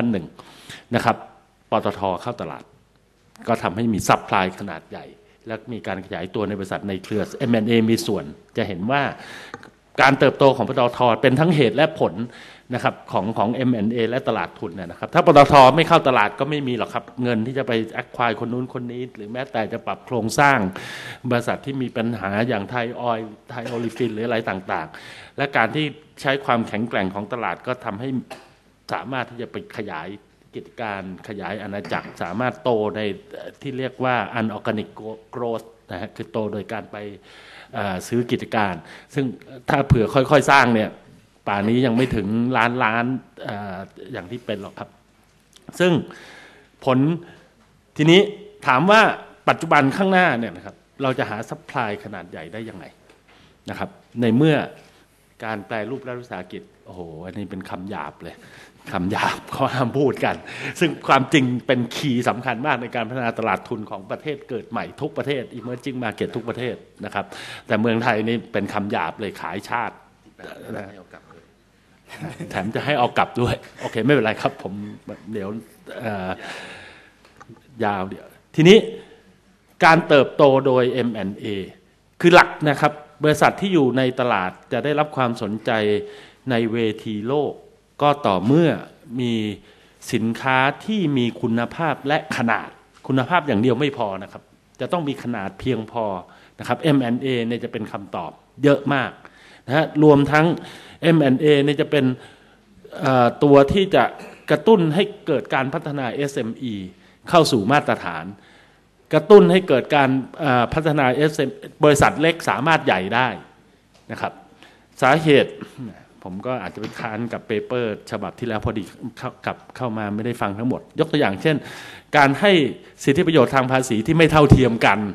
Speaker 4: 2001 นะครับปตท.เข้าตลาดก็ทำให้มีซัพพลายขนาดใหญ่และมีการขยายตัวในบริษัทในเครือ M&A มีส่วนจะเห็นว่าการเติบโตของปตท.เป็นทั้งเหตุและผลนะครับของ M&A และตลาดทุนนะครับถ้าปตท.ไม่เข้าตลาดก็ไม่มีหรอกครับเงินที่จะไปแอคควายคนนู้นคนนี้หรือแม้แต่จะปรับโครงสร้างบริษัทที่มีปัญหาอย่างไทยออยล์ไทยโอลิฟินหรืออะไรต่างๆและการที่ใช้ความแข็งแกร่งของตลาดก็ทำให้สามารถที่จะไปขยายกิจการขยายอาณาจักรสามารถโตในที่เรียกว่า unorganic growth นะฮะคือโตโดยการไปซื้อกิจการซึ่งถ้าเผื่อค่อยๆสร้างเนี่ยป่านนี้ยังไม่ถึงล้านอย่างที่เป็นหรอกครับซึ่งผลทีนี้ถามว่าปัจจุบันข้างหน้าเนี่ยนะครับเราจะหาซัพพลายขนาดใหญ่ได้ยังไงนะครับในเมื่อการแปรรูปรัฐวิสาหกิจโอ้โหอันนี้เป็นคำหยาบเลยคำหยาบเขาห้ามพูดกันซึ่งความจริงเป็นคีย์สำคัญมากในการพัฒนาตลาดทุนของประเทศเกิดใหม่ทุกประเทศ emerging market ทุกประเทศนะครับแต่เมืองไทยนี่เป็นคำหยาบเลยขายชาติแถมจะให้เอากลับด้วยโอเคไม่เป็นไรครับผมเดี๋ยวยาวเดี๋ยวทีนี้การเติบโตโดย M&A คือหลักนะครับบริษัทที่อยู่ในตลาดจะได้รับความสนใจในเวทีโลกก็ต่อเมื่อมีสินค้าที่มีคุณภาพและขนาดคุณภาพอย่างเดียวไม่พอนะครับจะต้องมีขนาดเพียงพอนะครับ M&A เนี่ยจะเป็นคำตอบเยอะมากนะฮะรวมทั้ง M&A เนี่ยจะเป็นตัวที่จะกระตุ้นให้เกิดการพัฒนา SME เข้าสู่มาตรฐานกระตุ้นให้เกิดการพัฒนา บริษัทเล็กสามารถใหญ่ได้นะครับสาเหตุผมก็อาจจะไปค้านกับเปเปอร์ฉบับที่แล้วพอดีเข้ามาไม่ได้ฟังทั้งหมดยกตัวอย่างเช่นการให้สิทธิประโยชน์ทางภาษีที่ไม่เท่าเทียมกัน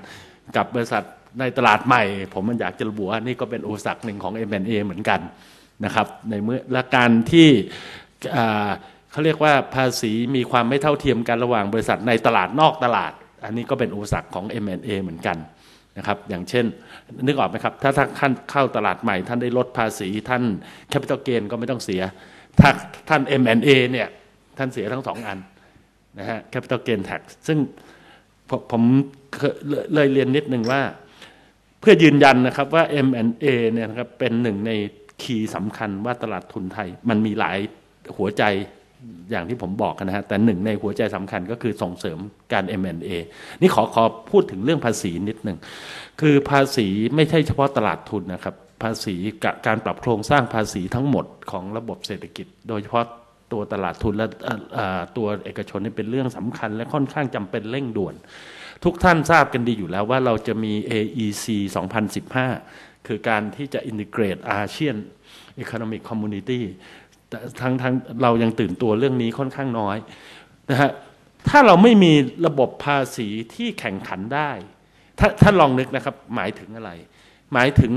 Speaker 4: กับบริษัทในตลาดใหม่ผมมันอยากจะระบุว่านี่ก็เป็นอุปสรรคหนึ่งของ M&A เหมือนกันนะครับในเมื่อและการที่เขาเรียกว่าภาษีมีความไม่เท่าเทียมกันระหว่างบริษัทในตลาดนอกตลาดอันนี้ก็เป็นอุปสรรคของ M&A เหมือนกันนะครับอย่างเช่นนึกออกไหมครับถ้าท่านเข้าตลาดใหม่ท่านได้ลดภาษีท่าน Capital Gain ก็ไม่ต้องเสียถ้าท่าน M&A เนี่ยท่านเสียทั้ง2อันนะฮะ Capital Gain Tax ซึ่งผมเลยเรียนนิดนึงว่าเพื่อยืนยันนะครับว่า M&A เนี่ยนะครับเป็นหนึ่งในคีย์สำคัญว่าตลาดทุนไทยมันมีหลายหัวใจอย่างที่ผมบอกนะฮะแต่หนึ่งในหัวใจสำคัญก็คือส่งเสริมการ M&A นี่ขอพูดถึงเรื่องภาษีนิดหนึ่งคือภาษีไม่ใช่เฉพาะตลาดทุนนะครับภาษีการปรับโครงสร้างภาษีทั้งหมดของระบบเศรษฐกิจโดยเฉพาะตัวตลาดทุนและตัวเอกชนนี่เป็นเรื่องสำคัญและค่อนข้างจำเป็นเร่งด่วนทุกท่านทราบกันดีอยู่แล้วว่าเราจะมี AEC 2015 คือการที่จะ integrate ASEAN Economic Community แต่ทั้งเรายังตื่นตัวเรื่องนี้ค่อนข้างน้อยนะฮะถ้าเราไม่มีระบบภาษีที่แข่งขันได้ถ้าลองนึกนะครับหมายถึงอะไรหมายถึง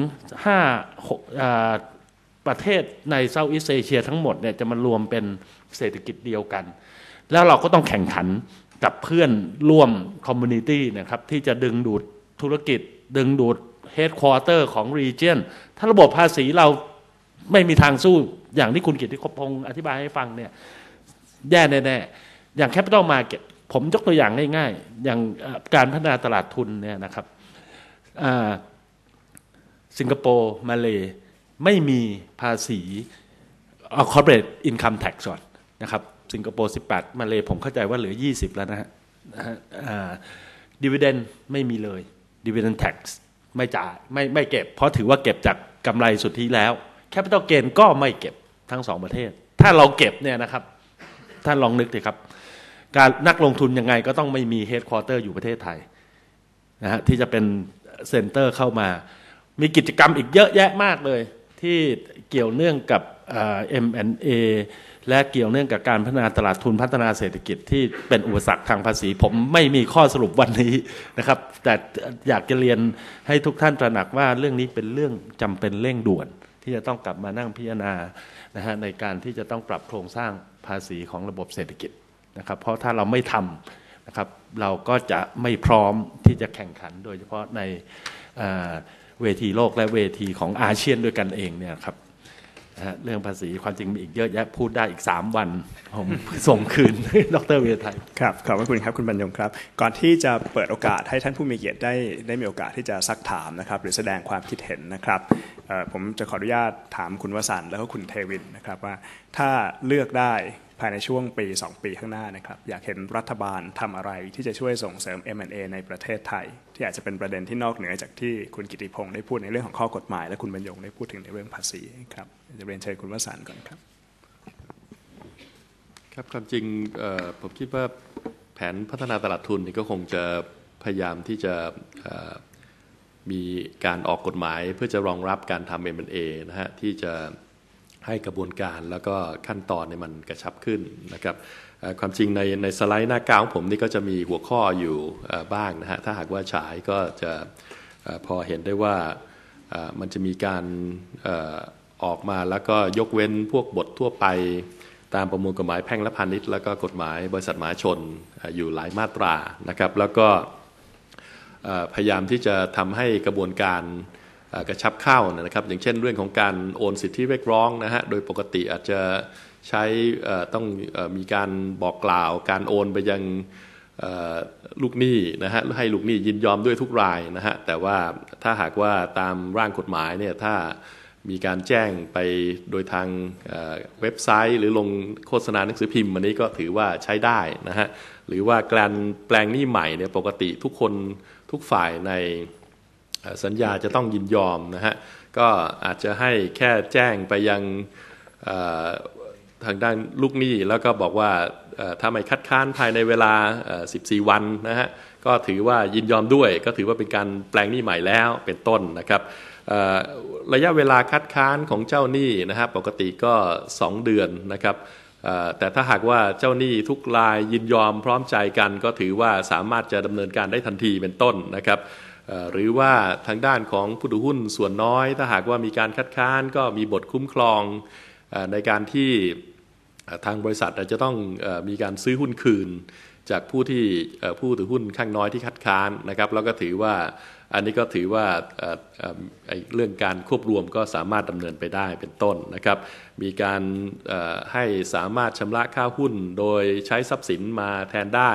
Speaker 4: ประเทศในเซาท์อีสต์เอเชียทั้งหมดเนี่ยจะมารวมเป็นเศรษฐกิจเดียวกันแล้วเราก็ต้องแข่งขันกับเพื่อนร่วมคอมมูนิตี้นะครับที่จะดึงดูดธุรกิจดึงดูดเฮดควอเตอร์ของรีเจียนถ้าระบบภาษีเราไม่มีทางสู้อย่างที่คุณกิตติพงศ์อธิบายให้ฟังเนี่ยแย่แน่ๆอย่าง Capital Market ผมยกตัวอย่างง่ายๆอย่างการพัฒนาตลาดทุนเนี่ยนะครับสิงคโปร์มาเลย์ไม่มีภาษีcorporate income tax ก่อนนะครับสิงคโปร์18มาเลย์ผมเข้าใจว่าเหลือ20แล้วนะฮะdividend ไม่มีเลย dividend tax ไม่จ่ายไม่เก็บเพราะถือว่าเก็บจากกำไรสุทธิแล้ว capital gain ก็ไม่เก็บทั้ง2ประเทศถ้าเราเก็บเนี่ยนะครับท่านลองนึกดิครับการนักลงทุนยังไงก็ต้องไม่มี headquarter อยู่ประเทศไทยนะฮะที่จะเป็นเซ็นเตอร์เข้ามามีกิจกรรมอีกเยอะแยะมากเลยที่เกี่ยวเนื่องกับM&A และเกี่ยวเนื่องกับการพัฒนาตลาดทุนพัฒนาเศรษฐกิจที่เป็นอุปสรรคทางภาษีผมไม่มีข้อสรุปวันนี้นะครับแต่อยากจะเรียนให้ทุกท่านตระหนักว่าเรื่องนี้เป็นเรื่องจำเป็นเร่งด่วนที่จะต้องกลับมานั่งพิจารณานะฮะในการที่จะต้องปรับโครงสร้างภาษีของระบบเศรษฐกิจนะครับเพราะถ้าเราไม่ทำนะครับเราก็จะไม่พร้อมที่จะแข่งขันโดยเฉพาะในเวทีโลกและเวทีของอาเซียนด้วยกันเองเนี่ยครับเรื่องภาษีความจริงมีอีกเยอะแยะพูดได้อีก3วันผมส่งคืนดร.วีรไทย
Speaker 2: ครับขอบคุณครับคุณบรรยงครับก่อนที่จะเปิดโอกาสให้ท่านผู้มีเกียรติได้มีโอกาสที่จะซักถามนะครับหรือแสดงความคิดเห็นนะครับผมจะขออนุญาตถามคุณวสันต์แล้วก็คุณเทวินนะครับว่าถ้าเลือกได้ภายในช่วงปี2ปีข้างหน้านะครับอยากเห็นรัฐบาลทำอะไรที่จะช่วยส่งเสริม M&A ในประเทศไทยที่อาจจะเป็นประเด็นที่นอกเหนือจากที่คุณกิติพงศ์ได้พูดในเรื่องของข้อกฎหมายและคุณบรรยงได้พูดถึงในเรื่องภาษีครับจะเรียนเชิญคุณวสันต์ก่อนครับ
Speaker 3: ครับความจริงผมคิดว่าแผนพัฒนาตลาดทุนนี่ก็คงจะพยายามที่จะมีการออกกฎหมายเพื่อจะรองรับการทำ M&A นะฮะที่จะให้กระบวนการแล้วก็ขั้นตอนเนี่ยมันกระชับขึ้นนะครับความจริงในสไลด์หน้า9ของผมนี่ก็จะมีหัวข้ออยู่บ้างนะฮะถ้าหากว่าฉายก็จะพอเห็นได้ว่ามันจะมีการออกมาแล้วก็ยกเว้นพวกบททั่วไปตามประมวลกฎหมายแพ่งและพาณิชย์แล้วก็กฎหมายบริษัทมหาชนอยู่หลายมาตรานะครับแล้วก็พยายามที่จะทำให้กระบวนการกระชับเข้านะครับอย่างเช่นเรื่องของการโอนสิทธิเรียกร้องนะฮะโดยปกติอาจจะใช้ต้องมีการบอกกล่าวการโอนไปยังลูกหนี้นะฮะให้ลูกหนี้ยินยอมด้วยทุกรายนะฮะแต่ว่าถ้าหากว่าตามร่างกฎหมายเนี่ยถ้ามีการแจ้งไปโดยทางเว็บไซต์หรือลงโฆษณาหนังสือพิมพ์อันนี้ก็ถือว่าใช้ได้นะฮะหรือว่าการแปลงหนี้ใหม่เนี่ยปกติทุกคนทุกฝ่ายในสัญญาจะต้องยินยอมนะฮะก็อาจจะให้แค่แจ้งไปยังทางด้านลูกหนี้แล้วก็บอกว่าถ้าไม่คัดค้านภายในเวลา14 วันนะฮะก็ถือว่ายินยอมด้วยก็ถือว่าเป็นการแปลงหนี้ใหม่แล้วเป็นต้นนะครับระยะเวลาคัดค้านของเจ้าหนี้นะฮะปกติก็2 เดือนนะครับแต่ถ้าหากว่าเจ้าหนี้ทุกรายยินยอมพร้อมใจกันก็ถือว่าสามารถจะดำเนินการได้ทันทีเป็นต้นนะครับหรือว่าทางด้านของผู้ถือหุ้นส่วนน้อยถ้าหากว่ามีการคัดค้านก็มีบทคุ้มครองในการที่ทางบริษัทอาจจะต้องมีการซื้อหุ้นคืนจากผู้ถือหุ้นข้างน้อยที่คัดค้านนะครับแล้วก็ถือว่าอันนี้ก็ถือว่าเรื่องการควบรวมก็สามารถดำเนินไปได้เป็นต้นนะครับมีการให้สามารถชำระค่าหุ้นโดยใช้ทรัพย์สินมาแทนได้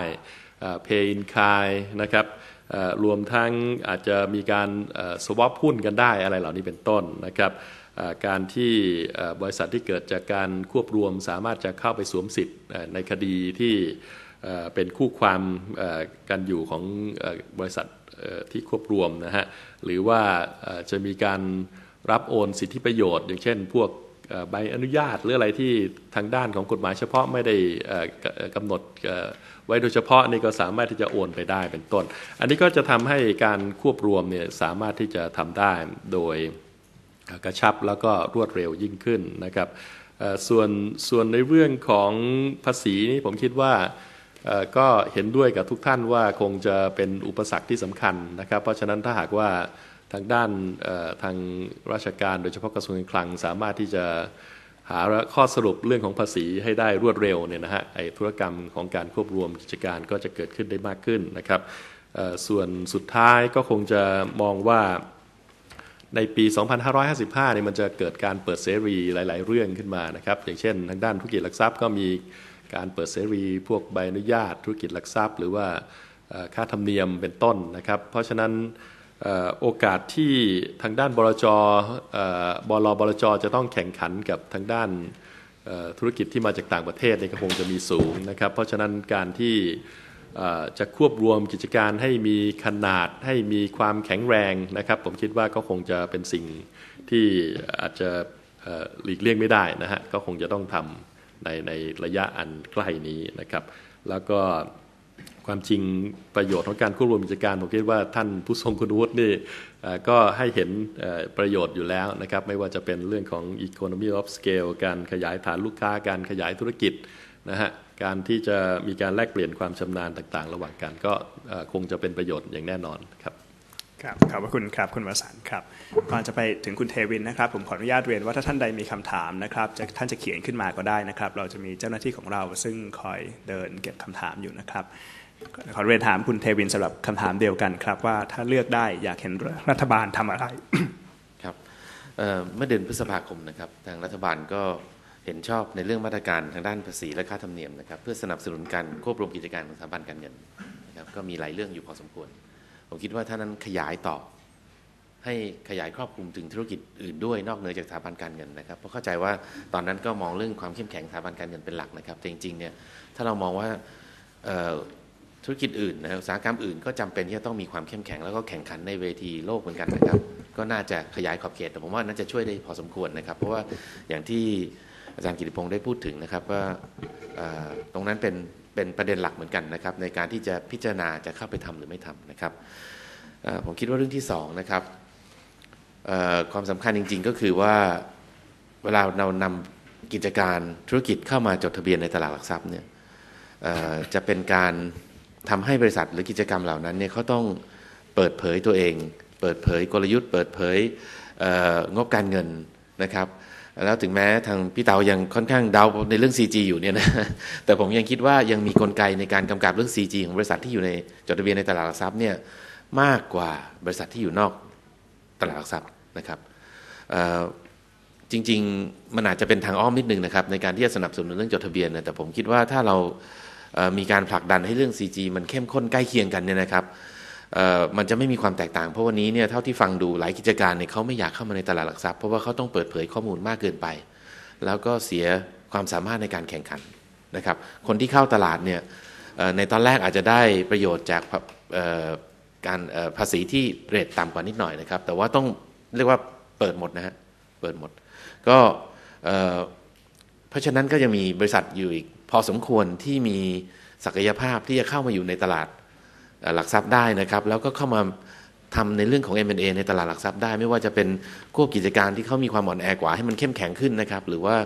Speaker 3: pay in kind นะครับรวมทั้งอาจจะมีการswap หุ้นกันได้อะไรเหล่านี้เป็นต้นนะครับการที่บริษัทที่เกิดจากการควบรวมสามารถจะเข้าไปสวมสิทธิ์ในคดีที่เป็นคู่ความกันอยู่ของบริษัทที่ควบรวมนะฮะหรือว่าจะมีการรับโอนสิทธิประโยชน์อย่างเช่นพวกใบอนุญาตหรืออะไรที่ทางด้านของกฎหมายเฉพาะไม่ได้กำหนดไว้โดยเฉพาะนี่ก็สามารถที่จะโอนไปได้เป็นต้นอันนี้ก็จะทำให้การควบรวมเนี่ยสามารถที่จะทำได้โดยกระชับแล้วก็รวดเร็วยิ่งขึ้นนะครับส่วนในเรื่องของภาษีนี่ผมคิดว่าก็เห็นด้วยกับทุกท่านว่าคงจะเป็นอุปสรรคที่สำคัญนะครับเพราะฉะนั้นถ้าหากว่าทางด้านทางราชการโดยเฉพาะกระทรวงการคลังสามารถที่จะหาข้อสรุปเรื่องของภาษีให้ได้รวดเร็วเนี่ยนะฮะธุรกรรมของการควบรวมกิจการก็จะเกิดขึ้นได้มากขึ้นนะครับส่วนสุดท้ายก็คงจะมองว่าในปี 2555 เนี่ยมันจะเกิดการเปิดเสรีหลายๆเรื่องขึ้นมานะครับอย่างเช่นทางด้านธุรกิจหลักทรัพย์ก็มีการเปิดเสรีพวกใบอนุญาตธุรกิจหลักทรัพย์หรือว่าค่าธรรมเนียมเป็นต้นนะครับเพราะฉะนั้นโอกาสที่ทางด้านบลจจะต้องแข่งขันกับทางด้านธุรกิจที่มาจากต่างประเทศนี่ก็คงจะมีสูงนะครับเพราะฉะนั้นการที่จะควบรวมกิจการให้มีขนาดให้มีความแข็งแรงนะครับผมคิดว่าก็คงจะเป็นสิ่งที่อาจจะหลีกเลี่ยงไม่ได้นะฮะก็คงจะต้องทำในระยะอันใกล้นี้นะครับแล้วก็ความจริงประโยชน์ของการควบรวมกิจการผมคิดว่าท่านผู้ทรงคุณวุฒินี่ก็ให้เห็นประโยชน์อยู่แล้วนะครับไม่ว่าจะเป็นเรื่องของ economy of scale การขยายฐานลูกค้าการขยายธุรกิจนะฮะการที่จะมีการแลกเปลี่ยนความชำนาญต่างๆระหว่างกันก็คงจะเป็นประโยชน์อย่างแน่นอนครับ
Speaker 2: ครับขอบคุณครับคุณวสันต์ครับก่อนจะไปถึงคุณเทวินนะครับผมขออนุญาตเรียนว่าถ้าท่านใดมีคำถามนะครับท่านจะเขียนขึ้นมาก็ได้นะครับเราจะมีเจ้าหน้าที่ของเราซึ่งคอยเดินเก็บคำถามอยู่นะครับขอเรียนถามคุณเทวินสำหรับคำถามเดียวกันครับว่าถ้าเลือกได้อยากเห็นรัฐบาลทำอะไร
Speaker 5: ครับเมื่อเดือนพฤษภาคมนะครับทางรัฐบาลก็เห็นชอบในเรื่องมาตรการทางด้านภาษีและค่าธรรมเนียมนะครับเพื่อสนับสนุนการควบรวมกิจการของสถาบันการเงินนะครับก็มีหลายเรื่องอยู่พอสมควรผมคิดว่าถ้านั้นขยายต่อให้ขยายครอบคลุมถึงธุรกิจอื่นด้วยนอกเหนือจากสถาบันการเงินนะครับเพราะเข้าใจว่าตอนนั้นก็มองเรื่องความเข้มแข็งสถาบันการเงินเป็นหลักนะครับแต่จริงๆเนี่ยถ้าเรามองว่าธุรกิจอื่นนะอุตสาหกรรมอื่นก็จำเป็นที่จะต้องมีความเข้มแข็งแล้วก็แข่งขันในเวทีโลกเหมือนกันนะครับก็น่าจะขยายขอบเขตแต่ผมว่าน่าจะช่วยได้พอสมควรนะครับเพราะว่าอย่างที่อาจารย์กิติพงศ์ได้พูดถึงนะครับว่าตรงนั้นเป็นประเด็นหลักเหมือนกันนะครับในการที่จะพิจารณาจะเข้าไปทำหรือไม่ทำนะครับผมคิดว่าเรื่องที่2นะครับความสำคัญจริงๆก็คือว่าเวลาเรานำกิจการธุรกิจเข้ามาจดทะเบียนในตลาดหลักทรัพย์เนี่ยจะเป็นการทำให้บริษัทหรือกิจกรรมเหล่านั้นเนี่ยเขาต้องเปิดเผยตัวเองเปิดเผยกลยุทธ์เปิดเผยงบการเงินนะครับแล้วถึงแม้ทางพี่เต๋ายังค่อนข้างเดาในเรื่อง CG อยู่เนี่ยนะแต่ผมยังคิดว่ายังมีกลไกในการกำกับเรื่อง CG ของบริษัทที่อยู่ในจดทะเบียนในตลาดหลักทรัพย์เนี่ยมากกว่าบริษัทที่อยู่นอกตลาดหลักทรัพย์นะครับจริงๆมันอาจจะเป็นทางอ้อมนิดนึงนะครับในการที่จะสนับสนุนเรื่องจดทะเบียนนะแต่ผมคิดว่าถ้าเรามีการผลักดันให้เรื่อง CG มันเข้มข้นใกล้เคียงกันเนี่ยนะครับมันจะไม่มีความแตกต่างเพราะวันนี้เนี่ยเท่าที่ฟังดูหลายกิจการเนี่ยเขาไม่อยากเข้ามาในตลาดหลักทรัพย์เพราะว่าเขาต้องเปิดเผยข้อมูลมากเกินไปแล้วก็เสียความสามารถในการแข่งขันนะครับคนที่เข้าตลาดเนี่ยในตอนแรกอาจจะได้ประโยชน์จากการภาษีที่เรทต่ำกว่านิดหน่อยนะครับแต่ว่าต้องเรียกว่าเปิดหมดนะฮะเปิดหมดก็เพราะฉะนั้นก็ยังมีบริษัทอยู่อีกพอสมควรที่มีศักยภาพที่จะเข้ามาอยู่ในตลาดหลักทรัพย์ได้นะครับแล้วก็เข้ามาทำในเรื่องของ M&A ในตลาดหลักทรัพย์ได้ไม่ว่าจะเป็นควบกิจการที่เขามีความอ่อนแอกว่าให้มันเข้มแข็งขึ้นนะครับหรือว่า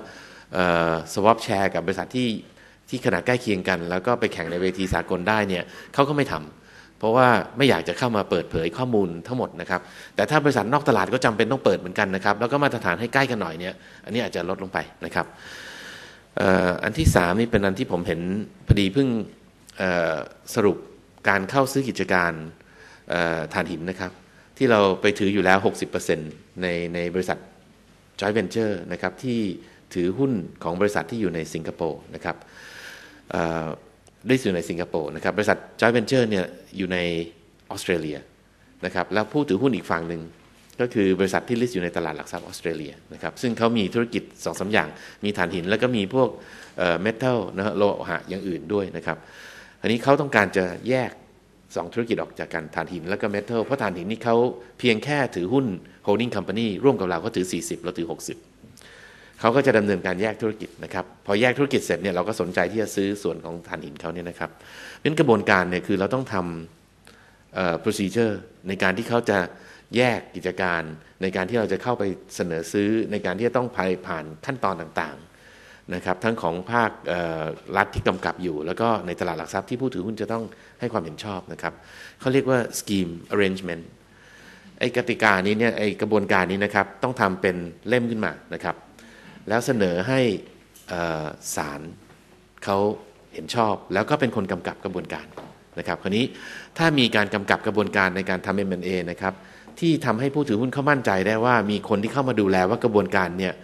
Speaker 5: swap share กับบริษัทที่ขนาดใกล้เคียงกันแล้วก็ไปแข่งในเวทีสากลได้เนี่ยเขาก็ไม่ทำเพราะว่าไม่อยากจะเข้ามาเปิดเผยข้อมูลทั้งหมดนะครับแต่ถ้าบริษัทนอกตลาดก็จำเป็นต้องเปิดเหมือนกันนะครับแล้วก็มาตรฐานให้ใกล้กันหน่อยเนี่ยอันนี้อาจจะลดลงไปนะครับอันที่3นี่เป็นอันที่ผมเห็นพอดีเพิ่งสรุปการเข้าซื้อกิจการถ่านหินนะครับที่เราไปถืออยู่แล้ว 60% ในบริษัท Joint Venture นะครับที่ถือหุ้นของบริษัทที่อยู่ในสิงคโปร์นะครับได้อยู่ในสิงคโปร์นะครับบริษัท Joint Venture เนี่ยอยู่ในออสเตรเลียนะครับแล้วผู้ถือหุ้นอีกฝั่งหนึ่งก็คือบริษัทที่ list อยู่ในตลาดหลักทรัพย์ออสเตรเลียนะครับซึ่งเขามีธุรกิจ 2-3 อย่างมีถ่านหินแล้วก็มีพวกเมทัลนะฮะโลหะอย่างอื่นด้วยนะครับอันนี้เขาต้องการจะแยก2ธุรกิจออกจากกันถ่านหินแล้วก็เมทัลเพราะถ่านหินนี่เขาเพียงแค่ถือหุ้น holding company ร่วมกับเราก็ถือ40เราถือ60เขาก็จะดำเนินการแยกธุรกิจนะครับพอแยกธุรกิจเสร็จเนี่ยเราก็สนใจที่จะซื้อส่วนของถ่านหินเขาเนี่ยนะครับเป็นกระบวนการเนี่ยคือเราต้องทำprocedure ในการที่เขาจะแยกกิจการในการที่เราจะเข้าไปเสนอซื้อในการที่จะต้องผ่านขั้นตอนต่างๆนะครับทั้งของภาครัฐที่กำกับอยู่แล้วก็ในตลาดหลักทรัพย์ที่ผู้ถือหุ้นจะต้องให้ความเห็นชอบนะครับเขาเรียกว่า scheme arrangement ไอ้กติกานี้เนี่ยไอ้กระบวนการนี้นะครับต้องทำเป็นเล่มขึ้นมานะครับแล้วเสนอให้ศาลเขาเห็นชอบแล้วก็เป็นคนกำกับกระบวนการนะครับคราวนี้ถ้ามีการกำกับกระบวนการในการทำ M&A นะครับที่ทำให้ผู้ถือหุ้นเขามั่นใจได้ว่ามีคนที่เข้ามาดูแลว่ากระบวนการเนี่ย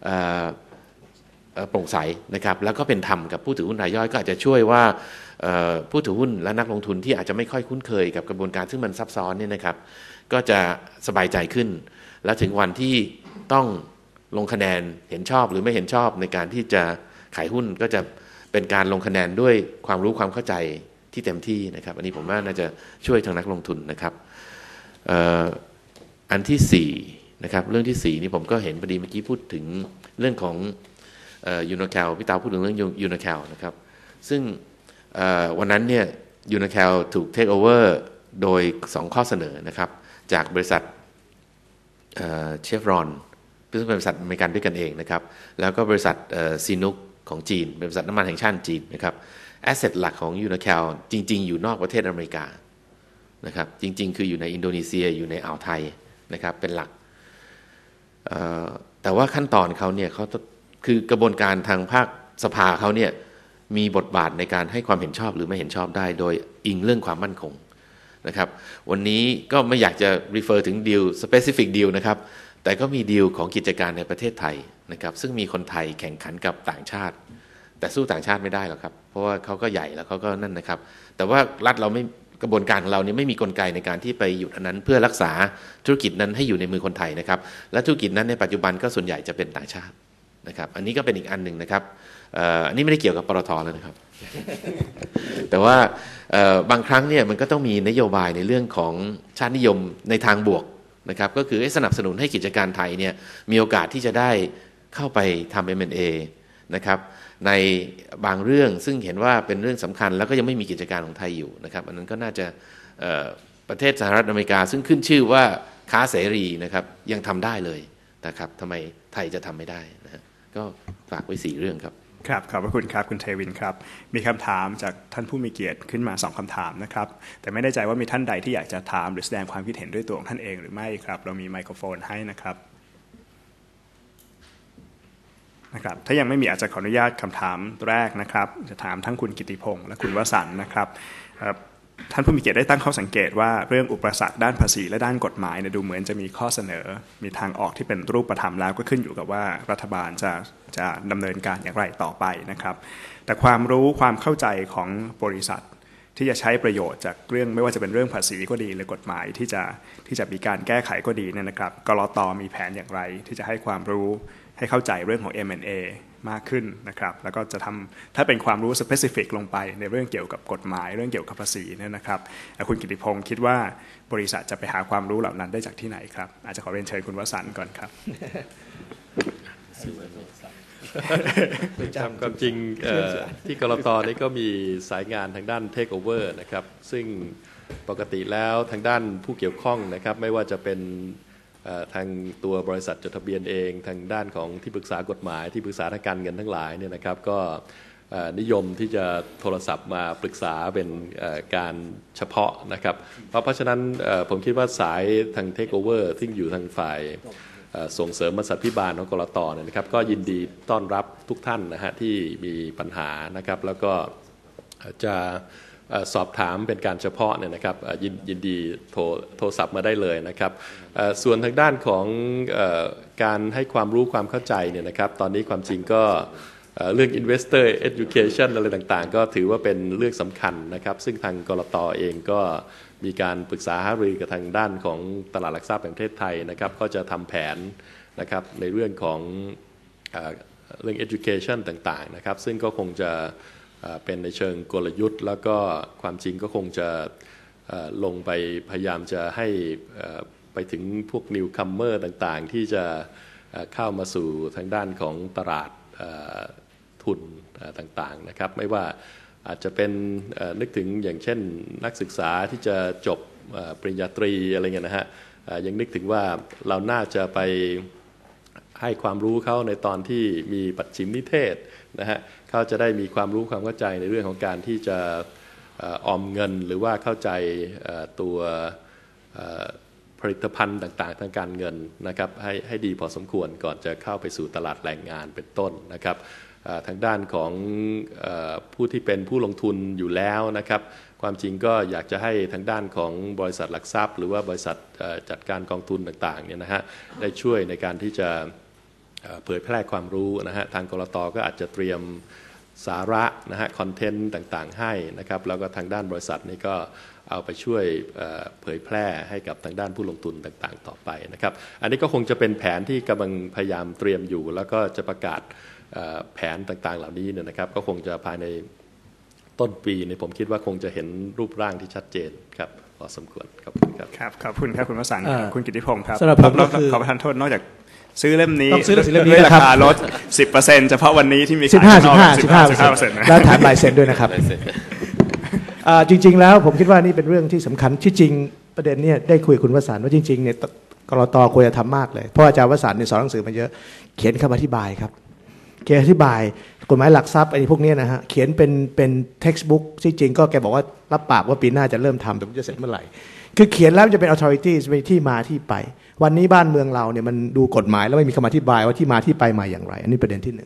Speaker 5: โปร่งใสนะครับแล้วก็เป็นธรรมกับผู้ถือหุ้นรายย่อยก็อาจจะช่วยว่าผู้ถือหุ้นและนักลงทุนที่อาจจะไม่ค่อยคุ้นเคยกับกระบวนการซึ่งมันซับซ้อนเนี่ยนะครับก็จะสบายใจขึ้นและถึงวันที่ต้องลงคะแนนเห็นชอบหรือไม่เห็นชอบในการที่จะขายหุ้นก็จะเป็นการลงคะแนนด้วยความรู้ความเข้าใจที่เต็มที่นะครับอันนี้ผมว่าน่าจะช่วยทางนักลงทุนนะครับอันที่4นะครับเรื่องที่4นี่ผมก็เห็นพอดีเมื่อกี้พูดถึงเรื่องของยูโนแคลพี่ตาพูดถึงเรื่องยูโนแคลนะครับซึ่งวันนั้นเนี่ยยูโนแคลถูกเทคโอเวอร์โดย2ข้อเสนอนะครับจากบริษัทเชฟรอนซึ่งเป็นบริษัทอเมริกันด้วยกันเองนะครับแล้วก็บริษัทซีนุกของจีนบริษัทน้ำมันแห่งชาติจีนนะครับแอสเซทหลักของยูโนแคลจริงๆอยู่นอกประเทศอเมริกานะครับจริงๆคืออยู่ในอินโดนีเซียอยู่ในอ่าวไทยนะครับเป็นหลักแต่ว่าขั้นตอนเขาเนี่ยเขาคือกระบวนการทางภาคสภาเขาเนี่ยมีบทบาทในการให้ความเห็นชอบหรือไม่เห็นชอบได้โดยอิงเรื่องความมั่นคงนะครับวันนี้ก็ไม่อยากจะ refer ถึง deal specific deal นะครับแต่ก็มีดีลของกิจการในประเทศไทยนะครับซึ่งมีคนไทยแข่งขันกับต่างชาติแต่สู้ต่างชาติไม่ได้หรอกครับเพราะว่าเขาก็ใหญ่แล้วเขาก็นั่นนะครับแต่ว่ารัฐเราไม่กระบวนการของเราเนี่ยไม่มีกลไกในการที่ไปหยุดอันนั้นเพื่อรักษาธุรกิจนั้นให้อยู่ในมือคนไทยนะครับและธุรกิจนั้นในปัจจุบันก็ส่วนใหญ่จะเป็นต่างชาตินะครับอันนี้ก็เป็นอีกอันหนึ่งนะครับอันนี้ไม่ได้เกี่ยวกับปตท.แล้วนะครับ แต่ว่าบางครั้งเนี่ยมันก็ต้องมีนโยบายในเรื่องของชาตินิยมในทางบวกนะครับก็คือสนับสนุนให้กิจการไทยเนี่ยมีโอกาสที่จะได้เข้าไปทำ M&A นะครับในบางเรื่องซึ่งเห็นว่าเป็นเรื่องสำคัญแล้วก็ยังไม่มีกิจการของไทยอยู่นะครับอันนั้นก็น่าจะประเทศสหรัฐอเมริกาซึ่งขึ้นชื่อว่าค้าเสรีนะครับยังทำได้เลยนะครับทำไมไทยจะทำไม่ได้นะฮะก็ฝากไว้4เรื่องครับ
Speaker 2: ครับขอบพระคุณครับคุณเทวินครับมีคำถามจากท่านผู้มีเกียรติขึ้นมา2คำถามนะครับแต่ไม่แน่ใจว่ามีท่านใดที่อยากจะถามหรือแสดงความคิดเห็นด้วยตัวของท่านเองหรือไม่ครับเรามีไมโครโฟนให้นะครับถ้ายังไม่มีอาจจะขออนุญาตคำถามแรกนะครับจะถามทั้งคุณกิติพงษ์และคุณวสันต์นะครับท่านผู้มีเกียรติได้ตั้งข้อสังเกตว่าเรื่องอุปสรรคด้านภาษีและด้านกฎหมายดูเหมือนจะมีข้อเสนอมีทางออกที่เป็นรูปธรรมแล้วก็ขึ้นอยู่กับว่ารัฐบาลจะดำเนินการอย่างไรต่อไปนะครับแต่ความรู้ความเข้าใจของบริษัทที่จะใช้ประโยชน์จากเรื่องไม่ว่าจะเป็นเรื่องภาษีก็ดีหรือกฎหมายที่จะมีการแก้ไขก็ดีเนี่ยนะครับกลต.มีแผนอย่างไรที่จะให้ความรู้ให้เข้าใจเรื่องของ M&A มากขึ้นนะครับแล้วก็จะทำถ้าเป็นความรู้ specific ลงไปในเรื่องเกี่ยวกับกฎหมายเรื่องเกี่ยวกับภาษีเนี่ยนะครับคุณกิติพงศ์คิดว่าบริษัทจะไปหาความรู้เหล่านั้นได้จากที่ไหนครับอาจจะขอเรียนเชิญคุณวสันต์ก่อนครับ
Speaker 3: ความจริงที่กลต.นี่ก็มีสายงานทางด้าน take over นะครับซึ่งปกติแล้วทางด้านผู้เกี่ยวข้องนะครับไม่ว่าจะเป็นทางตัวบริษัทจดทะเบียนเองทางด้านของที่ปรึกษากฎหมายที่ปรึกษาทางการเงินทั้งหลายเนี่ยนะครับก็นิยมที่จะโทรศัพท์มาปรึกษาเป็นการเฉพาะนะครับเพราะฉะนั้นผมคิดว่าสายทาง Take Over ที่อยู่ทางฝ่ายส่งเสริมบรรษัทพิบาลของกลตเนี่ยนะครับก็ยินดีต้อนรับทุกท่านนะฮะที่มีปัญหานะครับแล้วก็จะสอบถามเป็นการเฉพาะเนี่ยนะครับยินดีโทรศัพท์มาได้เลยนะครับส่วนทางด้านของการให้ความรู้ความเข้าใจเนี่ยนะครับตอนนี้ความจริงก็เรื่อง investor education อะไรต่างๆก็ถือว่าเป็นเรื่องสำคัญนะครับซึ่งทางกลตเองก็มีการปรึกษาหารือกับทางด้านของตลาดหลักทรัพย์แห่งประเทศไทยนะครับก็จะทำแผนนะครับในเรื่องของเรื่อง education ต่างๆนะครับซึ่งก็คงจะเป็นในเชิงกลยุทธ์แล้วก็ความจริงก็คงจะลงไปพยายามจะให้ไปถึงพวก newcomer ต่างๆที่จะเข้ามาสู่ทางด้านของตลาดทุนต่างๆนะครับไม่ว่าอาจจะเป็นนึกถึงอย่างเช่นนักศึกษาที่จะจบปริญญาตรีอะไรเงี้ยนะฮะยังนึกถึงว่าเราน่าจะไปให้ความรู้เขาในตอนที่มีปัจฉิมนิเทศนะฮะเขาจะได้มีความรู้ความเข้าใจในเรื่องของการที่จะออมเงินหรือว่าเข้าใจตัวผลิตภัณฑ์ต่างๆทางการเงินนะครับให้ดีพอสมควรก่อนจะเข้าไปสู่ตลาดแรงงานเป็นต้นนะครับทางด้านของผู้ที่เป็นผู้ลงทุนอยู่แล้วนะครับความจริงก็อยากจะให้ทางด้านของบริษัทหลักทรัพย์หรือว่าบริษัทจัดการกองทุนต่างๆเนี่ยนะฮะได้ช่วยในการที่จะเผยแพร่ความรู้นะฮะทางกลตก็อาจจะเตรียมสาระนะฮะคอนเทนต์ต่างๆให้นะครับแล้วก็ทางด้านบริษัทนี่ก็เอาไปช่วยเผยแพร่ให้กับทางด้านผู้ลงทุนต่างๆต่อไปนะครับอันนี้ก็คงจะเป็นแผนที่กำลังพยายามเตรียมอยู่แล้วก็จะประกาศแผนต่างๆเหล่านี้เนี่ยนะครับก็คงจะภายในต้นปีในผมคิดว่าคงจะเห็นรูปร่างที่ชัดเจนครับพอสมควรขอบคุณครับ
Speaker 2: ครับขอบคุณครับคุณวสันต์คุณกิติพงศ์ครับ
Speaker 6: สำหรับผมก็คือ
Speaker 2: ขอประทานโทษนอกจากซื้อเล่มนี้
Speaker 6: ต้องซื้อหนังสือเล่มนี้
Speaker 2: ด้วยรา
Speaker 6: นะครับ
Speaker 2: คาลด 10% เฉพาะวันนี้ที่มีขาย
Speaker 6: 15% แล้วแถมลายเซ็นด้วยนะครับจริงๆแล้วผมคิดว่านี่เป็นเรื่องที่สำคัญที่จริงประเด็นเนี่ยได้คุยกับคุณวสันต์ว่าจริงๆเนี่ยกลตควรจะทำมากเลยเพราะอาจารย์วสันต์เนี่ยสอนหนังสือมาเยอะเขียนคำอธิบายครับแกอธิบายกฎหมายหลักทรัพย์ไอ้พวกนี้นะฮะเขียนเป็น textbook ที่จริงก็แกบอกว่ารับปากว่าปีหน้าจะเริ่มทำแต่ไม่รู้จะเสร็จเมื่อไหร่คือเขียนแล้วจะเป็น authority เป็นที่มาที่ไปวันนี้บ้านเมืองเราเนี่ยมันดูกฎหมายแล้วไม่มีคำอธิบายว่าที่มาที่ไปมาอย่างไรอันนี้ประเด็นที่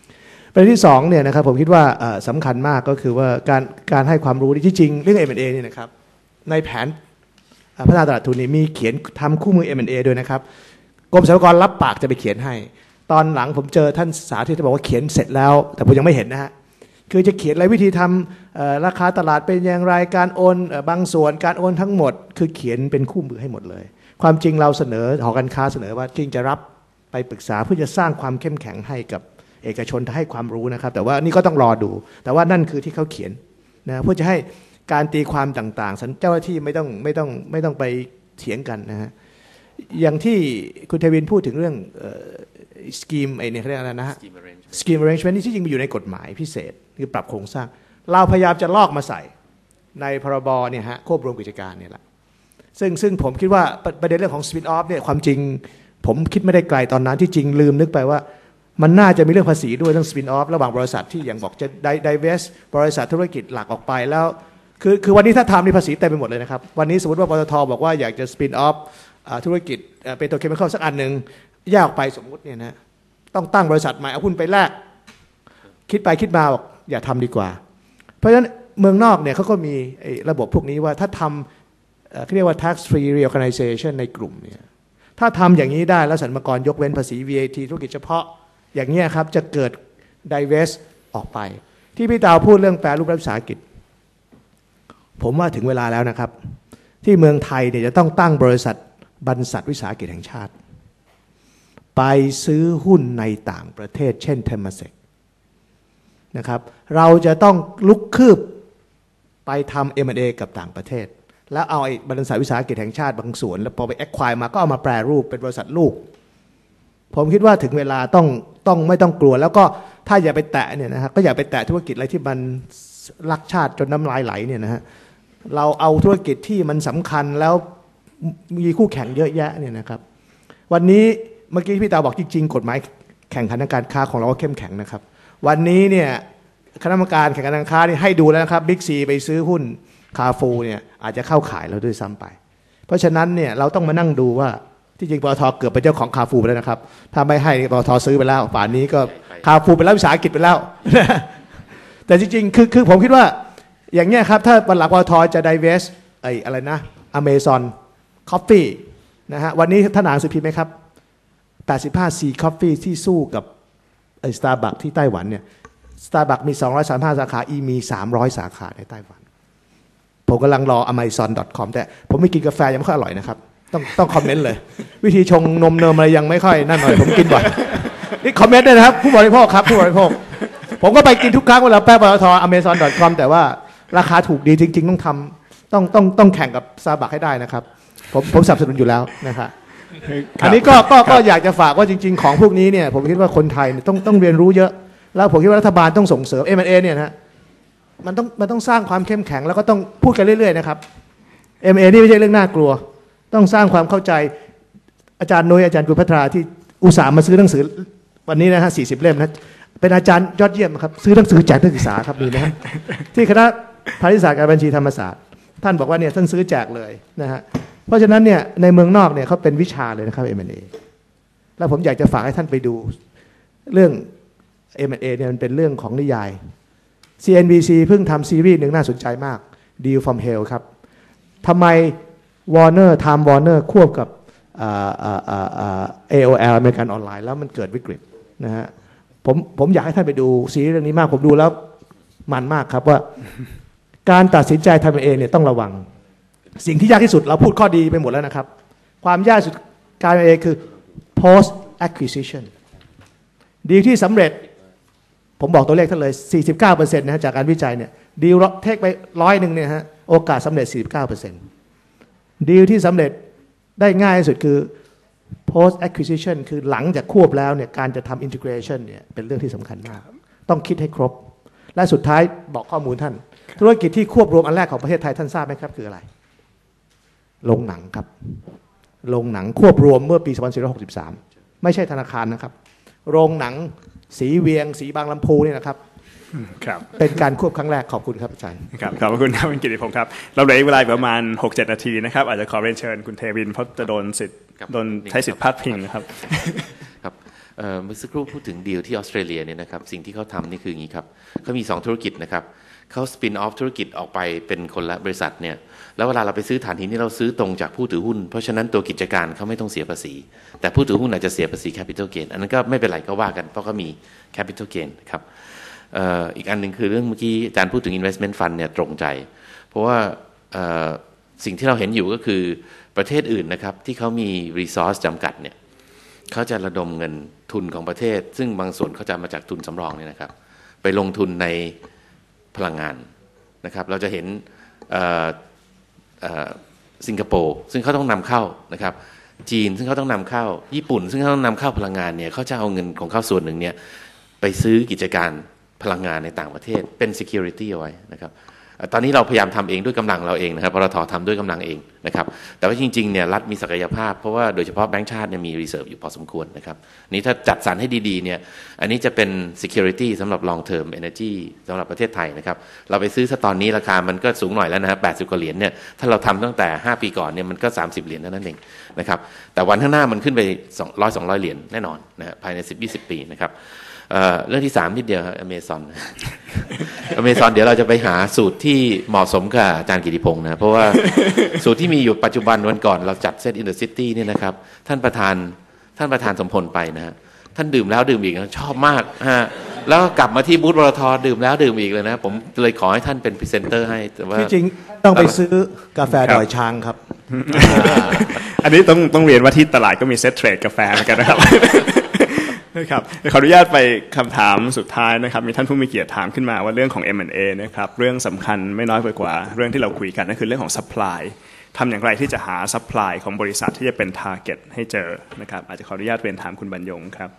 Speaker 6: 1ประเด็นที่2เนี่ยนะครับผมคิดว่าสำคัญมากก็คือว่าการให้ความรู้ที่จริงเรื่อง M&A เนี่ยนะครับในแผนพัฒนาตลาดทุนนี่มีเขียนทำคู่มือ M&A ด้วยนะครับกรมสรรพากรรับปากจะไปเขียนให้ตอนหลังผมเจอท่านสาธิตจะบอกว่าเขียนเสร็จแล้วแต่ผมยังไม่เห็นนะฮะคือจะเขียนอะไรวิธีทำราคาตลาดเป็นอย่างไรการโอนบางส่วนการโอนทั้งหมดคือเขียนเป็นคู่มือให้หมดเลยความจริงเราเสนอหอการค้าเสนอว่าจริงจะรับไปปรึกษาเพื่อจะสร้างความเข้มแข็งให้กับเอกชนให้ความรู้นะครับแต่ว่านี่ก็ต้องรอดูแต่ว่านั่นคือที่เขาเขียนนะเพื่อจะให้การตีความต่างๆเจ้าหน้าที่ไม่ต้องไปเถียงกันนะฮะอย่างที่คุณเทวินพูดถึงเรื่องสกีมไอ้เนี่ยเขาเรียกอะไรนะฮะสกีม arrangement นี่ที่จริงมันอยู่ในกฎหมายพิเศษคือปรับโครงสร้างเราพยายามจะลอกมาใส่ในพรบเนี่ยฮะควบรวมกิจการเนี่ยแหละซึ่งผมคิดว่าประเด็นเรื่องของ spin off เนี่ยความจริงผมคิดไม่ได้ไกลตอนนั้นที่จริงลืมนึกไปว่ามันน่าจะมีเรื่องภาษีด้วยเรื่อง spin off ระหว่างบริษัทที่อย่างบอกจะ divest บริษัทธุรกิจหลักออกไปแล้วคือวันนี้ถ้าทำนี่ภาษีเต็มไปหมดเลยนะครับวันนี้สมมติว่าปตท.บอกว่าอยากจะ spin off ธุรกิจเป็นโตรเคมีคอลสักอันหนึ่งแยกออกไปสมมุติเนี่ยนะต้องตั้งบริษัทใหม่เอาหุ้นไปแลกคิดไปคิดมาบอกอย่าทำดีกว่าเพราะฉะนั้นเมืองนอกเนี่ยเขาก็มีระบบพวกนี้ว่าถ้าทำเขาเรียกว่า tax free reorganization ในกลุ่มเนี่ยถ้าทำอย่างนี้ได้แล้วสรรพากรยกเว้นภาษี VAT ธุรกิจเฉพาะอย่างนี้ครับจะเกิด divest ออกไปที่พี่ดาวพูดเรื่องแปรรูปรัฐวิสาหกิจผมว่าถึงเวลาแล้วนะครับที่เมืองไทยเนี่ยจะต้องตั้งบริษัทบรรษัทวิสาหกิจแห่งชาติไปซื้อหุ้นในต่างประเทศเช่นเทมเซกนะครับเราจะต้องลุกคืบไปทำ M&A กับต่างประเทศแล้วเอาไอ้บริษัทวิสาหกิจแห่งชาติบางส่วนแล้วพอไปแอคควายมาก็เอามาแปรรูปเป็นบริษัทลูกผมคิดว่าถึงเวลาต้องไม่ต้องกลัวแล้วก็ถ้าอย่าไปแตะเนี่ยนะฮะก็อย่าไปแตะธุรกิจอะไรที่มันรักชาติจนน้ำลายไหลเนี่ยนะฮะเราเอาธุรกิจที่มันสำคัญแล้วมีคู่แข่งเยอะแยะเนี่ยนะครับวันนี้เมื่อกี้พี่ตาบอกจริงๆกฎหมายแข่งขันทางการค้าของเราก็เข้มแข็งนะครับวันนี้เนี่ยคณะกรรมการแข่งการค้านี่ให้ดูแล้วนะครับบิ๊กซีไปซื้อหุ้นคาฟูเนี่ยอาจจะเข้าขายแล้วด้วยซ้ำไปเพราะฉะนั้นเนี่ยเราต้องมานั่งดูว่าที่จริงปตท.เกือบเป็นเจ้าของคาฟูไปแล้วนะครับถ้าไม่ให้ปตท.ซื้อไปแล้วป่านนี้ก็คาฟูเป็นรัฐวิสาหกิจไปแล้ว แต่จริงๆคือผมคิดว่าอย่างเงี้ยครับถ้าวันหลังปตท.จะไดเวสอะไรนะอเมซอนคอฟฟี่นะฮะวันนี้ท่านอ่านหนังสือพิมพ์ไหมครับ85 C Coffee ที่สู้กับสตาร์บัคที่ไต้หวันเนี่ยสตาร์บัคมี235สาขามี300สาขาในไต้หวันผมกำลังรอ amazon.com แต่ผมไม่กินกาแฟยังไม่ค่อยอร่อยนะครับต้องคอมเมนต์เลยวิธีชงนมเนมอะไรยังไม่ค่อยนั่นหน่อยผมกินบ่อยนี่คอมเมนต์ด้วยนะครับผู้บริโภคครับผู้บริโภคผมก็ไปกินทุกครั้งเวลาแป้งปตท amazon.com แต่ว่าราคาถูกดีจริงๆต้องทำต้องแข่งกับสตาร์บัคให้ได้นะครับผมสนับสนุนอยู่แล้วนะครับอันนี้ก็อยากจะฝากว่าจริงๆของพวกนี้เนี่ยผมคิดว่าคนไทยต้องเรียนรู้เยอะแล้วผมคิดว่ารัฐบาลต้องส่งเสริม M&A เนี่ยนะมันต้องสร้างความเข้มแข็งแล้วก็ต้องพูดกันเรื่อยๆนะครับ M&A นี่ไม่ใช่เรื่องน่ากลัวต้องสร้างความเข้าใจอาจารย์นุ้ยอาจารย์กุลพัทราที่อุตส่าห์มาซื้อหนังสือวันนี้นะฮะ40 เล่มนะเป็นอาจารย์ยอดเยี่ยมครับซื้อหนังสือแจกนักศึกษาครับมีนะฮะที่คณะพาณิชยศาสตร์การบัญชีธรรมศาสตร์ท่านบอกว่าเนี่ยท่านซื้อแจกเลยนะฮะเพราะฉะนั้นเนี่ยในเมืองนอกเนี่ยเขาเป็นวิชาเลยนะครับ M&A แล้วผมอยากจะฝากให้ท่านไปดูเรื่อง M&A เนี่ยมันเป็นเรื่องของนิยาย CNBC เพิ่งทำซีรีส์หนึ่งน่าสนใจมาก Deal from Hell ครับทำไม Warner Time Warner ควบกับAOL American Online แล้วมันเกิดวิกฤตนะฮะผมอยากให้ท่านไปดูซีรีส์เรื่องนี้มากผมดูแล้วมันมากครับว่าการตัดสินใจทำเองเนี่ยต้องระวังสิ่งที่ยากที่สุดเราพูดข้อดีไปหมดแล้วนะครับความยากสุดการเองคือ post acquisition ดีลที่สำเร็จผมบอกตัวเลขท่านเลย 49% นะจากการวิจัยเนี่ยดีลเทคไป100เนี่ยฮะโอกาสสำเร็จ 49% ดีลที่สำเร็จได้ง่ายที่สุดคือ post acquisition คือหลังจากควบแล้วเนี่ยการจะทำ integration เนี่ยเป็นเรื่องที่สำคัญมากต้องคิดให้ครบและสุดท้ายบอกข้อมูลท่านธุรกิจที่ควบรวมอันแรกของประเทศไทยท่านทราบไหมครับคืออะไรโรงหนังครับโรงหนังควบรวมเมื่อปี 2463 ไม่ใช่ธนาคารนะครับโรงหนังสีเวียงสีบางลำพูนี่นะครับเป็นการควบครั้งแรกขอบคุณครับอาจารย์
Speaker 2: ครับขอบคุณครับคุณกิติพงศ์ครับเราเหลือเวลาประมาณ 6-7 นาทีนะครับอาจจะขอเรียนเชิญคุณเทวินเพราะจะโดนใช้สิทธิพาดพิงนะครับ
Speaker 5: ครับเมื่อสักครู่พูดถึงดีลที่ออสเตรเลียเนี่ยนะครับสิ่งที่เขาทำนี่คืออย่างนี้ครับเขามี2ธุรกิจนะครับเขาสปินออฟธุรกิจออกไปเป็นคนละบริษัทเนี่ยแล้วเวลาเราไปซื้อฐานหินนี่เราซื้อตรงจากผู้ถือหุ้นเพราะฉะนั้นตัวกิจการเขาไม่ต้องเสียภาษีแต่ผู้ถือหุ้นอาจจะเสียภาษีแคปิตอลเกนอันนั้นก็ไม่เป็นไรก็ว่ากันเพราะเขามีแคปิตอลเกนครับอีกอันหนึ่งคือเรื่องเมื่อกี้อาจารย์พูดถึง investment fund เนี่ยตรงใจเพราะว่าสิ่งที่เราเห็นอยู่ก็คือประเทศอื่นนะครับที่เขามี resource จำกัดเนี่ยเขาจะระดมเงินทุนของประเทศซึ่งบางส่วนเขาจะมาจากทุนสำรองเนี่ยนะครับไปลงทุนในพลังงานนะครับเราจะเห็นสิงคโปร์ซึ่งเขาต้องนำเข้านะครับจีนซึ่งเขาต้องนำเข้าญี่ปุ่นซึ่งเขาต้องนำเข้าพลังงานเนี่ยเขาจะเอาเงินของเขาส่วนหนึ่งเนี่ยไปซื้อกิจการพลังงานในต่างประเทศเป็น security เอาไว้นะครับตอนนี้เราพยายามทำเองด้วยกำลังเราเองนะครับปตท.ทำด้วยกำลังเองนะครับแต่ว่าจริงๆเนี่ยรัฐมีศักยภาพเพราะว่าโดยเฉพาะแบงก์ชาติเนี่ยมี reserve อยู่พอสมควรนะครับนี้ถ้าจัดสรรให้ดีๆเนี่ยอันนี้จะเป็น security สำหรับ long term energy สำหรับประเทศไทยนะครับเราไปซื้อซะตอนนี้ราคามันก็สูงหน่อยแล้วนะครับ80 กว่าเหรียญเนี่ยถ้าเราทำตั้งแต่5 ปีก่อนเนี่ยมันก็30 เหรียญเท่านั้นเองนะครับแต่วันข้างหน้ามันขึ้นไป100-200 เหรียญแน่นอนนะภายใน 10-20 ปีนะครับเรื่องที่3นิดเดียวอเมซอนเดี๋ยวเราจะไปหาสูตรที่เหมาะสมกับอาจารย์กิติพงศ์นะเพราะว่าสูตรที่มีอยู่ปัจจุบันวันก่อนเราจัดเซตอินเดอะซิตี้นี่นะครับท่านประธานสมพลไปนะฮะท่านดื่มแล้วดื่มอีกนะชอบมากฮะแล้วกลับมาที่บูธปตท.ดื่มแล้วดื่มอีกเลยนะผมเลยขอให้ท่านเป็นพรีเซนเตอร์ให้แต่ว่า
Speaker 6: ที่จริงต้องไปซื้อกาแฟดอยช้างครับ
Speaker 2: อันนี้ต้องเรียนว่าที่ตลาดก็มีเซ็ตเทรดกาแฟเหมือนกันนะครับครับขออนุญาตไปคำถามสุดท้ายนะครับมีท่านผู้มีเกียรติถามขึ้นมาว่าเรื่องของ M&A นะครับเรื่องสำคัญไม่น้อยไปกว่าเรื่องที่เราคุยกันนั่นคือเรื่องของ supply ทำอย่างไรที่จะหา supply ของบริษัทที่จะเป็น target ให้เจอนะครับอาจจะขออนุญาตเรียนถามคุณบรรยงครับ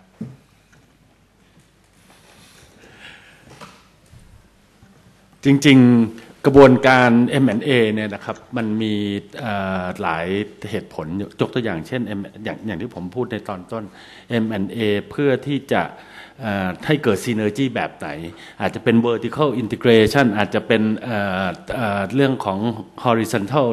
Speaker 4: จริงกระบวนการ M&A เนี่ยนะครับมันมีหลายเหตุผลยกตัวอย่างเช่นอย่างที่ผมพูดในตอนต้น M&A เพื่อที่จะให้เกิด synergy แบบไหนอาจจะเป็น vertical integration อาจจะเป็นเรื่องของ horizontal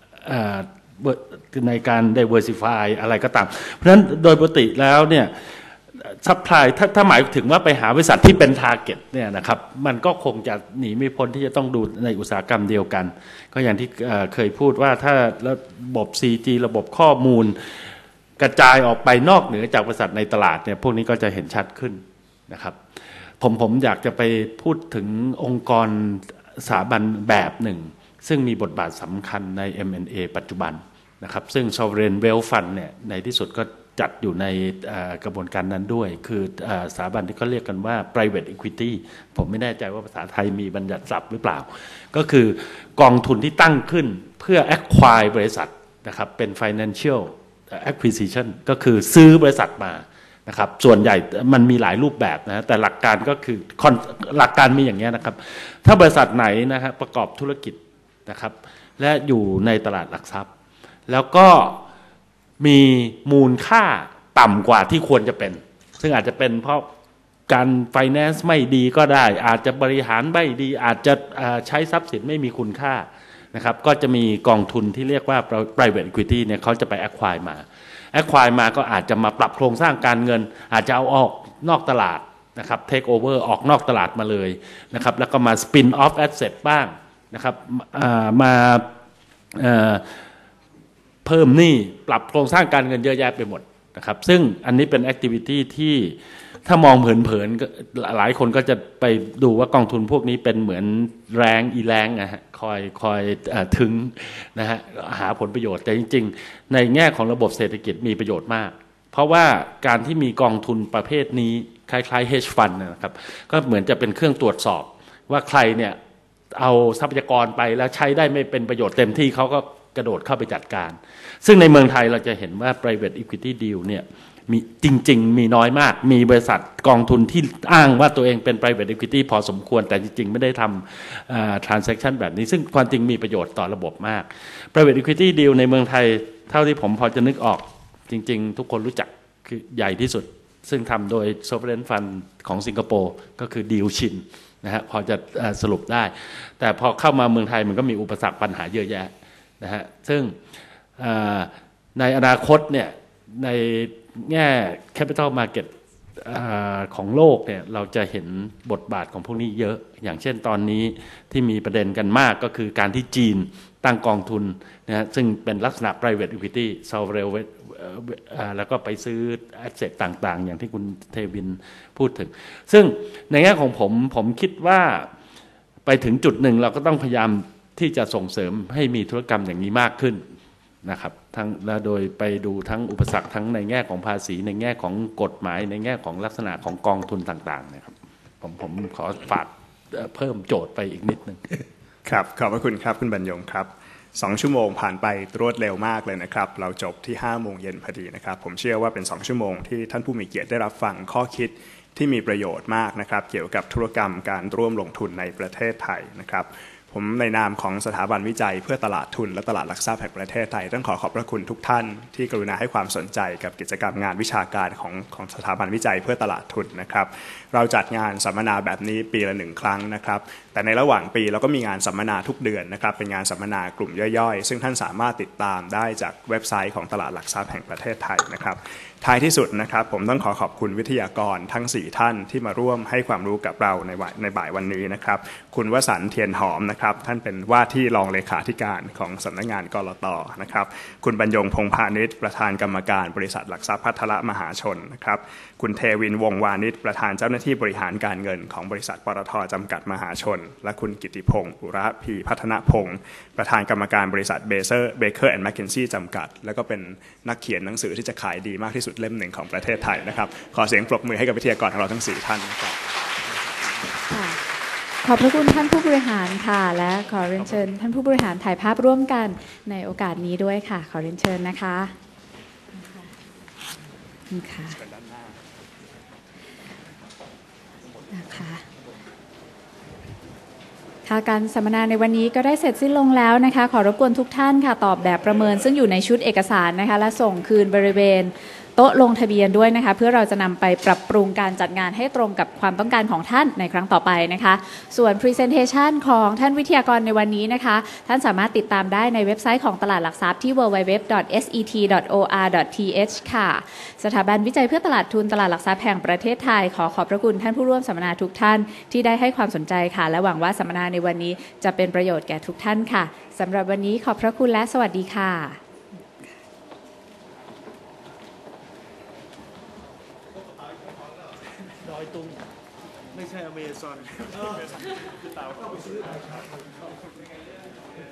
Speaker 4: ในการ diversify อะไรก็ตามเพราะฉะนั้นโดยปกติแล้วเนี่ยซัพพลายถ้าหมายถึงว่าไปหาบริษัทที่เป็นทาร์เก็ตเนี่ยนะครับมันก็คงจะหนีไม่พ้นที่จะต้องดูในอุตสาหกรรมเดียวกันก็อย่างที่เคยพูดว่าถ้าระบบ 4G ระบบข้อมูลกระจายออกไปนอกเหนือจากบริษัทในตลาดเนี่ยพวกนี้ก็จะเห็นชัดขึ้นนะครับผมอยากจะไปพูดถึงองค์กรสถาบันแบบหนึ่งซึ่งมีบทบาทสำคัญใน M&A ปัจจุบันนะครับซึ่ง Sovereign Wealth Fund เนี่ยในที่สุดก็จัดอยู่ในกระบวนการนั้นด้วยคือสถาบันที่เขาเรียกกันว่า private equity ผมไม่แน่ใจว่าภาษาไทยมีบัญญัติศัพท์หรือเปล่าก็คือกองทุนที่ตั้งขึ้นเพื่อ acquire บริษัทนะครับเป็น financial acquisition ก็คือซื้อบริษัทมานะครับส่วนใหญ่มันมีหลายรูปแบบนะแต่หลักการก็คือหลักการมีอย่างนี้นะครับถ้าบริษัทไหนนะฮะประกอบธุรกิจนะครับและอยู่ในตลาดหลักทรัพย์แล้วก็มีมูลค่าต่ำกว่าที่ควรจะเป็นซึ่งอาจจะเป็นเพราะการไฟแนนซ์ไม่ดีก็ได้อาจจะบริหารไม่ดีอาจจะใช้ทรัพย์สินไม่มีคุณค่านะครับก็จะมีกองทุนที่เรียกว่า private equity เนี่ยเขาจะไป acquire มาก็อาจจะมาปรับโครงสร้างการเงินอาจจะเอาออกนอกตลาดนะครับ take over ออกนอกตลาดมาเลยนะครับแล้วก็มา spin off asset บ้างนะครับมาเพิ่มหนี้ปรับโครงสร้างการเงินเยอะแยะไปหมดนะครับซึ่งอันนี้เป็นแอคทิวิตี้ที่ถ้ามองเผินๆหลายคนก็จะไปดูว่ากองทุนพวกนี้เป็นเหมือนแรงนะฮะคอยถึงนะฮะหาผลประโยชน์แต่จริงๆในแง่ของระบบเศรษฐกิจมีประโยชน์มากเพราะว่าการที่มีกองทุนประเภทนี้คล้ายๆ hedge fund นะครับก็เหมือนจะเป็นเครื่องตรวจสอบว่าใครเนี่ยเอาทรัพยากรไปแล้วใช้ได้ไม่เป็นประโยชน์เต็มที่เขาก็กระโดดเข้าไปจัดการซึ่งในเมืองไทยเราจะเห็นว่า private equity deal เนี่ยมีจริงๆมีน้อยมากมีบริษัทกองทุนที่อ้างว่าตัวเองเป็น private equity พอสมควรแต่จริงๆไม่ได้ทำtransaction แบบนี้ซึ่งความจริงมีประโยชน์ต่อระบบมาก private equity deal ในเมืองไทยเท่าที่ผมพอจะนึกออกจริงๆทุกคนรู้จักคือใหญ่ที่สุดซึ่งทำโดย Sovereign Fund ของสิงคโปร์ก็คือดีลชินนะฮะพอจะสรุปได้แต่พอเข้ามาเมืองไทยมันก็มีอุปสรรคปัญหาเยอะแยะนะฮะซึ่งในอนาคตเนี่ยในแง่ capital market ของโลกเนี่ยเราจะเห็นบทบาทของพวกนี้เยอะอย่างเช่นตอนนี้ที่มีประเด็นกันมากก็คือการที่จีนตั้งกองทุนนะฮะซึ่งเป็นลักษณะ private equity sovereign แล้วก็ไปซื้อ asset ต่างๆอย่างที่คุณเทวินพูดถึงซึ่งในแง่ของผมคิดว่าไปถึงจุดหนึ่งเราก็ต้องพยายามที่จะส่งเสริมให้มีธุรกรรมอย่างนี้มากขึ้นนะครับทั้งและโดยไปดูทั้งอุปสรรคทั้งในแง่ของภาษีในแง่ของกฎหมายในแง่ของลักษณะของกองทุนต่างๆนะครับผมขอฝากเพิ่มโจทย์ไปอีกนิดนึง
Speaker 2: ครับขอบพระคุณครับคุณบรรยงครับ2 ชั่วโมงผ่านไปรวดเร็วมากเลยนะครับเราจบที่5 โมงเย็นพอดีนะครับผมเชื่อว่าเป็น2 ชั่วโมงที่ท่านผู้มีเกียรติได้รับฟังข้อคิดที่มีประโยชน์มากนะครับเกี่ยวกับธุรกรรมการร่วมลงทุนในประเทศไทยนะครับผมในนามของสถาบันวิจัยเพื่อตลาดทุนและตลาดหลักทรัพย์แห่งประเทศไทยต้องขอบพระคุณทุกท่านที่กรุณาให้ความสนใจกับกิจกรรมงานวิชาการของสถาบันวิจัยเพื่อตลาดทุนนะครับเราจัดงานสัมมนาแบบนี้ปีละ1 ครั้งนะครับแต่ในระหว่างปีเราก็มีงานสัมมนาทุกเดือนนะครับเป็นงานสัมมนากลุ่มย่อยๆซึ่งท่านสามารถติดตามได้จากเว็บไซต์ของตลาดหลักทรัพย์แห่งประเทศไทยนะครับท้ายที่สุดนะครับผมต้องขอบคุณวิทยากรทั้ง4 ท่านที่มาร่วมให้ความรู้กับเราในบ่ายวันนี้นะครับคุณวสันต์เทียนหอมนะครับท่านเป็นว่าที่รองเลขาธิการของสำนักงานกลต.นะครับคุณบรรยงพงษ์พาณิชย์ประธานกรรมการบริษัทหลักทรัพย์ภัทรมหาชนนะครับคุณเทวินวงศ์วานิชประธานเจ้าหน้าที่บริหารการเงินของบริษัทปตท.จำกัดมหาชนและคุณกิติพงศ์อุระพีพัฒนพงศ์ประธานกรรมการบริษัทเบเกอร์แอนด์แมคเคนซี่จำกัดแล้วก็เป็นนักเขียนหนังสือที่จะขายดีมากที่สุดเล่มหนึ่งของประเทศไทยนะครับขอเสียงปรบมือให้กับวิทยากรของเราทั้ง4 ท่านนะครับ
Speaker 1: ขอบพระคุณท่านผู้บริหารค่ะและขอเรียนเชิญท่านผู้บริหารถ่ายภาพร่วมกันในโอกาสนี้ด้วยค่ะขอเรียนเชิญนะคะค่ะนะคะค่ะการสัมมนาในวันนี้ก็ได้เสร็จสิ้นลงแล้วนะคะขอรบกวนทุกท่านค่ะตอบแบบประเมินซึ่งอยู่ในชุดเอกสารนะคะและส่งคืนบริเวณโต๊ะลงทะเบียนด้วยนะคะเพื่อเราจะนำไปปรับปรุงการจัดงานให้ตรงกับความต้องการของท่านในครั้งต่อไปนะคะส่วน Presentation ของท่านวิทยากรในวันนี้นะคะท่านสามารถติดตามได้ในเว็บไซต์ของตลาดหลักทรัพย์ที่ www.set.or.th ค่ะสถาบันวิจัยเพื่อตลาดทุนตลาดหลักทรัพย์แห่งประเทศไทยขอบพระคุณท่านผู้ร่วมสัมมนาทุกท่านที่ได้ให้ความสนใจค่ะและหวังว่าสัมมนาในวันนี้จะเป็นประโยชน์แก่ทุกท่านค่ะสำหรับวันนี้ขอบพระคุณและสวัสดีค่ะ
Speaker 2: ไม่ใช่อเมซอน